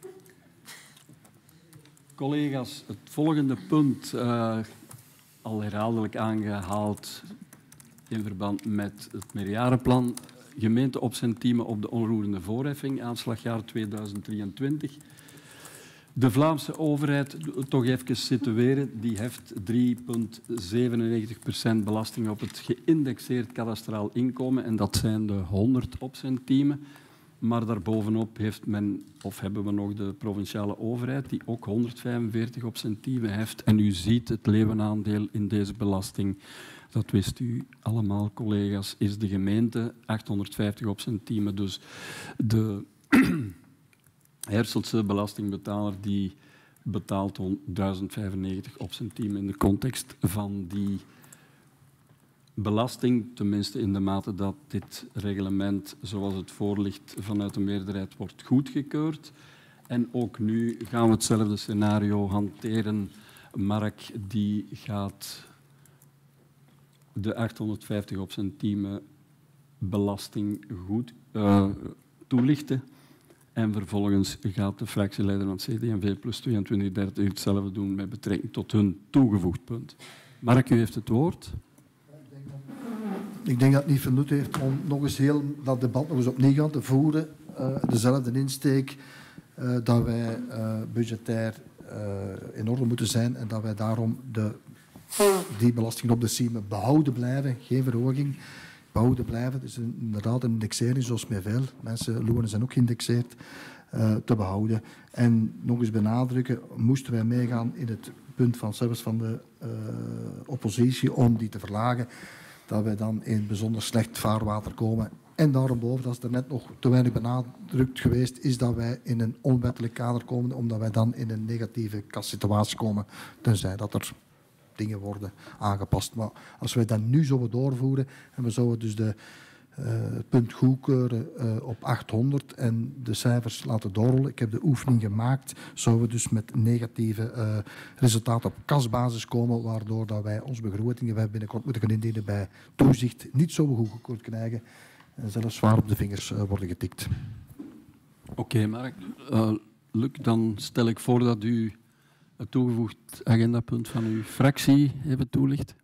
Speaker 1: Collega's, het volgende punt, al herhaaldelijk aangehaald in verband met het meerjarenplan, gemeenteopcentiemen op de onroerende voorheffing, aanslagjaar 2023. De Vlaamse overheid, toch even situeren, die heft 3,97% belasting op het geïndexeerd kadastraal inkomen en dat zijn de 100 opcentiemen. Maar daarbovenop heeft men, of hebben we nog de provinciale overheid die ook 145 opcentiemen heft. En u ziet het leeuwenaandeel in deze belasting, dat wist u allemaal, collega's, is de gemeente 850 opcentiemen. Dus de Herselse belastingbetaler die betaalt 1095 opcentiemen in de context van die belasting, tenminste in de mate dat dit reglement zoals het voorligt vanuit de meerderheid wordt goedgekeurd. En ook nu gaan we hetzelfde scenario hanteren. Mark die gaat de 850 opcentiemen belasting goed toelichten. En vervolgens gaat de fractieleider van CD&V plus 2230 hetzelfde doen met betrekking tot hun toegevoegd punt. Mark, u heeft het woord.
Speaker 8: Ik denk dat het niet van nut heeft om nog eens heel dat debat nog eens opnieuw gaan te voeren. Dezelfde insteek dat wij budgetair in orde moeten zijn en dat wij daarom die belasting op de ciemen behouden blijven, geen verhoging. Behouden blijven. Het is inderdaad een indexering, zoals met veel mensen, lonen zijn ook geïndexeerd, te behouden. En nog eens benadrukken, moesten wij meegaan in het punt van zelfs van de oppositie om die te verlagen, dat wij dan in bijzonder slecht vaarwater komen. En daarboven, dat is er net nog te weinig benadrukt geweest, is dat wij in een onwettelijk kader komen, omdat wij dan in een negatieve kassituatie komen, tenzij dat er dingen worden aangepast. Maar als wij dat nu zouden doorvoeren en we zouden dus het punt goedkeuren op 800 en de cijfers laten doorrollen, ik heb de oefening gemaakt, zouden we dus met negatieve resultaten op kasbasis komen, waardoor dat wij onze begrotingen wij binnenkort moeten gaan indienen bij toezicht niet zo goedgekeurd krijgen en zelfs zwaar op de vingers worden getikt.
Speaker 1: Oké, Mark. Luc, dan stel ik voor dat u het toegevoegd agendapunt van uw fractie even toelicht.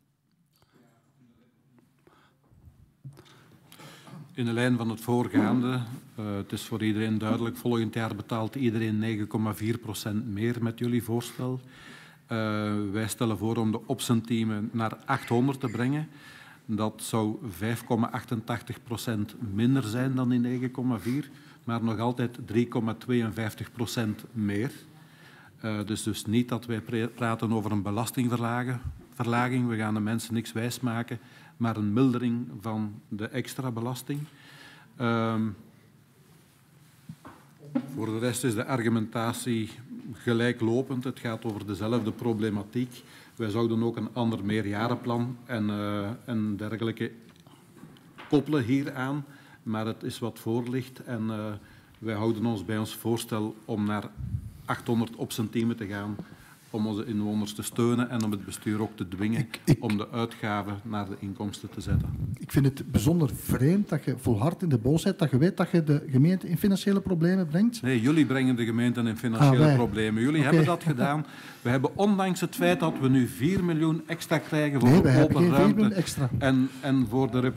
Speaker 4: In de lijn van het voorgaande, het is voor iedereen duidelijk, volgend jaar betaalt iedereen 9,4% meer met jullie voorstel. Wij stellen voor om de opcentiemen naar 800 te brengen. Dat zou 5,88% minder zijn dan die 9,4, maar nog altijd 3,52% meer. Dus niet dat wij praten over een belastingverlaging. We gaan de mensen niks wijsmaken, maar een mildering van de extra belasting. Voor de rest is de argumentatie gelijklopend. Het gaat over dezelfde problematiek. Wij zouden ook een ander meerjarenplan en dergelijke koppelen hieraan, maar het is wat voor ligt en wij houden ons bij ons voorstel om naar 800 opcentiemen te gaan om onze inwoners te steunen en om het bestuur ook te dwingen om de uitgaven naar de inkomsten te zetten.
Speaker 8: Ik vind het bijzonder vreemd dat je volhardt in de boosheid, dat je weet dat je de gemeente in financiële problemen brengt.
Speaker 4: Nee, jullie brengen de gemeente in financiële problemen. Jullie hebben dat gedaan. We hebben ondanks het feit dat we nu 4 miljoen extra krijgen voor de open ruimte en voor de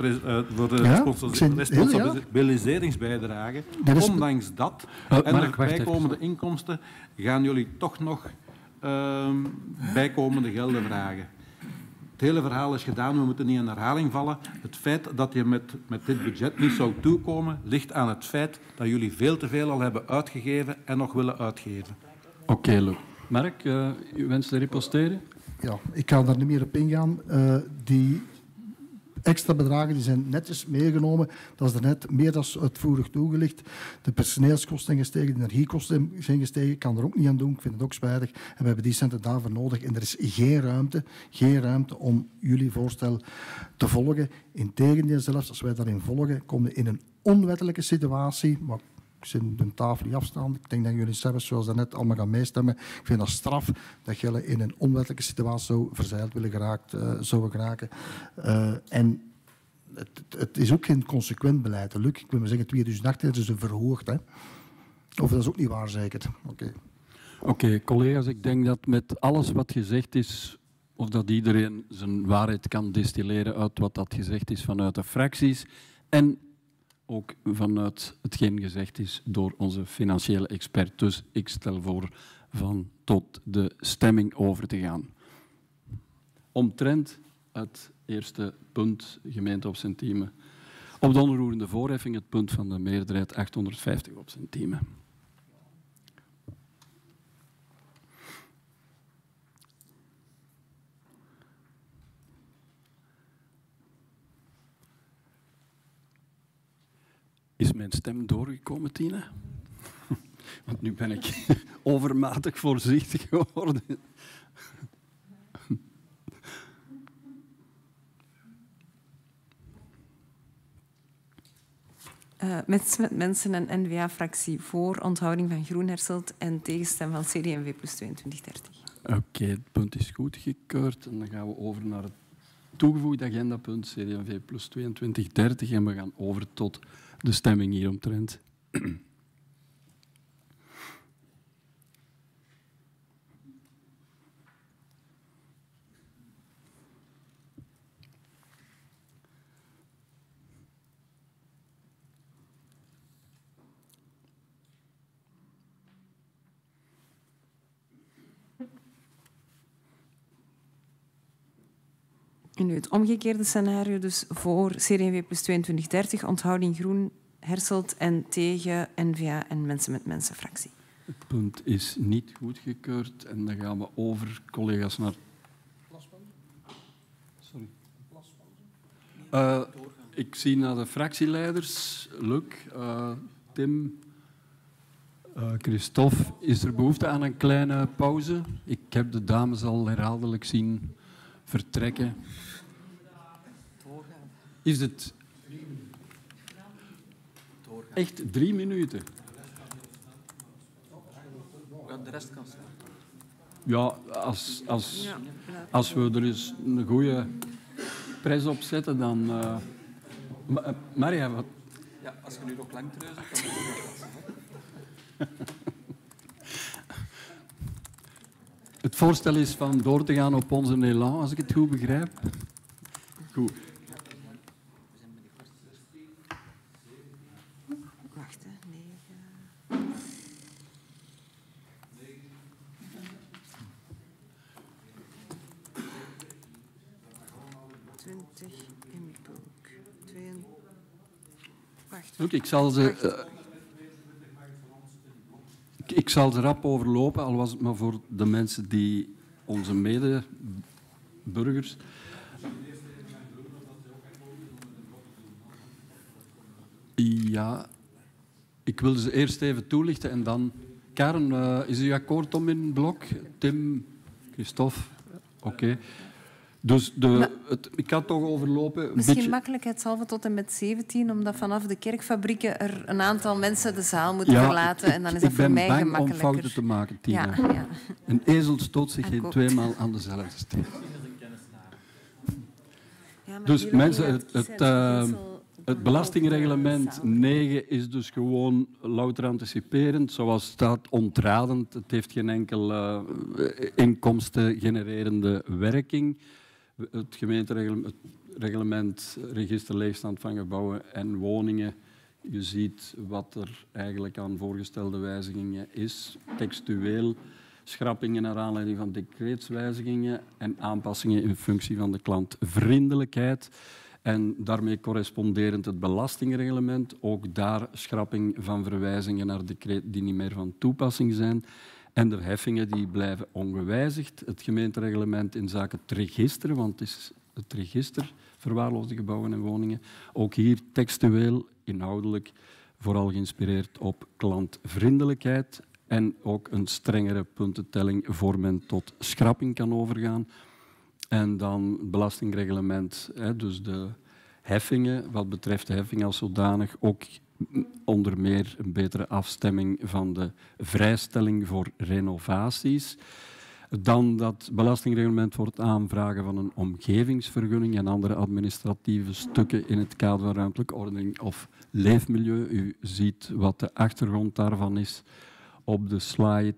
Speaker 4: responsabiliseringsbijdrage, ondanks dat en de bijkomende inkomsten gaan jullie toch nog bijkomende gelden vragen. Het hele verhaal is gedaan, we moeten niet in herhaling vallen. Het feit dat je met dit budget niet zou toekomen, ligt aan het feit dat jullie veel te veel al hebben uitgegeven en nog willen uitgeven.
Speaker 1: Oké, Luc. Mark, u wenst te riposteren?
Speaker 8: Ja, ik ga daar niet meer op ingaan. Die extra bedragen die zijn netjes meegenomen. Dat is daarnet meer dan uitvoerig toegelicht. De personeelskosten zijn gestegen, de energiekosten zijn gestegen. Ik kan er ook niet aan doen, ik vind het ook spijtig. En we hebben die centen daarvoor nodig. En er is geen ruimte om jullie voorstel te volgen. Integendeel zelfs, als wij daarin volgen, komen we in een onwettelijke situatie. Maar ik zit de tafel niet afstaan. Ik denk dat jullie zelfs, zoals daarnet, allemaal gaan meestemmen. Ik vind dat straf dat jullie in een onwettelijke situatie zo verzeild willen geraken. En het is ook geen consequent beleid. Luc, ik wil maar zeggen, 2018 is een verhoogd. Hè? Of dat is ook niet waar, zeker?
Speaker 1: Oké, collega's, ik denk dat met alles wat gezegd is, of dat iedereen zijn waarheid kan distilleren uit wat dat gezegd is vanuit de fracties en ook vanuit hetgeen gezegd is door onze financiële expert. Dus ik stel voor van tot de stemming over te gaan. Omtrent het eerste punt, gemeente op centiemen. Op de onroerende voorheffing het punt van de meerderheid 850 op centiemen. Is mijn stem doorgekomen, Tine? Want nu ben ik overmatig voorzichtig geworden.
Speaker 2: Met mensen en N-VA-fractie voor onthouding van Groen Herselt en tegenstem van CD&V plus 2230.
Speaker 1: Oké, het punt is goedgekeurd. En dan gaan we over naar het toegevoegd agendapunt CD&V plus 2230 en we gaan over tot de stemming hieromtrent.
Speaker 2: En nu het omgekeerde scenario, dus voor CD&V plus 2230, onthouding Groen Herselt en tegen N-VA en Mensen met Mensen fractie.
Speaker 1: Het punt is niet goedgekeurd en dan gaan we over, collega's, naar... Sorry. Ik zie naar de fractieleiders. Luc, Tim, Christophe. Is er behoefte aan een kleine pauze? Ik heb de dames al herhaaldelijk zien vertrekken. Is het echt 3 minuten?
Speaker 5: De rest kan staan.
Speaker 1: Ja, als we er eens een goede pres op zetten, dan... Maria, wat...
Speaker 5: Ja, als je nu nog lang treuzelt, dan moet je dat.
Speaker 1: Het voorstel is van door te gaan op onze elan, als ik het goed begrijp. Goed.
Speaker 2: Wacht, 20 in bulk. 2. Wacht.
Speaker 1: Goed, ik zal ze rap overlopen, al was het maar voor de mensen die onze medeburgers... Ja, ik wilde ze eerst even toelichten en dan... Karen, is u akkoord om in blok? Tim, Christophe, oké. Dus ik ga het toch overlopen.
Speaker 2: Misschien makkelijkheidshalve tot en met 17, omdat vanaf de kerkfabrieken er een aantal mensen de zaal moeten verlaten. En dan is dat voor mij gemakkelijker.
Speaker 1: Ik ben bang om fouten te maken, Tina.
Speaker 2: Ja.
Speaker 1: Een ezel stoot zich geen 2 maal aan dezelfde steen. Dus mensen, het belastingreglement 9 is dus gewoon louter anticiperend. Zoals staat, ontradend. Het heeft geen enkel inkomsten genererende werking. Het gemeentereglement, register leegstand van gebouwen en woningen. Je ziet wat er eigenlijk aan voorgestelde wijzigingen is. Textueel schrappingen naar aanleiding van decreetswijzigingen en aanpassingen in functie van de klantvriendelijkheid. En daarmee corresponderend het belastingreglement. Ook daar schrapping van verwijzingen naar decreet die niet meer van toepassing zijn. En de heffingen die blijven ongewijzigd. Het gemeentereglement in zaken het register, want het is het register verwaarloosde gebouwen en woningen. Ook hier textueel, inhoudelijk, vooral geïnspireerd op klantvriendelijkheid. En ook een strengere puntentelling voor men tot schrapping kan overgaan. En dan het belastingreglement, dus de heffingen, wat betreft de heffing als zodanig, ook onder meer een betere afstemming van de vrijstelling voor renovaties. Dan dat belastingreglement voor het aanvragen van een omgevingsvergunning en andere administratieve stukken in het kader van ruimtelijke ordening of leefmilieu. U ziet wat de achtergrond daarvan is op de slide.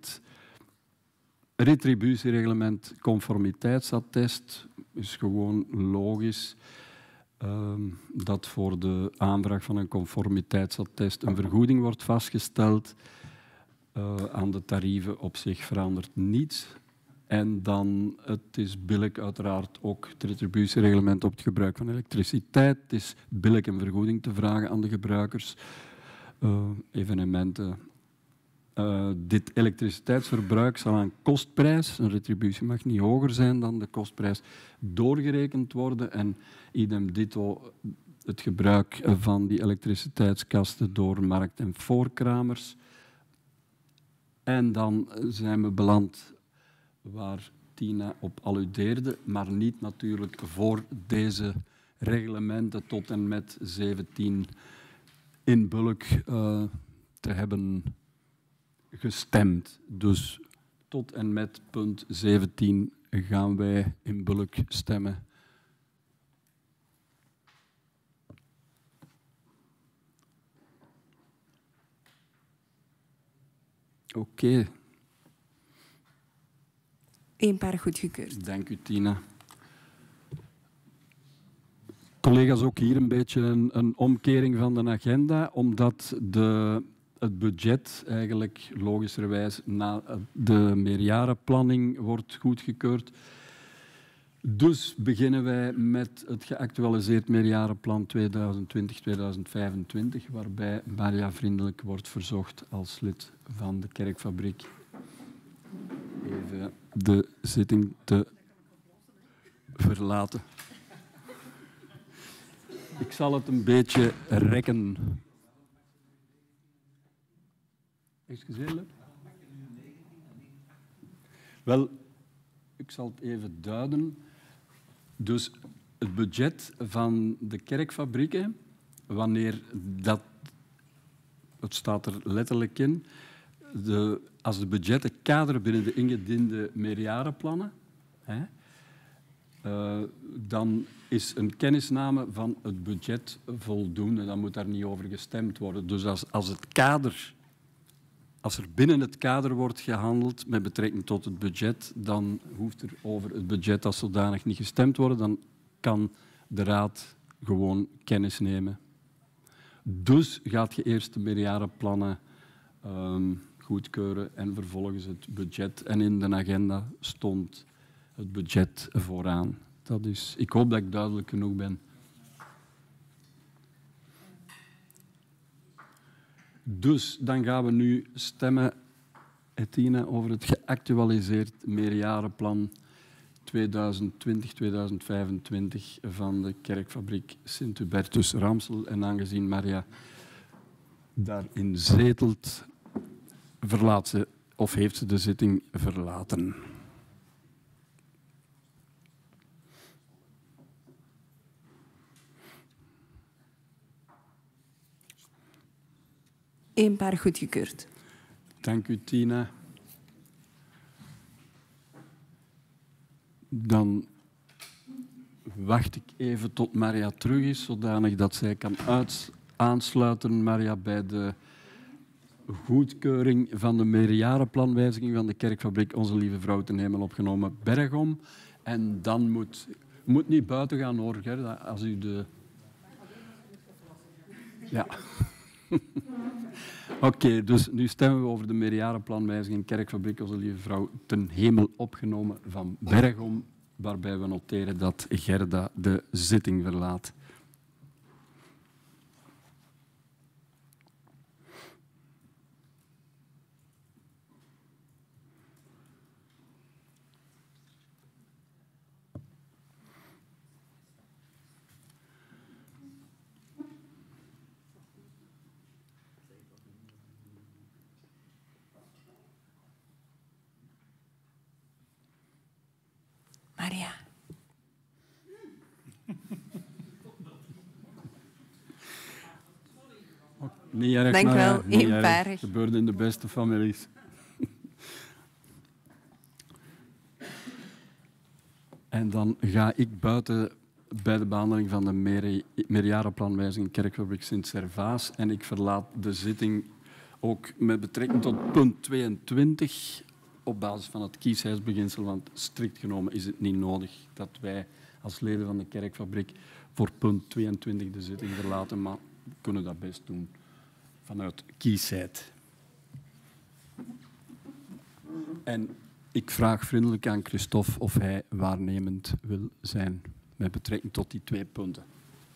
Speaker 1: Retributiereglement, conformiteitsattest is gewoon logisch dat voor de aanvraag van een conformiteitsattest een vergoeding wordt vastgesteld. Aan de tarieven op zich verandert niets. En dan, het is billijk uiteraard ook het retributiereglement op het gebruik van elektriciteit. Het is billijk een vergoeding te vragen aan de gebruikers. Evenementen. Dit elektriciteitsverbruik zal aan kostprijs, een retributie mag niet hoger zijn dan de kostprijs, doorgerekend worden. En idem dito het gebruik van die elektriciteitskasten door markt- en voorkramers. En dan zijn we beland waar Tina op alludeerde, maar niet natuurlijk voor deze reglementen tot en met 17 in bulk te hebben gestemd. Dus tot en met punt 17 gaan wij in bulk stemmen. Oké.
Speaker 2: Eén paar goedgekeurd.
Speaker 1: Dank u, Tina. Collega's, ook hier een beetje een omkering van de agenda, omdat het budget eigenlijk logischerwijs na de meerjarenplanning wordt goedgekeurd. Dus beginnen wij met het geactualiseerd meerjarenplan 2020-2025, waarbij Maria vriendelijk wordt verzocht als lid van de Kerkfabriek even de zitting te verlaten. Ik zal het een beetje rekken. Excuseer. Wel, ik zal het even duiden. Dus het budget van de kerkfabrieken, wanneer dat, het staat er letterlijk in, als de budgetten kaderen binnen de ingediende meerjarenplannen, dan is een kennisname van het budget voldoende. Dan moet daar niet over gestemd worden. Dus als er binnen het kader wordt gehandeld met betrekking tot het budget, dan hoeft er over het budget als zodanig niet gestemd worden. Dan kan de Raad gewoon kennis nemen. Dus gaat je eerst de meerjarenplannen goedkeuren en vervolgens het budget. En in de agenda stond het budget vooraan. Dat is, ik hoop dat ik duidelijk genoeg ben. Dus dan gaan we nu stemmen, Etienne, over het geactualiseerd meerjarenplan 2020-2025 van de kerkfabriek Sint-Hubertus Ramsel. En aangezien Maria daarin zetelt, heeft ze de zitting verlaten.
Speaker 2: Eén paar goedgekeurd.
Speaker 1: Dank u, Tina. Dan wacht ik even tot Maria terug is, zodanig dat zij kan aansluiten, Maria, bij de goedkeuring van de meerjarenplanwijziging van de kerkfabriek Onze Lieve Vrouw ten Hemel opgenomen Bergom. En dan moet niet buiten gaan, hoor. Als u de... Ja. Oké, dus nu stemmen we over de meerjarenplanwijziging Kerkfabriek Onze Lieve Vrouw ten Hemel opgenomen van Bergom, waarbij we noteren dat Gerda de zitting verlaat.
Speaker 2: Maria.
Speaker 1: Niet erg,
Speaker 2: Dank
Speaker 1: Maria,
Speaker 2: wel,
Speaker 1: niet
Speaker 2: eenparig.
Speaker 1: erg. Gebeurt in de beste families. En dan ga ik buiten bij de behandeling van de meerjarenplanwijziging Kerkfabriek Sint-Servaas en ik verlaat de zitting ook met betrekking tot punt 22 op basis van het kiesheidsbeginsel, want strikt genomen is het niet nodig dat wij als leden van de Kerkfabriek voor punt 22 de zitting verlaten, maar we kunnen dat best doen vanuit kiesheid. En ik vraag vriendelijk aan Christophe of hij waarnemend wil zijn met betrekking tot die 2 punten.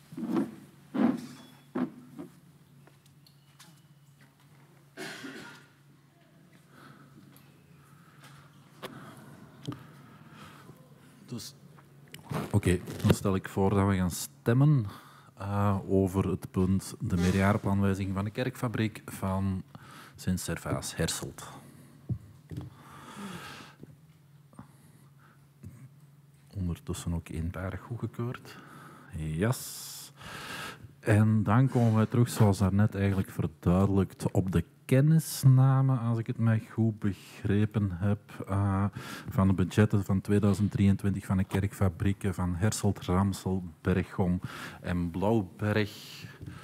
Speaker 10: Dus, oké, dan stel ik voor dat we gaan stemmen over het punt de meerjarenplanwijziging van de Kerkfabriek van Sint-Servaas Herselt. Ondertussen ook eenparig goedgekeurd. Yes. En dan komen wij terug, zoals daarnet eigenlijk verduidelijkt, op de kennisname, als ik het mij goed begrepen heb, van de budgetten van 2023 van de kerkfabrieken van Herselt, Ramsel, Bergom en Blauwberg.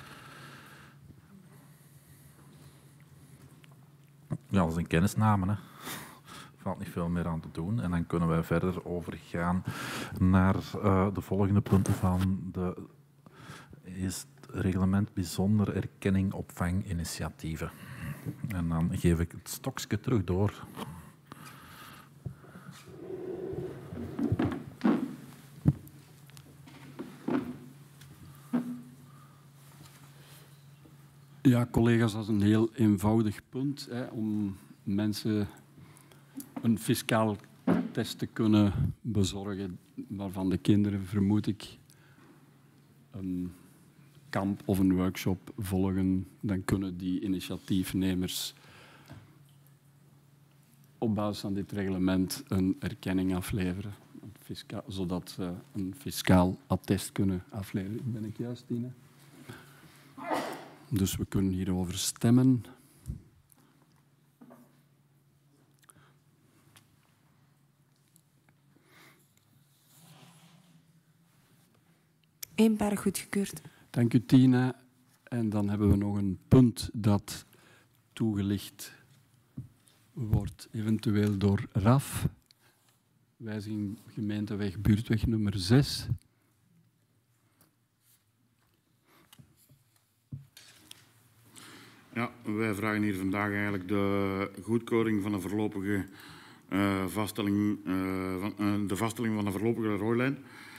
Speaker 10: Ja, dat is een kennisname, hè. Er valt niet veel meer aan te doen. En dan kunnen wij verder overgaan naar de volgende punten van de is het reglement bijzonder erkenning opvanginitiatieven. En dan geef ik het stokje terug door.
Speaker 1: Ja, collega's, dat is een heel eenvoudig punt, hè, om mensen een fiscaal test te kunnen bezorgen waarvan de kinderen, vermoed ik, een kamp of een workshop volgen. Dan kunnen die initiatiefnemers op basis van dit reglement een erkenning afleveren, zodat ze een fiscaal attest kunnen afleveren. Ben ik juist, Tine? Dus we kunnen hierover stemmen.
Speaker 2: Eenparig goedgekeurd.
Speaker 1: Dank u, Tina. En dan hebben we nog een punt dat toegelicht wordt, eventueel door RAF. Wijziging gemeenteweg, buurtweg nummer 6.
Speaker 9: Ja, wij vragen hier vandaag eigenlijk de goedkeuring van de voorlopige vaststelling, de vaststelling van de voorlopige rooilijn.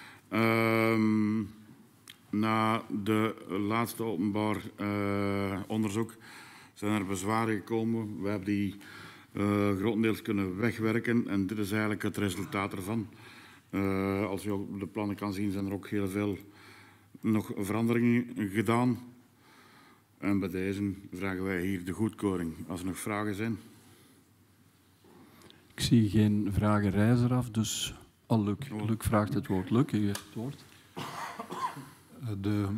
Speaker 9: Na de laatste openbaar onderzoek zijn er bezwaren gekomen. We hebben die grotendeels kunnen wegwerken en dit is eigenlijk het resultaat ervan. Als je op de plannen kan zien, zijn er ook heel veel nog veranderingen gedaan. En bij deze vragen wij hier de goedkeuring. Als er nog vragen zijn.
Speaker 1: Ik zie geen vragen reizen af, dus Luc vraagt het woord. Luc, u heeft het woord.
Speaker 4: De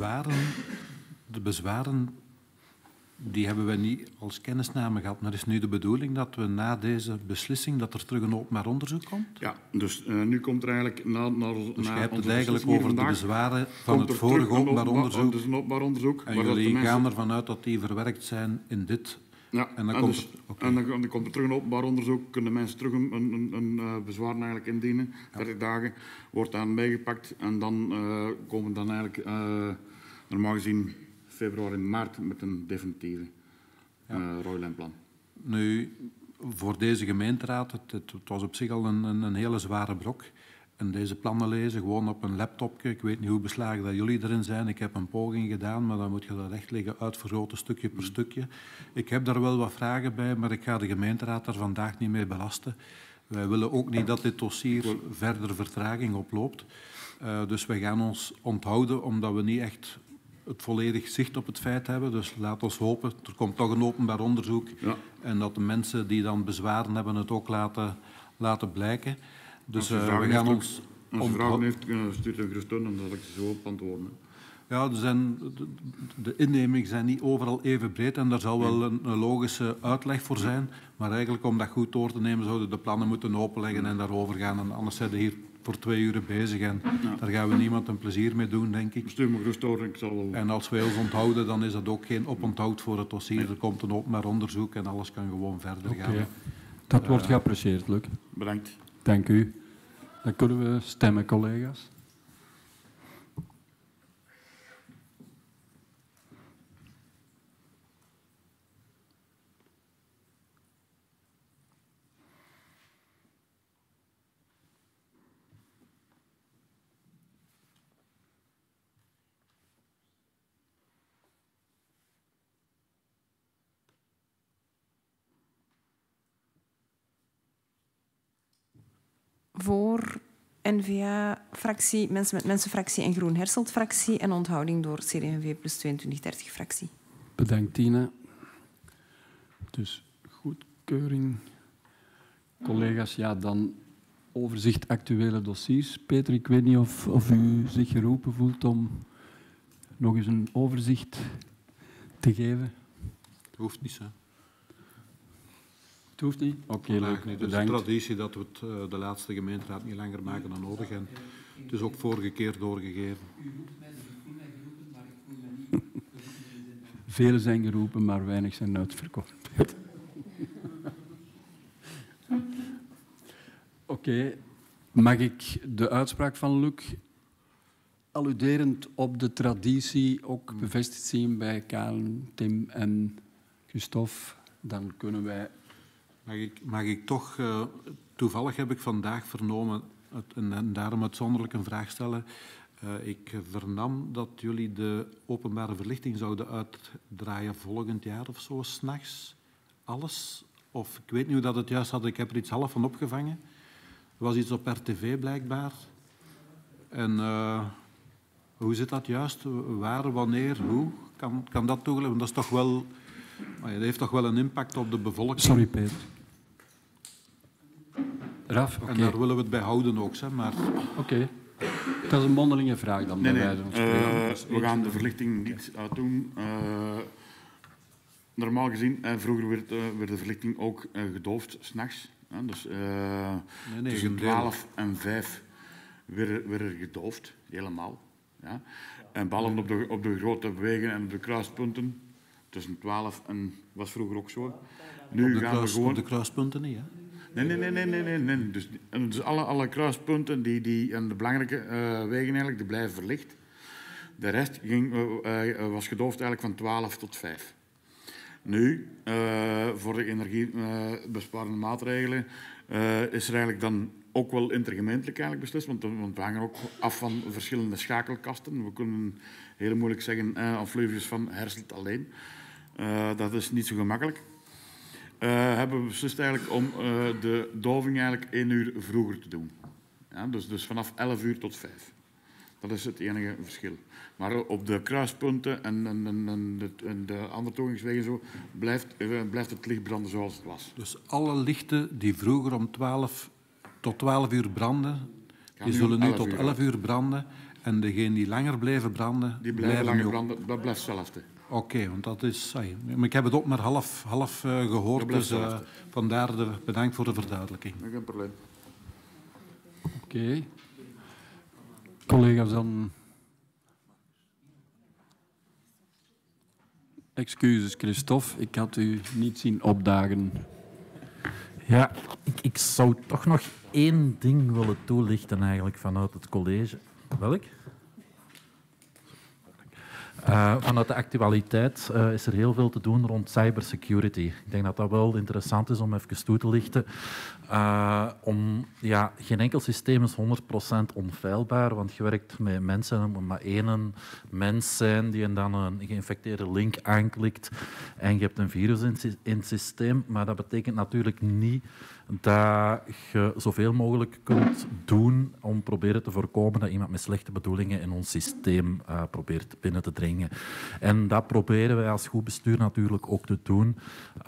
Speaker 4: bezwaren die hebben we niet als kennisname gehad. Maar is nu de bedoeling dat we na deze beslissing dat er terug een openbaar onderzoek komt?
Speaker 9: Ja, dus nu komt er eigenlijk
Speaker 4: Dus je hebt het eigenlijk over de bezwaren van het vorige openbaar onderzoek.
Speaker 9: Dus een openbaar onderzoek.
Speaker 4: En jullie gaan ervan uit dat die verwerkt zijn in dit.
Speaker 9: Ja, en dan komt er terug een openbaar onderzoek. Kunnen mensen terug een bezwaar eigenlijk indienen. 30 dagen wordt aan meegepakt. En dan komen dan eigenlijk normaal gezien februari, maart met een definitieve Roylandplan.
Speaker 4: Nu, voor deze gemeenteraad, het was op zich al een hele zware brok. En deze plannen lezen, gewoon op een laptopje. Ik weet niet hoe beslagen dat jullie erin zijn. Ik heb een poging gedaan, maar dan moet je dat echt liggen uitvergroten, stukje per stukje. Ik heb daar wel wat vragen bij, maar ik ga de gemeenteraad daar vandaag niet mee belasten. Wij willen ook niet dat dit dossier verder vertraging oploopt. Dus wij gaan ons onthouden, omdat we niet echt het volledig zicht op het feit hebben. Dus laat ons hopen, er komt toch een openbaar onderzoek. Ja. En dat de mensen die dan bezwaren hebben het ook laten blijken. Dus we gaan ons...
Speaker 9: Als je vragen heeft, stuurt een gerust en dan zal ik ze zo op antwoorden.
Speaker 4: Ja, de innemingen zijn niet overal even breed en daar zal wel een logische uitleg voor zijn. Maar eigenlijk om dat goed door te nemen zouden de plannen moeten openleggen en daarover gaan. En anders zijn we hier voor 2 uur bezig en daar gaan we niemand een plezier mee doen, denk ik.
Speaker 9: Stuur me gerust door, ik zal wel...
Speaker 4: En als wij ons onthouden, dan is dat ook geen oponthoud voor het dossier. Nee. Er komt een openbaar onderzoek en alles kan gewoon verder gaan.
Speaker 1: Dat wordt geapprecieerd, Luc.
Speaker 9: Bedankt.
Speaker 1: Dank u. Dan kunnen we stemmen, collega's.
Speaker 2: Voor N-VA-fractie, Mensen met Mensen-fractie en Groen-Herselt-fractie en onthouding door CD&V plus 2230-fractie.
Speaker 1: Bedankt, Tina. Dus goedkeuring. Collega's, ja, dan overzicht actuele dossiers. Peter, ik weet niet of u zich geroepen voelt om nog eens een overzicht te geven.
Speaker 4: Dat hoeft niet, hè.
Speaker 1: Het hoeft niet? Oké, leuk.
Speaker 4: Het is een traditie dat we het de laatste gemeenteraad niet langer maken dan nodig. En het is ook vorige keer doorgegeven.
Speaker 1: Velen zijn geroepen, maar weinig zijn uitverkocht. Oké. Mag ik de uitspraak van Luc, alluderend op de traditie, ook bevestigd zien bij Karen, Tim en Christophe? Dan kunnen wij...
Speaker 4: Mag ik toch... toevallig heb ik vandaag vernomen, en daarom uitzonderlijk een vraag stellen. Ik vernam dat jullie de openbare verlichting zouden uitdraaien volgend jaar of zo, 's nachts. Alles? Of ik weet niet hoe dat het juist had, ik heb er iets half van opgevangen. Er was iets op RTV blijkbaar. En hoe zit dat juist? Waar, wanneer, hoe? Kan dat toegelaten? Dat is toch wel... Dat heeft toch wel een impact op de bevolking.
Speaker 1: Sorry, Peter. Raf, okay.
Speaker 4: En daar willen we het bij houden ook, hè, maar...
Speaker 1: Oké. Dat is een mondelinge vraag dan.
Speaker 9: Nee. We gaan de verlichting niet uitdoen. Normaal gezien, vroeger werd de verlichting ook gedoofd, 's nachts. Dus tussen 12 en 5 werd er gedoofd, helemaal. Ja. En behalve op de grote wegen en op de kruispunten, tussen 12 en... was vroeger ook zo. Nu
Speaker 4: op de kruispunten niet, hè?
Speaker 9: Nee. Dus alle kruispunten en de belangrijke wegen eigenlijk, die blijven verlicht. De rest was gedoofd eigenlijk van 12 tot 5. Nu, voor de energiebesparende maatregelen, is er eigenlijk dan ook wel intergemeentelijk eigenlijk beslist, want we hangen ook af van verschillende schakelkasten. We kunnen heel moeilijk zeggen aan Fleuvjes van Herselt alleen. Dat is niet zo gemakkelijk. Hebben we beslist eigenlijk om de doving eigenlijk 1 uur vroeger te doen. Ja, dus vanaf 11 uur tot 5. Dat is het enige verschil. Maar op de kruispunten en de andere toegangswegen zo, blijft het licht branden zoals het was.
Speaker 4: Dus alle lichten die vroeger om 12 tot 12 uur branden, die zullen nu tot 11 uur branden. En degenen die langer blijven branden...
Speaker 9: Die blijven langer branden, dat blijft hetzelfde.
Speaker 4: Oké, want dat is... Maar ik heb het ook maar half gehoord, dus vandaar bedankt voor de verduidelijking.
Speaker 9: Geen probleem.
Speaker 1: Oké. Collega's, dan... Excuses, Christophe, ik had u niet zien opdagen.
Speaker 10: Ja, ik zou toch nog 1 ding willen toelichten eigenlijk vanuit het college. Welk? Vanuit de actualiteit is er heel veel te doen rond cybersecurity. Ik denk dat dat wel interessant is om even toe te lichten. Geen enkel systeem is 100% onfeilbaar, want je werkt met mensen. Er moet maar één mens zijn die dan een geïnfecteerde link aanklikt en je hebt een virus in het systeem. Maar dat betekent natuurlijk niet dat je zoveel mogelijk kunt doen om proberen te voorkomen dat iemand met slechte bedoelingen in ons systeem probeert binnen te dringen. En dat proberen wij als goed bestuur natuurlijk ook te doen.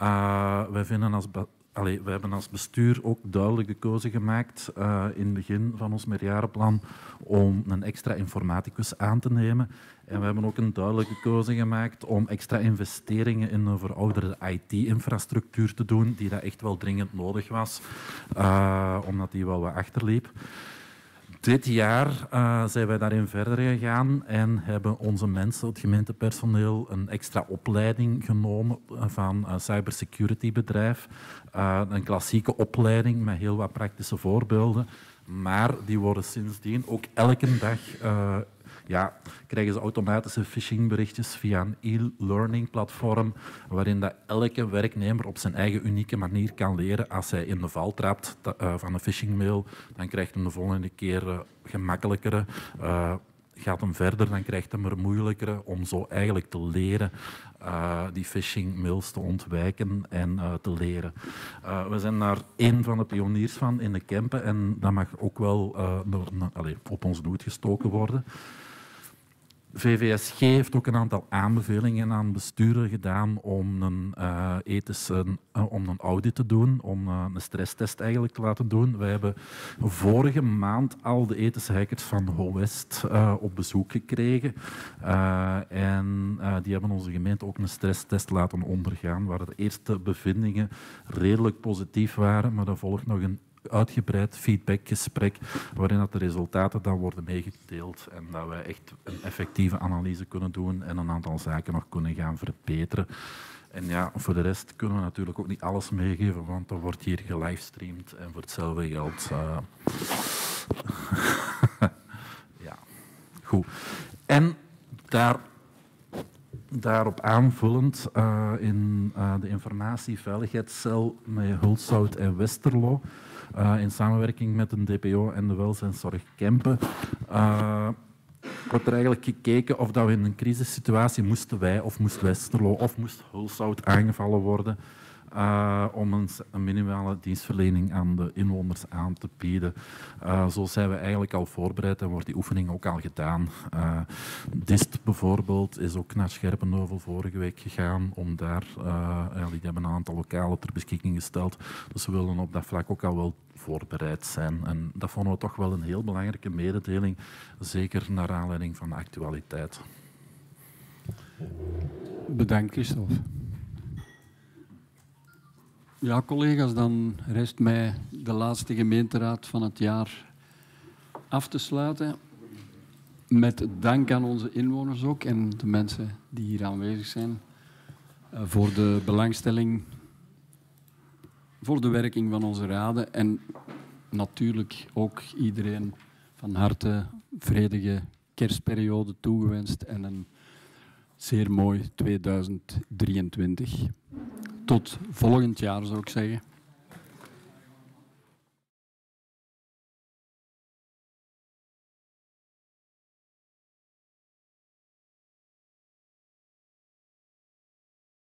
Speaker 10: We hebben als bestuur ook duidelijk de keuze gemaakt in het begin van ons meerjarenplan om een extra informaticus aan te nemen. En we hebben ook een duidelijke keuze gemaakt om extra investeringen in een verouderde IT-infrastructuur te doen, die dat echt wel dringend nodig was, omdat die wel wat achterliep. Dit jaar zijn wij daarin verder gegaan en hebben onze mensen, het gemeentepersoneel, een extra opleiding genomen van een cybersecurity-bedrijf. Een klassieke opleiding met heel wat praktische voorbeelden. Maar die worden sindsdien ook elke dag... krijgen ze automatische phishingberichtjes via een e-learning platform, waarin dat elke werknemer op zijn eigen unieke manier kan leren. Als hij in de val trapt van een phishingmail, dan krijgt hij de volgende keer gemakkelijkere. Gaat hem verder, dan krijgt hij er moeilijkere om zo eigenlijk te leren die phishingmails te ontwijken en te leren. We zijn daar één van de pioniers van in de Kempen en dat mag ook wel op ons doet gestoken worden. VVSG heeft ook een aantal aanbevelingen aan besturen gedaan om een audit te doen, om een stresstest eigenlijk te laten doen. Wij hebben vorige maand al de ethische hackers van HOWEST op bezoek gekregen. Die hebben onze gemeente ook een stresstest laten ondergaan, waar de eerste bevindingen redelijk positief waren, maar er volgt nog een uitgebreid feedbackgesprek waarin dat de resultaten dan worden meegedeeld en dat wij echt een effectieve analyse kunnen doen en een aantal zaken nog kunnen gaan verbeteren. En ja, voor de rest kunnen we natuurlijk ook niet alles meegeven, want er wordt hier gelivestreamd en voor hetzelfde geld... ja, goed. En daarop aanvullend in de informatieveiligheidscel met Hulshout en Westerlo, in samenwerking met een DPO en de welzijnszorg Kempen, wordt er eigenlijk gekeken of dat we in een crisissituatie moesten wij of moest Westerlo of moest Hulshout aangevallen worden om een minimale dienstverlening aan de inwoners aan te bieden. Zo zijn we eigenlijk al voorbereid en wordt die oefening ook al gedaan. DIST bijvoorbeeld is ook naar Scherpenheuvel vorige week gegaan om daar, die hebben een aantal lokalen ter beschikking gesteld. Dus we willen op dat vlak ook al wel voorbereid zijn. En dat vonden we toch wel een heel belangrijke mededeling, zeker naar aanleiding van de actualiteit.
Speaker 1: Bedankt, Christophe. Ja, collega's, dan rest mij de laatste gemeenteraad van het jaar af te sluiten. Met dank aan onze inwoners ook en de mensen die hier aanwezig zijn voor de belangstelling, voor de werking van onze raden en natuurlijk ook iedereen van harte vredige kerstperiode toegewenst en een zeer mooi 2023. Tot volgend jaar, zou ik zeggen.